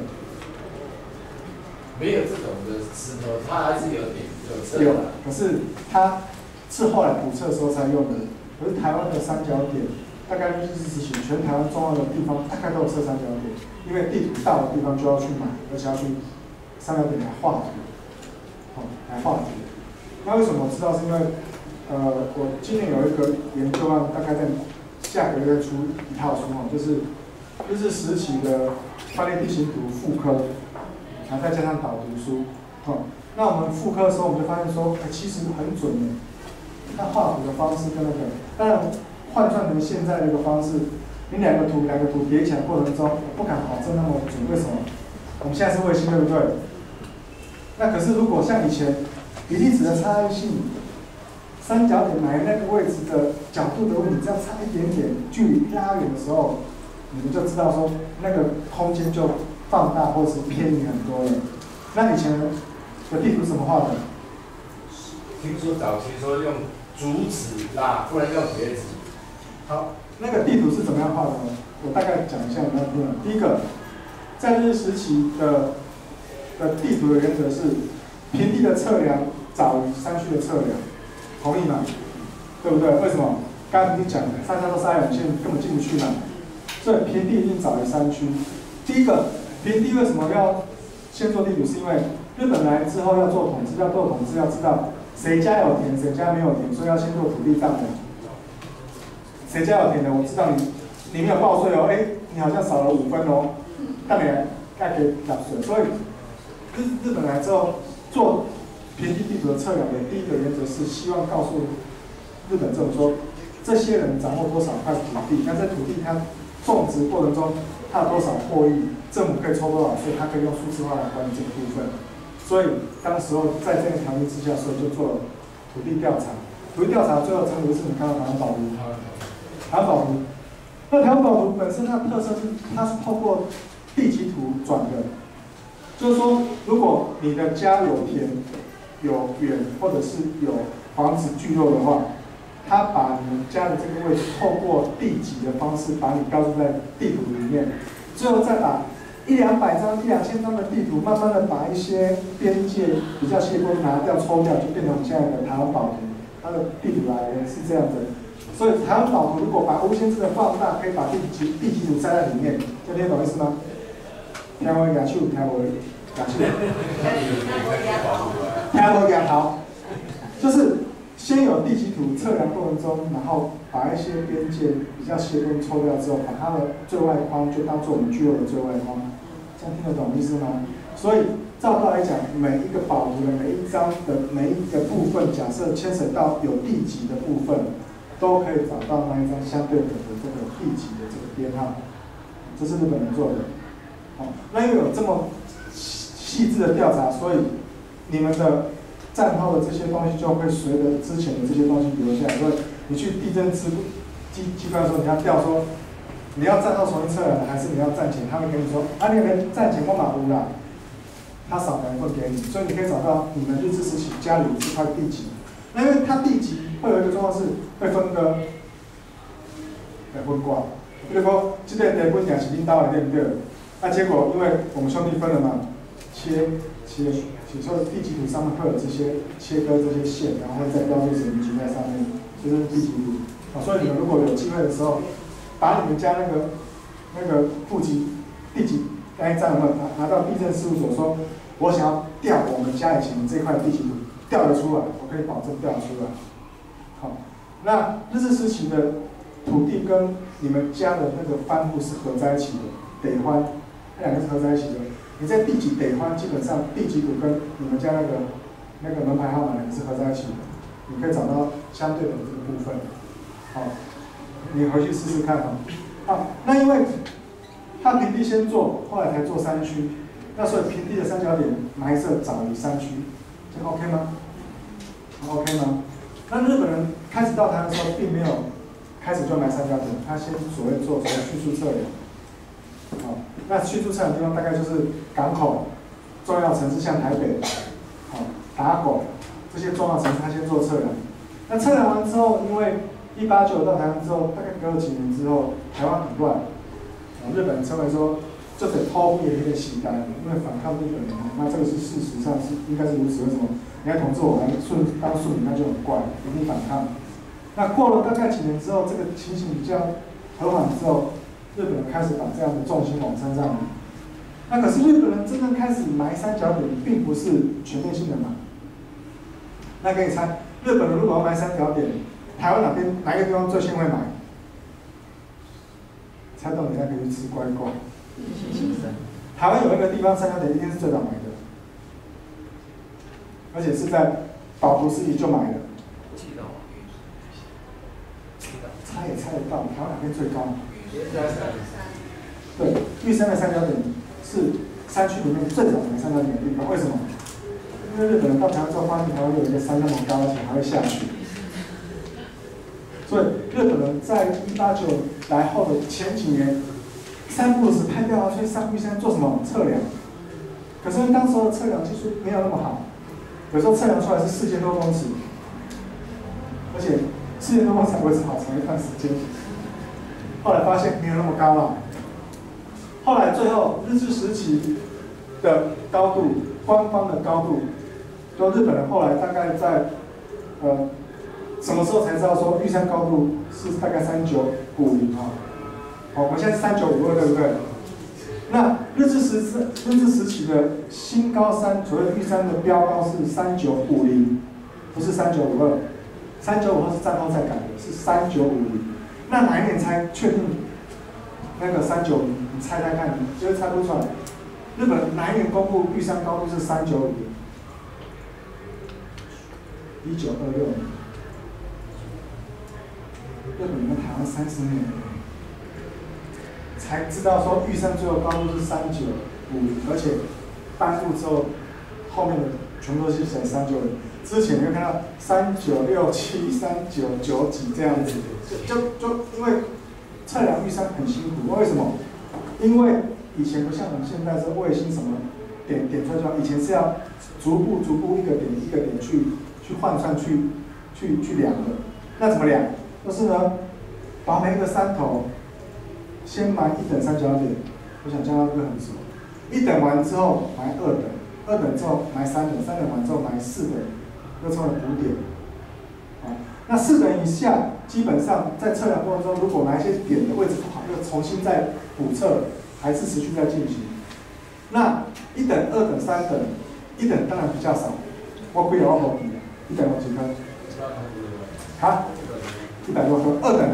没有这种的石头，它还是有点有测有，可是它是后来补测的时候才用的。可是台湾的三角点，大概日治时期全台湾重要的地方，大概都有设三角点，因为地图大的地方就要去买，而且要去三角点来画图，好、哦，来画图。那为什么我知道？是因为呃，我今年有一个研究案，大概在下个月出一套书哈，就是日治时期的翻列地形图复刻，然后再加上导图书，哦，那我们复刻的时候，我们就发现说，哎，其实很准的。那画图的方式跟那个，当然换算成现在的一个方式，你两个图两个图叠起来过程中，不敢保证那么准。为什么？我们现在是卫星，对不对？那可是如果像以前比例尺的差异性，三角点埋那个位置的角度的问题，只要差一点点，距离拉远的时候，你们就知道说那个空间就放大或是偏移很多了。那以前的地图怎么画的？ 听说早期说用竹尺拉，不能用铁尺。 好，那个地图是怎么样画的呢？我大概讲一下，你们听了。第一个，在日治时期的的地图的原则是，平地的测量早于山区的测量，同意吗？对不对？为什么？刚刚已经讲了，山上都是爱永线，根本进不去嘛。所以平地一定早于山区。第一个，平地为什么要先做地图？是因为日本来之后要做统治，要做统治要知道谁家有田，谁家没有田，所以要先做土地丈量。谁家有田的，我知道你你没有报税哦，哎，你好像少了五分哦，但你该给缴税。所以日日本来之后做平地地图的测量的第一个原则是希望告诉日本政府说，这些人掌握多少块土地，那这土地它种植过程中它有多少获益，政府可以抽多少税，它可以用数字化来管理这个部分。所以当时候在这个条件之下，所以就做了土地调查。土地调查最后成果是你看到台湾宝图，台湾宝图。那台湾宝图本身它的特色是，它是透过地籍图转的，就是说，如果你的家有田、有园，或者是有房子聚落的话，它把你们家的这个位置透过地籍的方式把你标注在地图里面，最后再把一两百张、一两千张的地图，慢慢的把一些边界比较细部拿掉、抽掉，就变成我们现在的台湾宝图。它的地图来源是这样的，所以台湾宝图如果把无限制的放大，可以把地籍地籍图塞在里面，这听懂意思吗？听我牙手，听我牙手，听我牙头，就是先有地籍图测量过程中，然后把一些边界比较细部抽掉之后，把它的最外框就当做我们聚落的最外框，这样听得懂意思吗？所以照道来讲，每一个宝图的每一张的每一个部分，假设牵扯到有地籍的部分，都可以找到那一张相对的这个地籍的这个编号，这是日本人做的。好，那因为有这么细致的调查，所以你们的战后的这些东西就会随着之前的这些东西留下来。所以你去地震机机机关的时候，你要调说你要战后重新测量还是你要战前，他会跟你说啊，你连战前我马乌啦，他扫描一份给你，所以你可以找到你们日治时期家里这块地籍。那因为它地籍会有一个状况是会分割，会分挂。比如说，这个地本也是恁家的，对不对？那、啊、结果因为我们兄弟分了嘛，切切，所以地籍图上面会有这些切割这些线，然后会再标注什么局在上面，这就是地籍图。啊，所以你们如果有机会的时候，把你们家那个那个户籍地籍那一张有没有拿拿到地政事务所说，我想要调我们家以前这块地籍图，调得出来，我可以保证调得出来。好，那日治时期的土地跟你们家的那个番户是合在一起的，得番，那两个是合在一起的。你在地籍得番，基本上地籍图跟你们家那个那个门牌号码两个是合在一起的，你可以找到相对的这个部分。好，你回去试试看哈。好，那因为他平地先做，后来才做山区，那所以平地的三角点埋设早于山区，这 OK 吗 ？OK 吗？那日本人开始到台湾的时候，并没有开始就埋三角点，他先所谓做所谓叙述测量。好，那叙述测量的地方大概就是港口、重要城市，像台北、好打狗这些重要城市，他先做测量。那测量完之后，因为一八九到台湾之后，大概隔了几年之后，台湾很乱，日本人称为说这得偷不也可以洗单，因为反抗日本人，那这个是事实上是应该是如此。为什么？你要统治我们顺当庶民，那就很怪，一定反抗。那过了大概几年之后，这个情形比较和缓之后，日本人开始把这样的重心往山上移。那可是日本人真正开始埋三角点，并不是全面性的埋。那可以猜，日本人如果要埋三角点，台湾哪边哪一个地方最先会埋？猜到你那可以去吃乖乖。台湾有一个地方三角点一定是最早埋的，而且是在岛图时期就埋了。猜也猜得到，台湾哪边最高？对，玉山的三角点是山区里面最早埋三角点的地方。为什么？因为日本人到台湾之后，发现台湾有一个山那么高，而且还会下雪。所以日本人在一八九来后的前几年，三不五时派调查去上玉山做什么测量？可是当时的测量技术没有那么好，有时候测量出来是四千多公尺，而且四千多公尺才维持好长一段时间。后来发现没有那么高了。后来最后日治时期的高度，官方的高度，就日本人后来大概在呃。什么时候才知道说玉山高度是大概三九五零啊？好，我们现在是三九五二，对不对？那日治时日治时期的新高山，所谓玉山的标高是三九五零，不是三九五二。三九五二是战后再改的，是三九五零。那哪一年才确定那个三九五零？你猜猜看，你绝对猜不出来。日本哪一年公布玉山高度是三九五零？一九二六年。日本跟台湾三十年，才知道说玉山最后高度是三九五零，而且颁布之后，后面的全部都是写三九零。之前你会看到三九六七、三九九几这样子，就就就因为测量玉山很辛苦，为什么？因为以前不像我们现在是卫星什么点点出来就好，以前是要逐步逐步一个点一个点去去换算去去去量的，那怎么量？就是呢，把每一个山头先埋一等三角点，我想江大哥很熟。一等完之后埋二等，二等之后埋三等，三等完之后埋四等，又称为补点。啊，那四等以下，基本上在测量过程中，如果哪一些点的位置不好，又重新再补测，还是持续在进行。那一等、二等、三等，一等当然比较少。我亏了我冇比，一等有几分？好。一百多分，二等呢？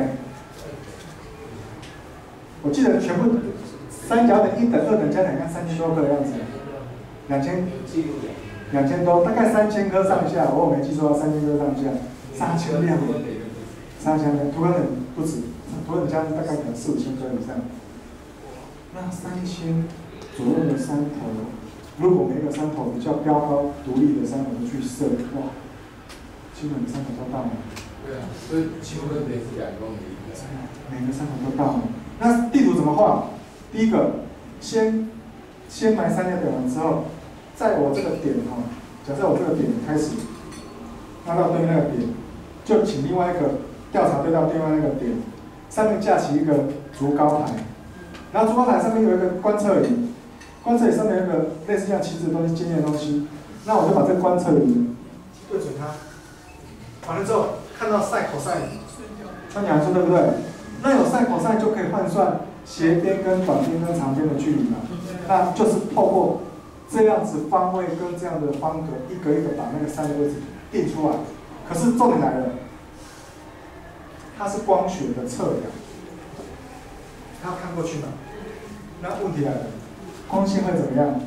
我记得全部三角点一等、二等加起来，看三千多颗的样子，两千，两千多，大概三千颗上下。我没记错，三千颗上下，三千量，三千量，土壤点不止，土壤加大概可能四五千颗以上。那三千左右的山头， 如果每个山头比较标高独立的山头去设，哇，基本的山头都到了。 对啊，所以几乎都得是两公里。 每个山头都到了。那地图怎么画？第一个，先先埋三角点完之后，在我这个点哈，假设我这个点开始，拉到对面那个点，就请另外一个调查队到另外那个点，上面架起一个竹高台，然后竹高台上面有一个观测仪，观测仪上面有一个类似像旗子的东西、尖尖的东西，那我就把这个观测仪对准它，完了之后看到赛口赛，穿两处对不对？那有赛口赛就可以换算斜边跟短边跟长边的距离嘛，那就是透过这样子方位跟这样的方格，一个一个把那个山的位置定出来。可是重点来了，它是光学的测量，它要看过去嘛？那问题来了，光线会怎么样？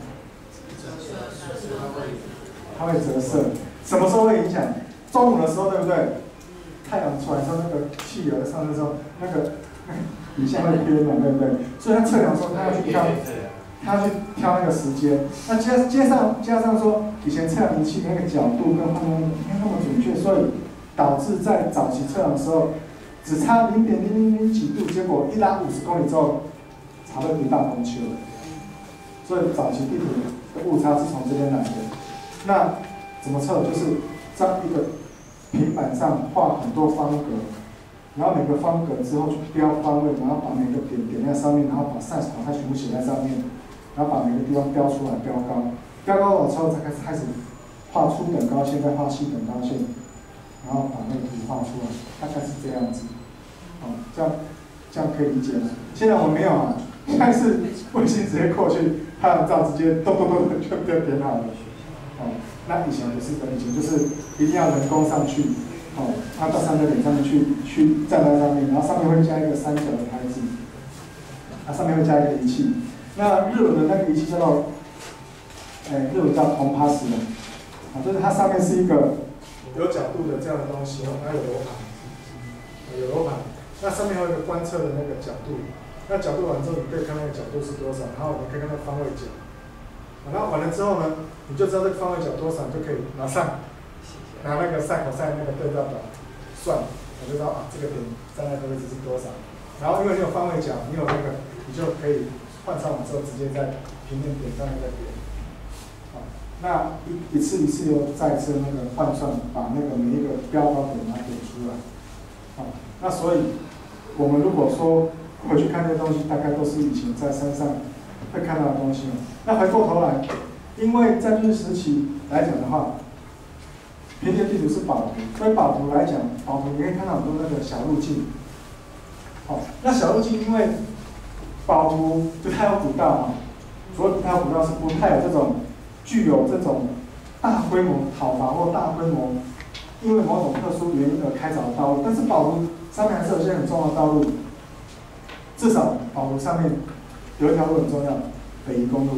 它会折射，什么时候会影响？中午的时候，对不对？太阳出来的时候，那个气流上升的时候，那个底下会偏嘛，对不对？所以他测量说，他要去挑，他要去挑那个时间。那加加上加上说，以前测量仪器那个角度跟换光没那么准确，所以导致在早期测量的时候，只差零点零零零几度，结果一拉五十公里之后，才会一大风球。所以早期地图的误差是从这边来的。那怎么测？就是在一个平板上画很多方格，然后每个方格之后去标方位，然后把每个点点在上面，然后把 size 把它全部写在上面，然后把每个地方标出来，标高，标高了之后才开始开始画初等高线，再画细等高线，然后把那个图画出来，大概是这样子。好，这样这样可以理解吗？现在我没有啊，现在是卫星直接过去，拍完照直接咚咚咚就就点好了。哦，那以前不是的，以前就是一定要人工上去，哦，他到三角点上面去去站在上面，然后上面会加一个三角的牌子，啊，上面会加一个仪器。那日文的那个仪器叫做，哎，日文叫红帕斯的，啊，就是它上面是一个有角度的这样的东西，哦，它有罗盘，有罗盘，那上面还有一个观测的那个角度，那角度完之后，你可以看那个角度是多少，然后你可以看到方位角。然后完了之后呢，你就知道这个方位角多少，你就可以马上拿那个赛口赛那个对照表算，我就知道啊这个点站在这个位置是多少。然后因为你有方位角，你有那个，你就可以换算完之后直接在平面点上那个点。好，那一一次一次又再次那个换算，把那个每一个标高点把它点出来。好，那所以我们如果说回去看这些东西，大概都是以前在山上会看到的东西。那回过头来，因为在日时期来讲的话，平面地图是宝图，所以宝图来讲，宝图你可以看到很多那个小路径。好，那小路径因为宝图不太有古道嘛，所谓不太有古道是不太有这种具有这种大规模讨伐或大规模因为某种特殊原因而开凿的道路，但是宝图上面还是有些很重要的道路，至少宝图上面有一条路很重要。北宜公路，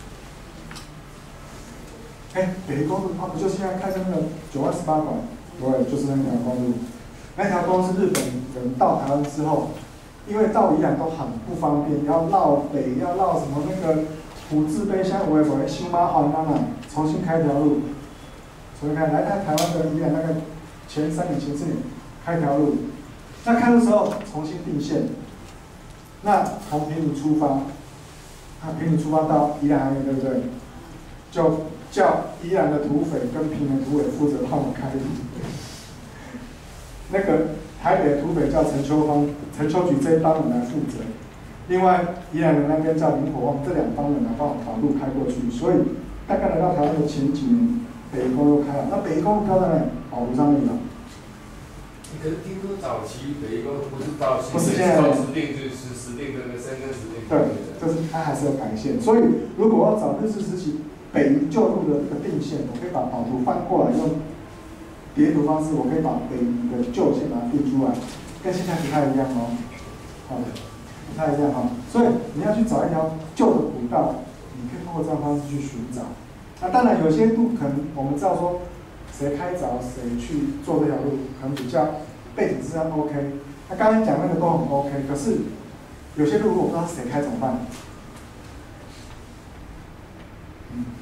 哎、欸，北宜公路它不就现在开成那个九弯十八拐？对，就是那条公路。那条公路是日本人到台湾之后，因为到宜兰都很不方便，要绕北，要绕什么那个虎字碑乡，我也不会新麻烦妈妈重新开一条路，重新开来在台湾的宜兰那个前三年前四年开一条路，那开的时候重新定线，那从平鲁出发。啊，平鲁出发到宜兰海面，对不对？就叫宜兰的土匪跟平原土匪负责帮我们开路。那个台北的土匪叫陈秋芳，陈秋菊这一帮人来负责。另外，宜兰人那边叫林火旺，这两帮人来帮我把路开过去。所以，大概来到台湾的前几年，北宜公路开了。那北宜公路标在哪里？宝图上面了。 可是听说早期北宜公路不是到不是现在的时定就是时定跟深耕时定。 对，就是它还是有改线。所以，如果要找日治时期北宜旧路的这个定线，我可以把宝图翻过来用叠图方式，我可以把北宜的旧线把它定出来，跟现在不太一样哦。好的，不太一样哈、哦。所以你要去找一条旧的古道，你可以通过这样方式去寻找。那当然有些路可能我们知道说谁开凿谁去做这条路，可能比较背景资料 OK。那刚才讲那个都很 OK， 可是有些路如果不知道是谁开怎么办？嗯，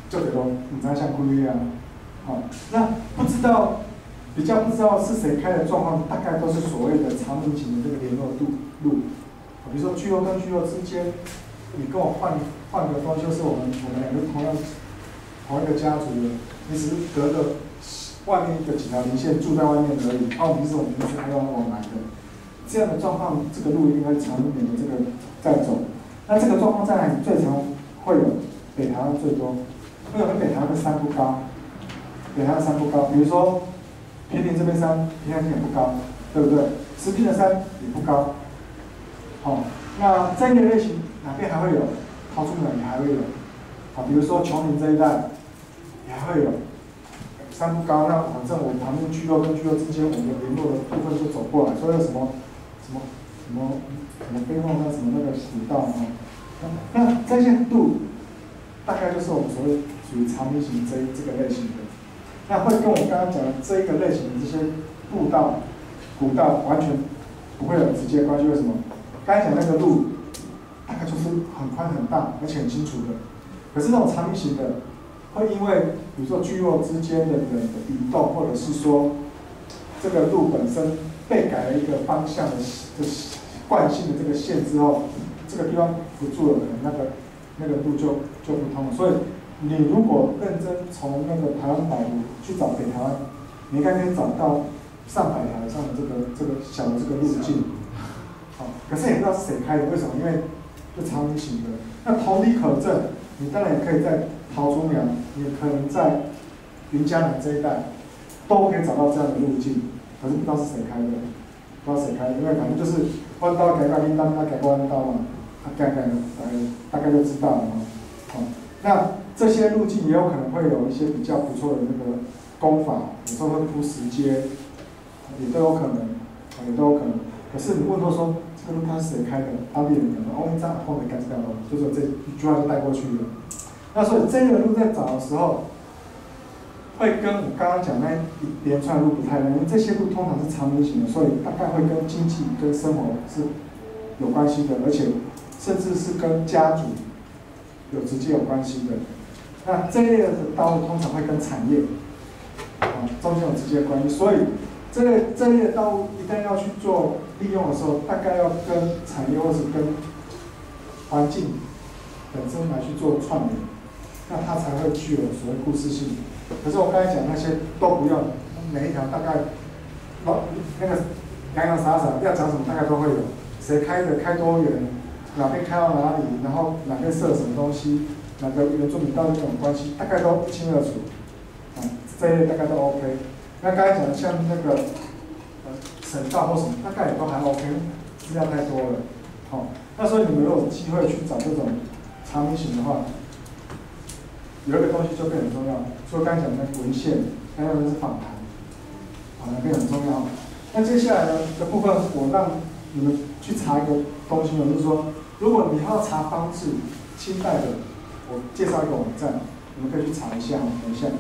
就得说你知像规律啊，好，那不知道比较不知道是谁开的状况，大概都是所谓的长明型的这个联络度路，比如说聚落跟聚落之间，你跟我换换个东西，就是我们我们两个同样同一个家族的，你只是隔个外面一个几条连线住在外面而已，哦，你是我们平时还要往来的，这样的状况，这个路应该长一点的这个在走。那这个状况在哪里最常会有？北台湾最多，为什么北台湾的山不高？北台湾山不高，比如说平林这边山，平安天也不高，对不对？石屏的山也不高。好、哦，那这类类型哪边还会有？桃竹苗也还会有。好，比如说琼林这一带也还会有。山不高，那反正我旁边聚落跟聚落之间，我们联络的部分就走过来，所以有什么什么什么什么背后那什么那个古道啊，那这些路大概就是我们所谓属于长明型这这个类型的，那会跟我刚刚讲的这一个类型的这些步道、古道完全不会有直接关系。为什么？刚才讲那个路大概就是很宽很大，而且很清楚的，可是那种长明型的。会因为比如说聚落之间的人的移动，或者是说这个路本身被改了一个方向的的惯性的这个线之后，这个地方不住了，可能那个那个路就就不通了。所以你如果认真从那个台湾百路去找北台湾，你应该可以找到上百条以上的这个这个小的这个路径。好，可是也不知道是谁开的，为什么？因为是长明型的。那同理可证，你当然也可以在桃竹苗，也可能在云嘉南这一带，都可以找到这样的路径，可是不知道是谁开的，不知道谁开的，因为反正就是弯道改弯，弯道改弯道嘛，他改改大概大概就知道了嘛。好，那这些路径也有可能会有一些比较不错的那个工法，有时候会铺石阶，也都有可能，也都有可能。可是你问他说这个路它是谁开的，当地人可能哦，一张后面改掉了，就说这一句话就带过去了。那所以这个路在找的时候，会跟我刚刚讲那一连串的路不太一样，因为这些路通常是长明型的，所以大概会跟经济跟生活是有关系的，而且甚至是跟家族有直接有关系的。那这一类的道路通常会跟产业啊中间有直接关系，所以这类这类的道路一旦要去做利用的时候，大概要跟产业或是跟环境本身来去做串联。那它才会具有所谓故事性。可是我刚才讲那些都不用，每一条大概，哦，那个洋洋洒洒要讲什么大概都会有，谁开的开多远，哪边开到哪里，然后哪边设什么东西，哪个原住民到底有什么关系，大概都一清二楚。啊，这一类大概都 OK。那刚才讲的像那个呃省道或什么，大概也都还 OK， 资料太多了。好、哦，那所以你们如果有机会去找这种长明型的话。有一个东西就变很重要，所以刚才讲的文献，刚才的是访谈，访谈变很重要。那接下来呢的部分，我让你们去查一个东西，就是说，如果你要查方志、清代的，我介绍一个网站，你们可以去查一下，等一下。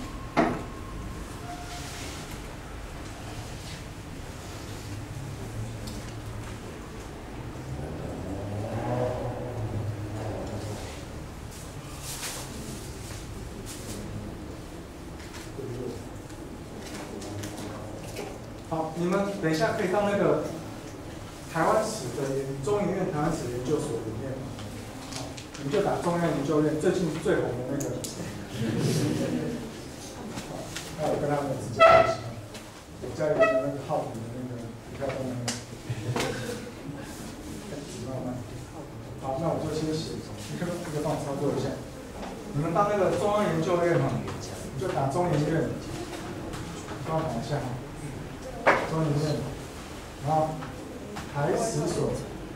好，你们等一下可以到那个台湾史的研中研院台湾史研究所里面，好，你就打中央研究院最近最红的那个，好，那我跟他们直接联系，我家里的那个号码的那个股票都没有，好，那我就先写，你可不可以帮我操作一下？你们到那个中央研究院哈，你就打中研院，帮我打一下哈。中研院，然后台史所，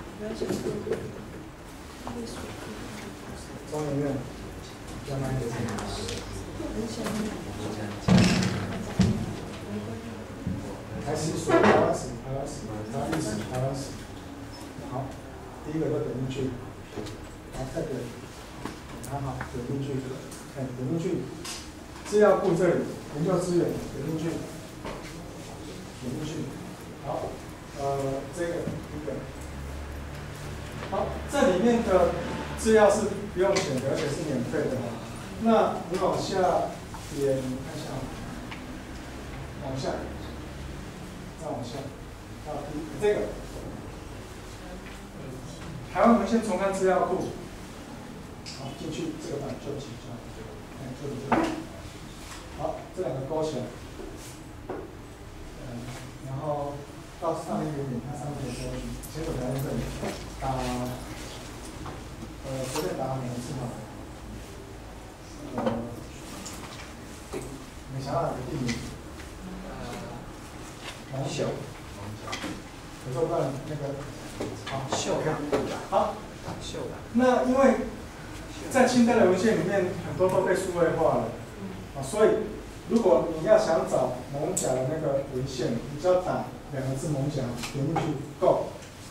中研院，江南有台史所，台湾史，台湾史，台湾历史，台湾史。好，第一个就点进去，好，再点，很好，点进去，哎，点进去，资料库这里，研究资源，点进去。点进去，好，呃，这个一个，好，这里面的资料是不用钱的，而且是免费的哈。 那你往下点，看一下，往下，再往下，到这个台湾文献重刊资料库，好，进去这个版就几张，哎，这里这里，好，这两个勾起来，嗯，然后到上面一点点，它上面有说，先手条在这里，打，呃，随便打哪个字好了。呃，你想想哪个地名？呃，龙秀。可是我不知道那个，好，秀看。好。秀的。那因为在清代的文献里面，很多都被数位化了，啊，所以如果你要想找艋舺的那个文献，你只要打两个字艋舺，点进去够。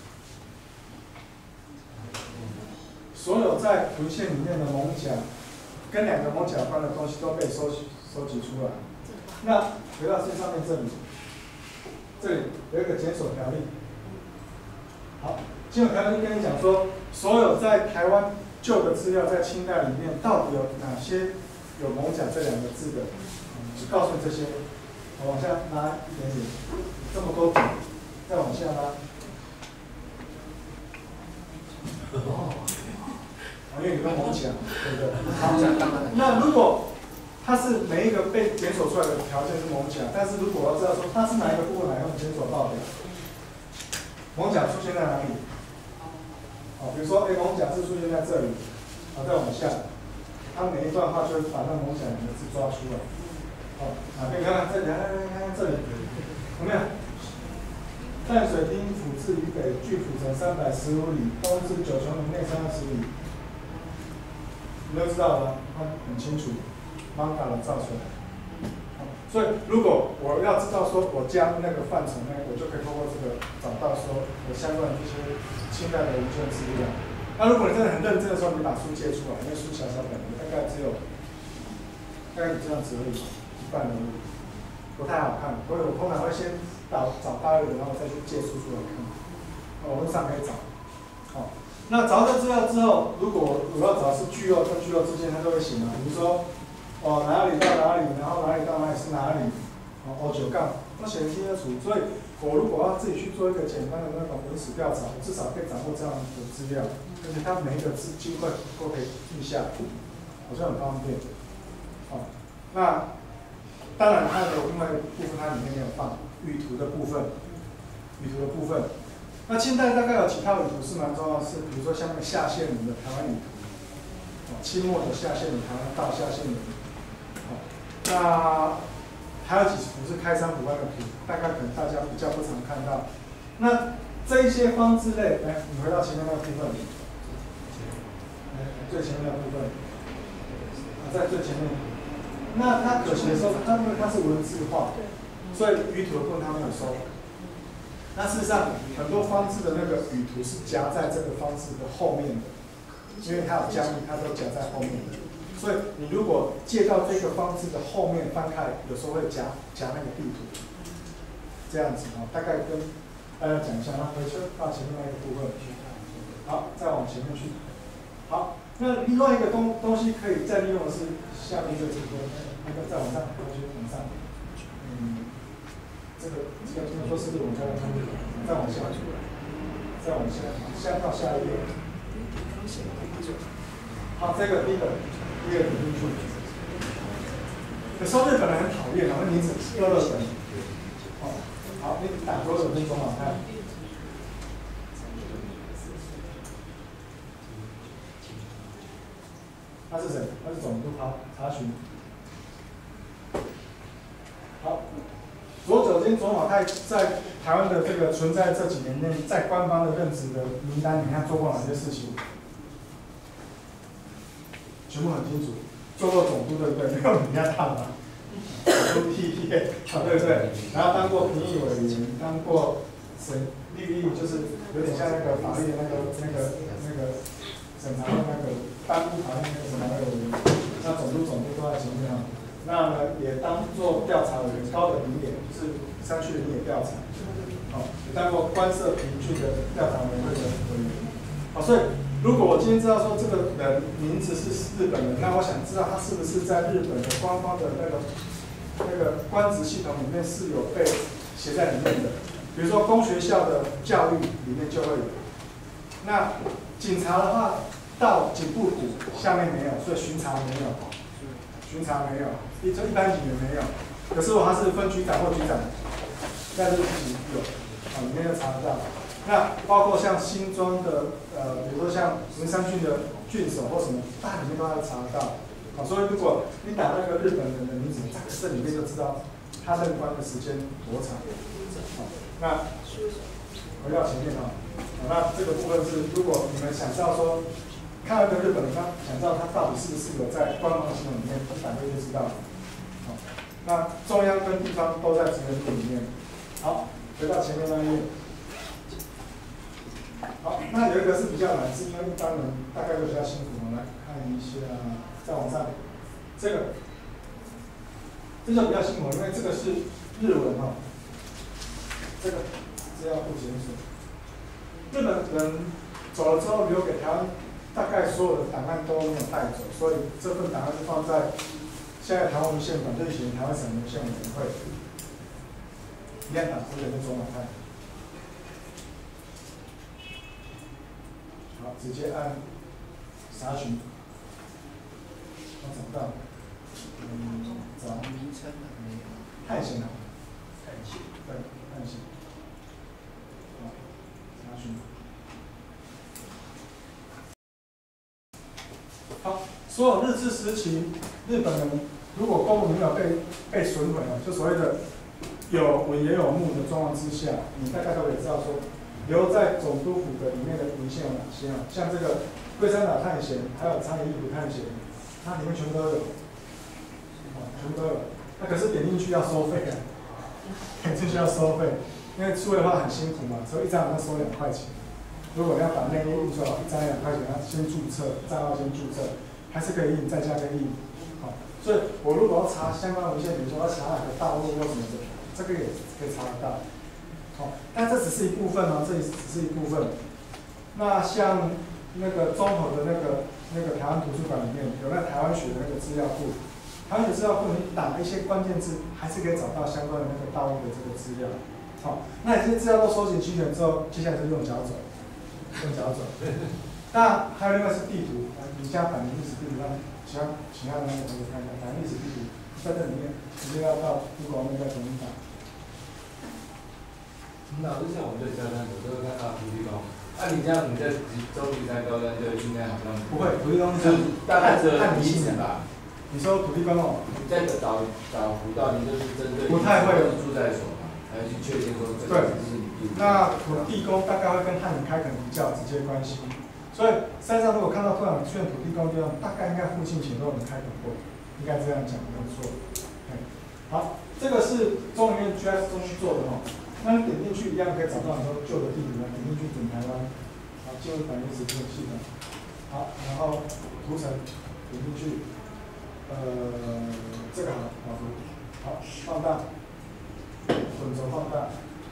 所有在文献里面的艋舺。跟两个艋舺有关的东西都被收收集出来。那回到最上面这里，这里有一个检索条例。好，检索条例跟你讲说，所有在台湾旧的资料在清代里面到底有哪些有艋舺这两个字的，就告诉你这些。我往下拉一点点，这么多笔，再往下拉。哦。因为你跟艋舺，对不对？好，那如果它是每一个被检索出来的条件是艋舺，但是如果我要知道说它是哪一个部分来用检索报表，艋舺出现在哪里？好，比如说，哎，艋舺字出现在这里，好，再往下，它每一段话就会把那艋舺两个字抓出来。好，哪边？看看这里，来来来，看看这里，有没有？淡水町府至渝北，距府城三百十五里，东至九琼岭内三二十里。你都知道了，它很清楚 ，manga 的造出来。所以如果我要知道说我家那个范畴呢，我就可以通过这个找到说我相关的这些清代的文献资料。那如果你真的很认真的时候，你把书借出来，因为书小小本，大概只有大概这样子而已，一半而已，不太好看。所以我通常会先找找大类的，然后再去借书出来看。网络上可以找，好。那找到这资料之后，如果我要找是句右跟句右之间，它就会写嘛。比如说，哦哪里到哪里，然后哪里到哪里是哪里，哦哦九杠，那写得清楚。所以我如果要自己去做一个简单的那种文史调查，我至少可以掌握这样的资料，而且它每一个字几乎都可以记下，好像很方便。哦，那当然它有另外一个部分，它里面没有放语图的部分，语图的部分。那清代大概有几套语图是蛮重要的，是比如说像那个下线人的台湾语图，哦，清末的下线人台湾到下线人，哦，那还有几幅是开山补关的图，大概可能大家比较不常看到。那这一些方志类，来，你回到前面那个部分，来最前面的部分，啊，在最前面。那它可惜的时候，它因为它是文字化，所以语图的部分它没有收。那事实上，很多方志的那个语图是夹在这个方志的后面的，因为它有加密，它都夹在后面的。所以你如果借到这个方志的后面翻开，有时候会夹夹那个地图，这样子啊，大概跟大家讲一下。那回去到前面那个部分，好，再往前面去。好，那另外一个东东西可以再利用的是下面这个部分，那个再往上，回去往上，嗯。这个这个听说是我们家的汤米，再往下，再往下，下到下一页。好，这个第一个，第一个点进去。有时候日本人很讨厌，然后名字热热的。哦，好，你打多少分钟啊？看。他是谁？他是总督查查询。好。左九间左马太在台湾的这个存在这几年内，在官方的任职的名单，你看做过哪些事情？全部很清楚。做过总督对不对？没有人家大嘛。总督毕业，啊对不对？然后当过评议委员，当过审律例，就是有点像那个法律的那个那个那个审查的那个颁布法律那个审查的委员。那总督总督都在前面啊。那呢，也当做调查委员，高等林野就是山区林野调查，好、哦，也当过官社评郡的调查委员会的委员，好、哦，所以如果我今天知道说这个人名字是日本人，那我想知道他是不是在日本的官方的那个那个官职系统里面是有被写在里面的。比如说公学校的教育里面就会有。那警察的话，到警部股下面没有，所以巡查没有，巡查没有，一一般警员没有。可是如果他是分局长或局长，在这个事情有，啊，里面就查得到。那包括像新庄的，呃，比如说像文山郡的郡守或什么，大里面都要查得到。啊，所以如果你打那个日本人的名字，在这里面就知道他任官的时间多长。好，那回到前面啊，那这个部分是，如果你们想知道说，看到一个日本人，他想知道他到底是不是有在官方系统里面，一打开就知道了。好，那中央跟地方都在职员库里面。好，回到前面那一页。好，那有一个是比较难，是因为一般人大概都比较辛苦。我们来看一下，再往上，这个，这就比较辛苦，因为这个是日文哈、哦。这个资料库检索，日本人走了之后留给台湾，大概所有的档案都没有带走，所以这份档案是放在现在台湾文献馆，就以前台湾省文献委员会，一样打字的跟中文看。好，直接按查询，我找到，嗯，找名称的没有，探险啊，探险，对，探险，好，查询，好，所有日治时期日本人如果公文没有被被损毁了，就所谓的有文也有墓的状况之下，你大概都可以知道说。留在总督府的里面的文献有哪些啊？像这个龟山岛探险，还有长野义府探险，它里面全部都有，啊，全部都有。那可是点进去要收费啊，点进去要收费，因为出的话很辛苦嘛，所以一张好像收两块钱。如果你要把内页印出来，一张两块钱，要先注册，账号先注册，还是可以印，在家可以印。好，所以我如果要查相关文献，比如说要查哪个道路或什么的，这个也可以查得到。好，但这只是一部分哦，这里只是一部分。那像那个综合的那个那个台湾图书馆里面有那台湾学的那个资料库，台湾学资料库你打一些关键字，还是可以找到相关的那个道路的这个资料。好，那这些资料都收集齐全之后，接下来是用脚走，用脚走。那还有另外是地图，你加反历史地图，让其他其他的那个同学看一下，反历史地图在这里面，直接要到 Google 那个统一档。 老师像我们在交山，有时候看到土地公，按你这样，你在中立山高山就应该好像不会，土地公是大概只有一次吧。 你说土地公哦？ 你在找找辅导，你就是针对不太会有住在所嘛，还要去确定说这个是你住。 那土地公大概会跟汉人开垦比较直接关系，所以山上如果看到突然出现土地公地方，大概应该附近前都有人开垦过，应该这样讲没有错。好，这个是中研院 G I S 中心做的哦。那你点进去一样可以找到很多旧的地图啊，点进去整台湾，好，进入反历史这个系统，好，然后图层点进去，呃，这个好，导图，好，放大，滚轴放大，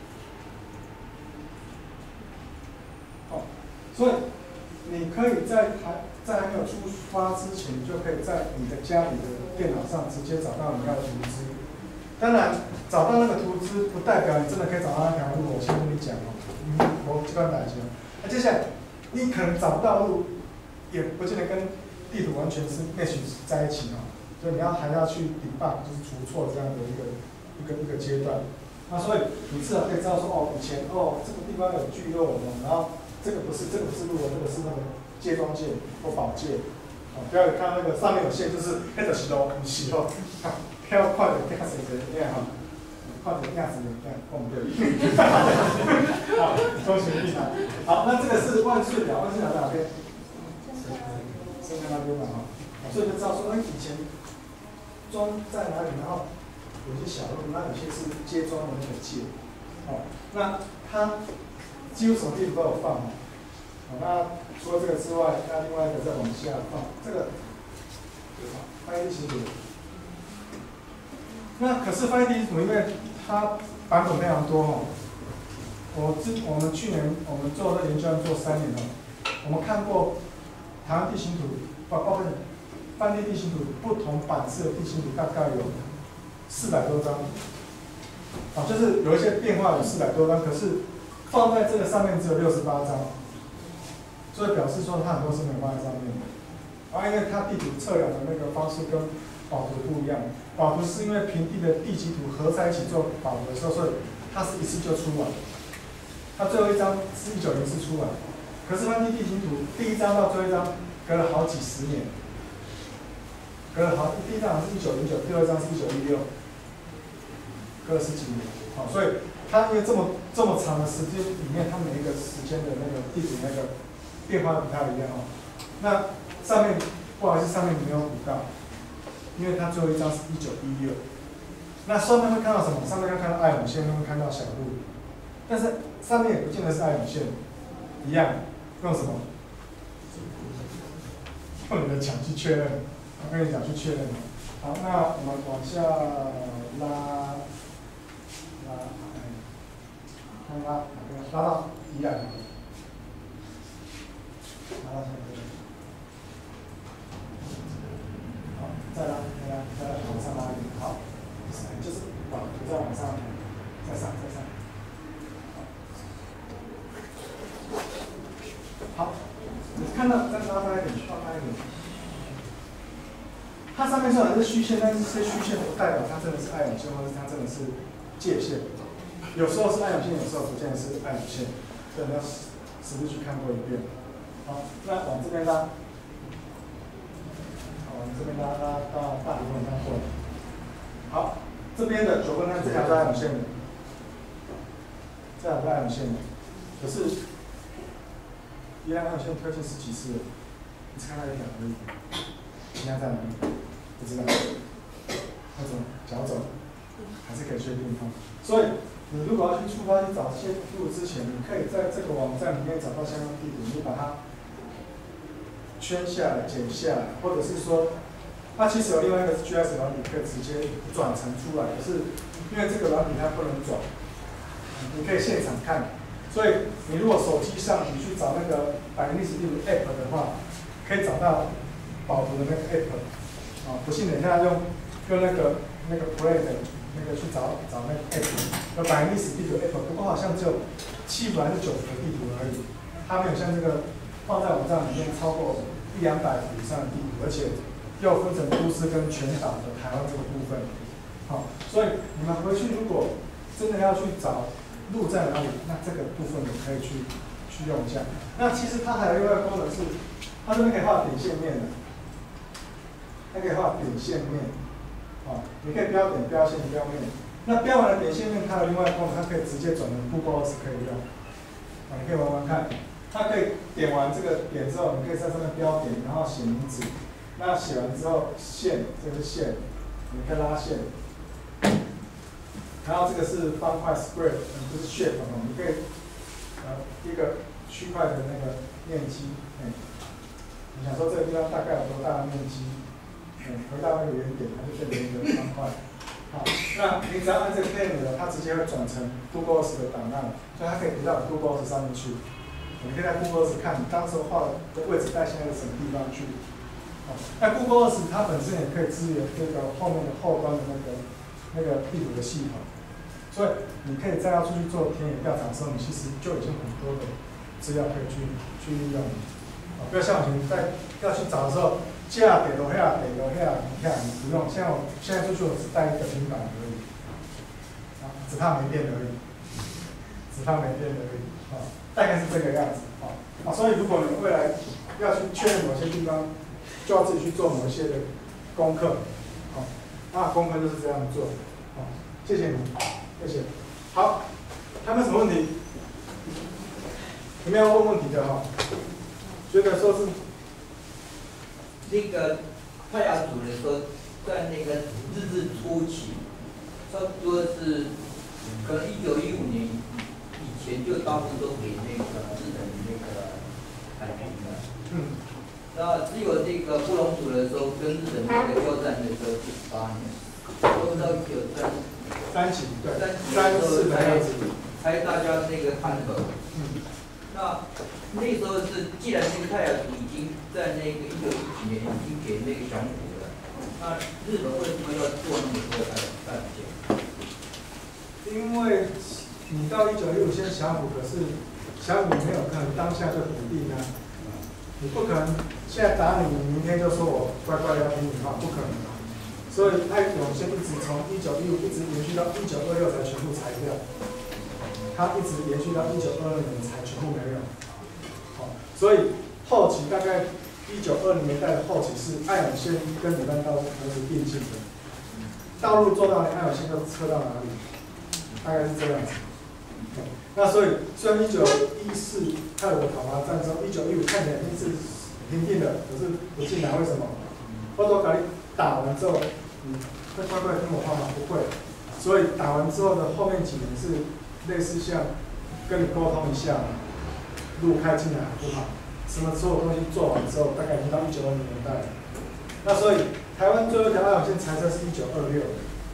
好，所以你可以在还在还没有出发之前，就可以在你的家里的电脑上直接找到你要的图资。当然，找到那个图资不代表你真的可以找到那条路。我先跟你讲哦，嗯，我这段打击。那接下来，你可能找不到路，也不见得跟地图完全是 match 在一起哦。所以你要还要去 debug， 就是除错这样的一个一个一个阶段。那所以你至少可以知道说，哦，以前哦这个地方有聚落哦，然后这个不是这个不是路哦，这个是那个街庄界或宝界。哦，不要看到那个上面有线，就是那个是路，不是哦。要快点压死人这样哈，快点压死人这样，共对。好，恭喜你啊！好，那这个是万岁表，万岁表在哪边？生在那边嘛哈，所以就知道说，哎，以前庄在哪里，然后有些小路，那有些是街庄的那个界，哦，那它几乎什么地方都有放哦。好，那除了这个之外，那另外一个再往下放，这个，翻译清楚。那可是翻译地图，因为它版本非常多哦。我之我们去年我们做这研究做三年了， 我们看过台湾地形图，包包括翻地地形图，不同版式的地形图大概有四百多张，啊，就是有一些变化有四百多张，可是放在这个上面只有六十八张，所以表示说它很多是没有放在上面的。啊，因为它地图测量的那个方式跟宝图不一样，宝图是因为平地的地基图合在一起做宝图的时候，所以它是一次就出完。它最后一张是一九零四出完，可是翻地地形图第一张到最后一张隔了好几十年，隔了好第一张好像是一九零九，第二张是一九一六，隔了十几年。好，所以它因为这么这么长的时间里面，它每一个时间的那个地图那个变化不太一样哦。那上面不好意思，上面没有补到，因为它最后一张是一九一六。那上面会看到什么？上面会看到爱永线，会看到小路，但是上面也不见得是爱永线，一样用什么？用你的墙去确认。我跟你讲去确认。好，那我们往下拉拉，看拉哪边？拉到宜兰，拉到下面。好，再拉，再拉，再拉，往上拉一点。好，就是往再往上，再上，再上。好，你看到再拉大一点，放大一点。它上面虽然是虚线，但是这些虚线不代表它真的是爱永线，或者它真的是界限。有时候是爱永线，有时候不见得是爱永线，所以要实实地去看过一遍。好，那往这边拉。往这边拉拉到大部分上过来。好，这边的九分三这条是爱永线的，这条是爱永线的，可是宜兰爱永线推进十几次了，你只看到一条而已，应该在哪里？不知道，那种脚走还是可以确定哈。所以你如果要去出发去找线路之前，你可以在这个网站里面找到相关地图，你把它圈下来、剪下来，或者是说，它其实有另外一个 G S 软体可以直接转成出来，可是因为这个软体它不能转，你可以现场看。所以你如果手机上你去找那个百年历史地图 App 的话，可以找到宝图的那个 App。啊，不信等一下用用那个那个 Play 的那个去找找那个 App， 有百年历史地图 App， 不过好像只有七幅还是九幅的地图而已，它没有像这个放在网站里面超过一两百幅以上的地图，而且又分成都市跟全岛的台湾这个部分。好，所以你们回去如果真的要去找路在哪里，那这个部分也可以去去用一下。那其实它还有另外一个功能是，它这边可以画点线面的。它可以画点线面，啊，你可以标点、标线、标面。那标完了点线面，它有另外一个功能，它可以直接转成 Google Earth 可以用。啊，你可以玩玩看。它可以点完这个点之后，你可以在上面标点，然后写名字。那写完之后，线，这是线，你可以拉线。然后这个是方块 square， 嗯，不是 shape 哦，你可以呃一个区块的那个面积，哎、嗯，你想说这个地方大概有多大的面积？嗯，回到那个原点，它就变成一个方块。好，那你只要按这个键钮，它直接会转成 Google Earth 的档案，所以它可以回到 Google Earth 上面去。你可以在 Google Earth 看你当时画的位置在现在的什么地方去。好，那 Google Earth 它本身也可以支援这个后面的后端的那个那个地图的系统，所以你可以在要出去做田野调查的时候，你其实就已经很多的资料可以去去利用。啊，不要像我们在要去找的时候。架得落遐，得落遐，你看你不用。像我现在出去，我只带一个平板而已，啊，只怕没电而已，只怕没电而已，啊，大概是这个样子，啊，啊，所以如果你未来要去确认某些地方，就要自己去做某些的功课，啊，那功课就是这样做，啊，谢谢你，谢谢。好，还有没有什么问题？有没有要问问题的哈？觉得说是。 那个泰雅族人说，在那个日治初期，差不多是可能一九一五年以前就大部分都给那个日本那个海平了。嗯。那只有这个布隆族的时候，跟日本那个交战的时候是十八年，都到一九三三几对三几的时候才才大家那个谈和。嗯。 那那时候是，既然那个泰雅族已经在那个一九一几年已经给那个降服了，那日本为什么要做那么多爱爱永线？ 因为你到一九一五先降服，可是降服没有可能当下就笃定啊，你不可能现在打你，你明天就说我乖乖的要听你话，不可能啊。所以爱永线一直从一九一五一直延续到一九二六才全部裁掉，它一直延续到一九二二年才全部没有。好，所以后期大概一九二零年代的后期是爱永线跟李班道同时并进的，道路做到哪里，爱永线就撤到哪里。大概是这样子。那所以虽然一九一四泰国讨伐战争，一九一五看起来已经是平定了，可是不进来，为什么？我都把你打完之后，你会乖乖听我话吗？不会。所以打完之后的后面几年是类似像跟你沟通一下，路开进来好不好？什么所有东西做完之后，大概已经到一九二零年代了。那所以台湾最后一条爱永线裁撤是一九二六。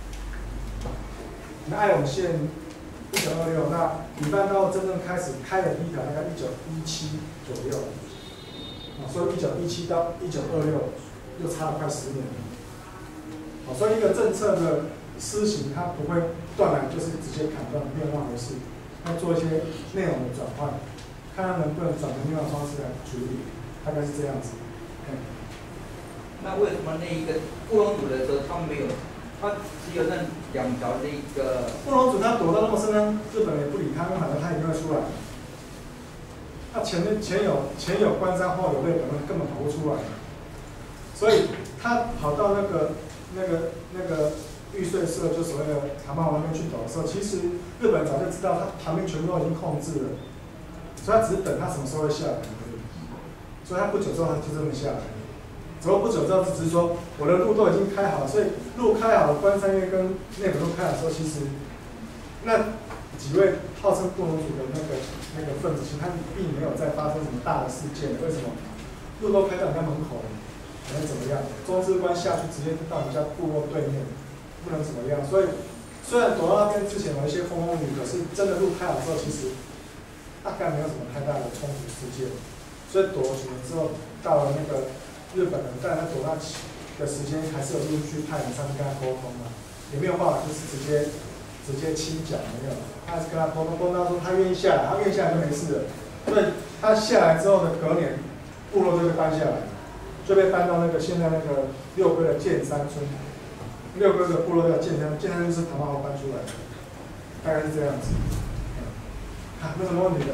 那爱永线一九二六，那李班道真正开始开的第一条大概一九一七左右，啊，所以一九一七到一九二六又差了快十年了，啊，所以一个政策的施行，它不会断然就是直接砍断，没有那回事，要做一些内容的转换，看它能不能转成另外方式来处理，大概是这样子。嗯、 那为什么那一个布隆族的时候他们没有？他只有那两条那个。 布隆族他躲到那么深呢，日本人也不理他，因为反正他一定会出来。他前面前有前有关山，后有日本人，根本跑不出来。所以他跑到那个那个那个玉穗社，就所谓的塔马湾那边去躲的时候，其实日本人早就知道他旁边全部都已经控制了，所以他只是等他什么时候会下来而已。所以他不久之后他就这么下来。走了不久之后，只是说我的路都已经开好了，所以路开好了，关山岳跟内本路开好的时候，其实那几位号称布隆族的那个那个分子，其实他并没有再发生什么大的事件。为什么？路都开到人家门口了，还能怎么样？中支官下去直接到人家部落对面，不能怎么样。所以虽然躲到那边之前有一些风风雨，可是真的路开好之后，其实大概没有什么太大的冲突事件。所以躲了几年之后，到了那个。日本人在他躲那的时间，还是有陆续派人上去跟他沟通嘛，也没有办法，就是直接直接清剿没有，他还是跟他沟通，沟通到说他愿意下来，他愿意下来就没事了。所以他下来之后的隔年，部落就被搬下来，就被搬到那个现在那个六龟的剑山村，六龟的部落叫剑山，剑山就是唐马后搬出来的，大概是这样子。啊，没什么问题的，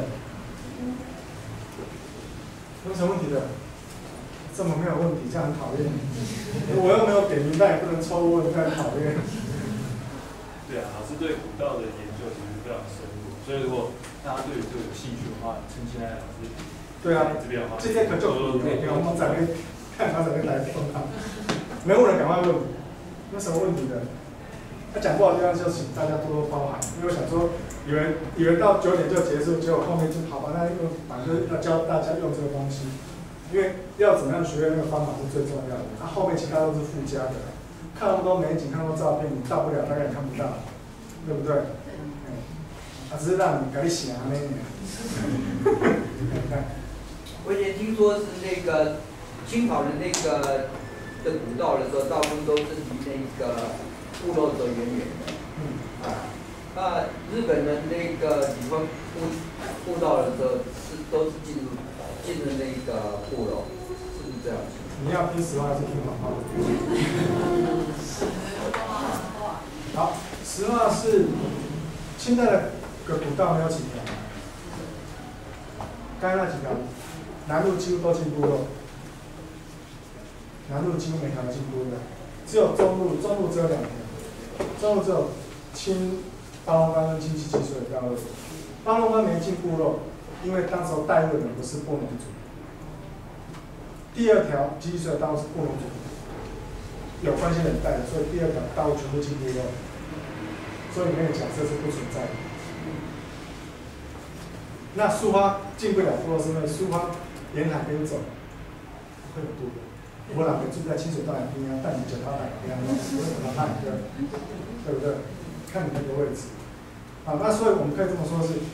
没什么问题的。这么没有问题，这样很讨厌。我又没有点名，但也不能抽问，这样很讨厌。 对啊，老师对古道的研究其实非常深入，所以如果大家对这个有兴趣的话，趁现在老师对啊， 这边的话， 这些可就不可以，我们在那看他怎么来问他。没问人赶快问，有什么问题的？他讲不好地方就请大家多多包涵，因为我想说，以为以为到九点就结束，结果后面就好吧，那用反正要教大家用这个东西。因为要怎么样学会那个方法是最重要的，它、啊、后面其他都是附加的。看那么多美景，看那么多照片，你到不了，大概也看不到，对不对？嗯，啊，只是让你赶紧醒啊，那我以前听说是那个清朝的那个的古道的时候，大部分都是离那个部落走远远的。嗯。啊，那日本人那个喜欢步步道的时候，是都是进入。进的那个部落，是不是这样？ 你要听实话还是听谎话？好，实话是清代的个古道没有几条，刚才那几条，南路几乎都进部落，南路几乎每条进部落，只有中路，中路只有两条，中路只有清八龙岗跟清七七水的道路，八龙岗没进部落。因为当时带路的人不是布农族，第二条积水的道路是布农族有关系人带的，所以第二条道路全部进部落，所以里面的假设是不存在的。那苏花进不了部落是因为苏花沿海边走会有渡，我两个住在清水道两边啊，但你脚踏两边啊，为什么看一个？对不对？看你那个位置。好，那所以我们可以这么说是。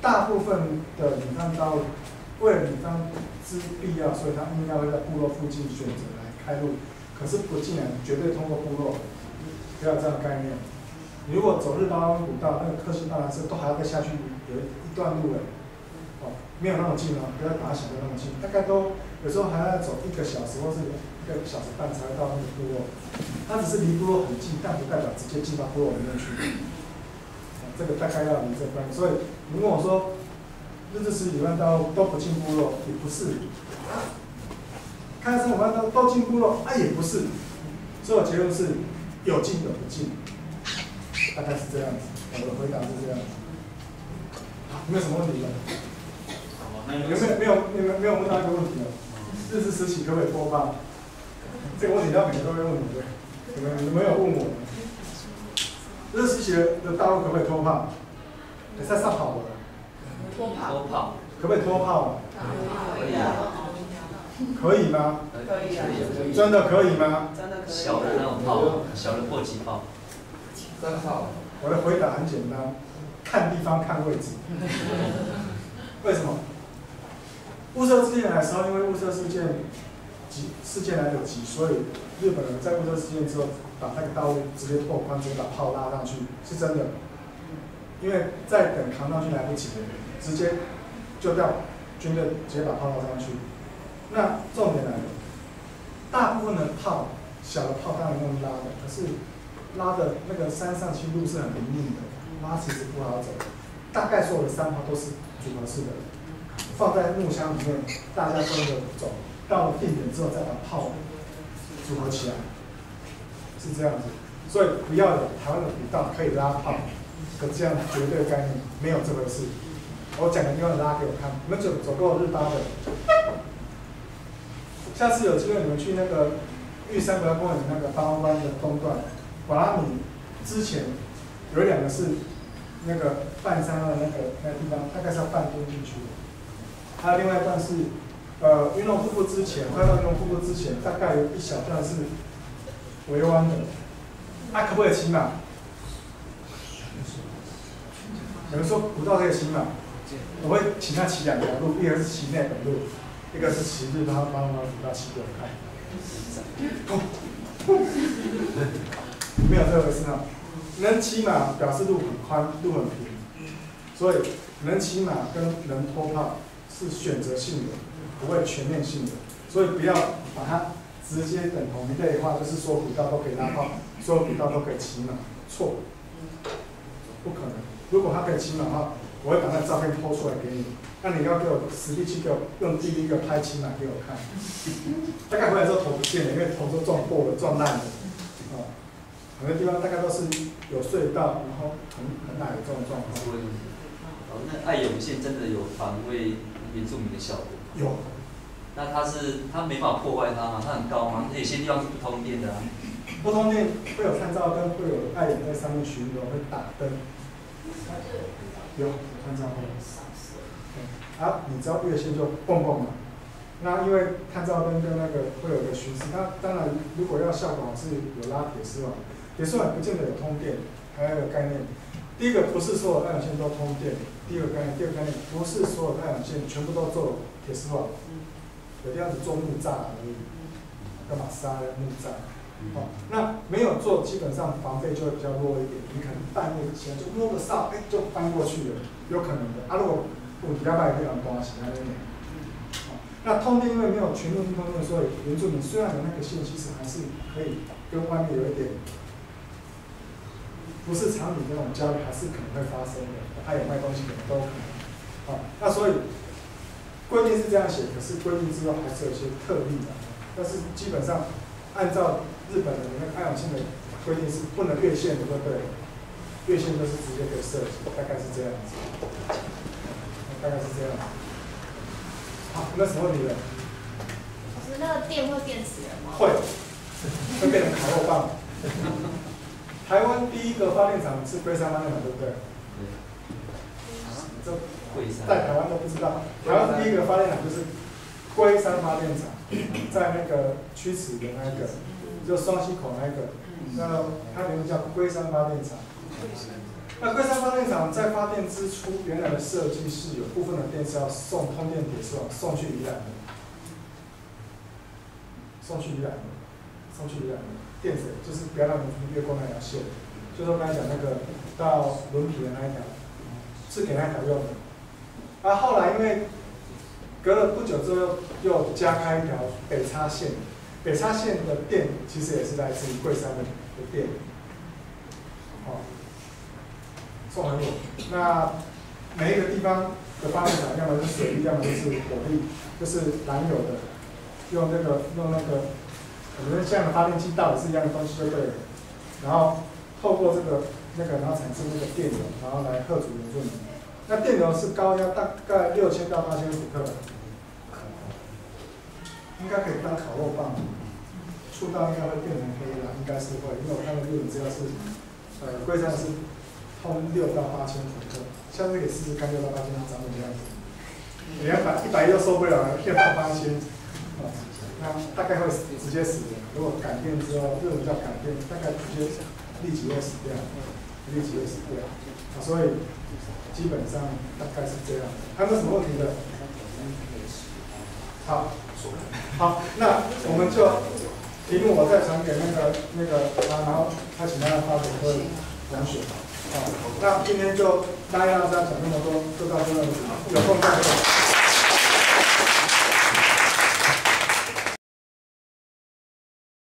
大部分的拟方道路，为了拟方之必要，所以它应该会在部落附近选择来开路。可是不尽然绝对通过部落，不要这样的概念。你如果走日八弯古道，那个科技大缆车都还要再下去有一段路哎，哦，没有那么近哦，不要把它想的那么近，大概都有时候还要走一个小时或是一个小时半才会到那个部落。它只是离部落很近，但不代表直接进到部落里面去。这个大概要离这关，所以你问我说，日治时期弯道都不进部落，也不是；开山弯道都进部落，啊也不是。所以我结论是有进有不进，大概是这样子。我的回答是这样子。好，有没有什么问题了？有没有没有没有没有问到一个问题了？日治时期可不可以播放？这个问题要每个都会问你的，你们你们没有问我。日治时期的大陆可不可以拖炮？也在上跑的。 拖炮。拖炮。 可不可以拖炮？ 可以啊。 可以吗？ 可以啊。 真的可以吗？ 真的可以。 小的那种炮，小的迫击炮。 真炮。 我的回答很简单，看地方看位置。为什么？雾社事件来的时候，因为雾社事件急事件来得急，所以日本人在雾社事件之后，把那个道路直接拓宽，直接把炮拉上去，是真的。因为在等扛上去来不及，直接就叫军队直接把炮拉上去。那重点来了，大部分的炮，小的炮当然用拉的，可是拉的那个山上其实路是很泥泞的，拉其实不好走。大概所有的山炮都是组合式的。放在木箱里面，大家跟着走，到了定点之后再把炮组合起来，是这样子。所以不要有台湾的古道可以拉炮的这样绝对概念，没有这回事。我讲个地方拉给我看，你们走走过日八的，下次有机会你们去那个玉山国家公园那个八湾湾的东段，瓦拉米之前有两个是那个半山的那个那个地方，大概是要半蹲进去的。还有另外一段是，呃，云龙瀑布之前，快到云龙瀑布之前，大概有一小段是围弯的。啊，可不可以骑马？有人说古道可以骑马，我会请他骑两条路，一个是骑内本路，一个是骑日方方方古道骑给我看。没有这回事啊！能骑马表示路很宽，路很平，所以能骑马跟能拖炮是选择性的，不会全面性的，所以不要把它直接等同一类化，就是说古道都可以拉炮，所有古道都可以骑马，错，不可能。如果他可以骑马的话，我会把那照片拖出来给你，那你要给我实地去给我用第一个拍骑马给我看。大概回来之后头不见了，因为头都撞破了、撞烂了，啊，很多地方大概都是有隧道，然后很很矮的这种状况。 哦，那爱永线真的有防卫原住民的效果？ 有。 那它是它没办法破坏它吗？它很高吗？有些地方是不通电的啊。 不通电会有探照灯，会有爱眼在上面巡逻，会打灯。有探照灯。啊，你知道越线就蹦蹦嘛。那因为探照灯跟那个会有个巡视，那当然如果要效果好是有拉铁丝网，铁丝网不见得有通电，还有一个概念。第一个不是所有爱养线都通电，第二个概念，第二个概念不是所有爱养线全部都做铁丝网，有地方只做木栅而已，干嘛沙的木栅？哦，那没有做，基本上防备就会比较弱一点。你可能半夜起来就摸个哨，哎，就翻过去了，有可能的。啊，如果问题要把非常多，其他那边。哦，那通电因为没有全面性通电，所以原住民虽然有那个线，其实还是可以跟外面有一点。不是常理那种交流，还是可能会发生的。还有卖东西可能都可能。好，那所以规定是这样写，可是规定之后还是有一些特例的。但是基本上按照日本的那个爱养线的规定是不能越线的，对不对？越线就是直接可以设计，大概是这样子。大概是这样。好，那什么问题了？ 老师，那个电会变死人吗？ 会，会变成烤肉棒。台湾第一个发电厂是龟山发电厂，对不对？对。这在台湾都不知道。台湾第一个发电厂就是龟山发电厂，在那个曲池的那个，就双溪口那个，那它名字叫龟山发电厂。 那龟山发电厂在发电之初，原来的设计是有部分的电是要送通电铁是吧？送去宜兰的，送去宜兰的，送去宜兰的电水，就是不要让人越过那条线。就是我刚才讲那个到轮皮的那一条，是给那条用的。啊，后来因为隔了不久之后又又加开一条北叉线，北叉线的电其实也是来自于桂山的的电，哦，送很远。那每一个地方的发电厂，要么是水力，要么就是火力，就是燃油的，用那个用那个，我们这样的发电机道也是一样的东西就对了。然后透过这个那个，然后产生那个电流，然后来荷主原住民。那电流是高压，大概六千到八千伏特，应该可以当烤肉棒，触到应该会变成黑了，应该是会，因为我看到日本资料是，呃，龟山是通六到八千伏特，下次可以试试看六到八千长什么样子。两百一百又受不了了，六到八千，哦，那大概会直接死的。如果改变之后，日本叫改变，大概直接立即会死掉，立即会死掉。啊，所以基本上大概是这样。还有没有什么问题的？好，好，那我们就题目我再传给那个那个他，然后他请他发给各位同学。好，那今天就大家要这样讲那么多，就到这里，有空再说。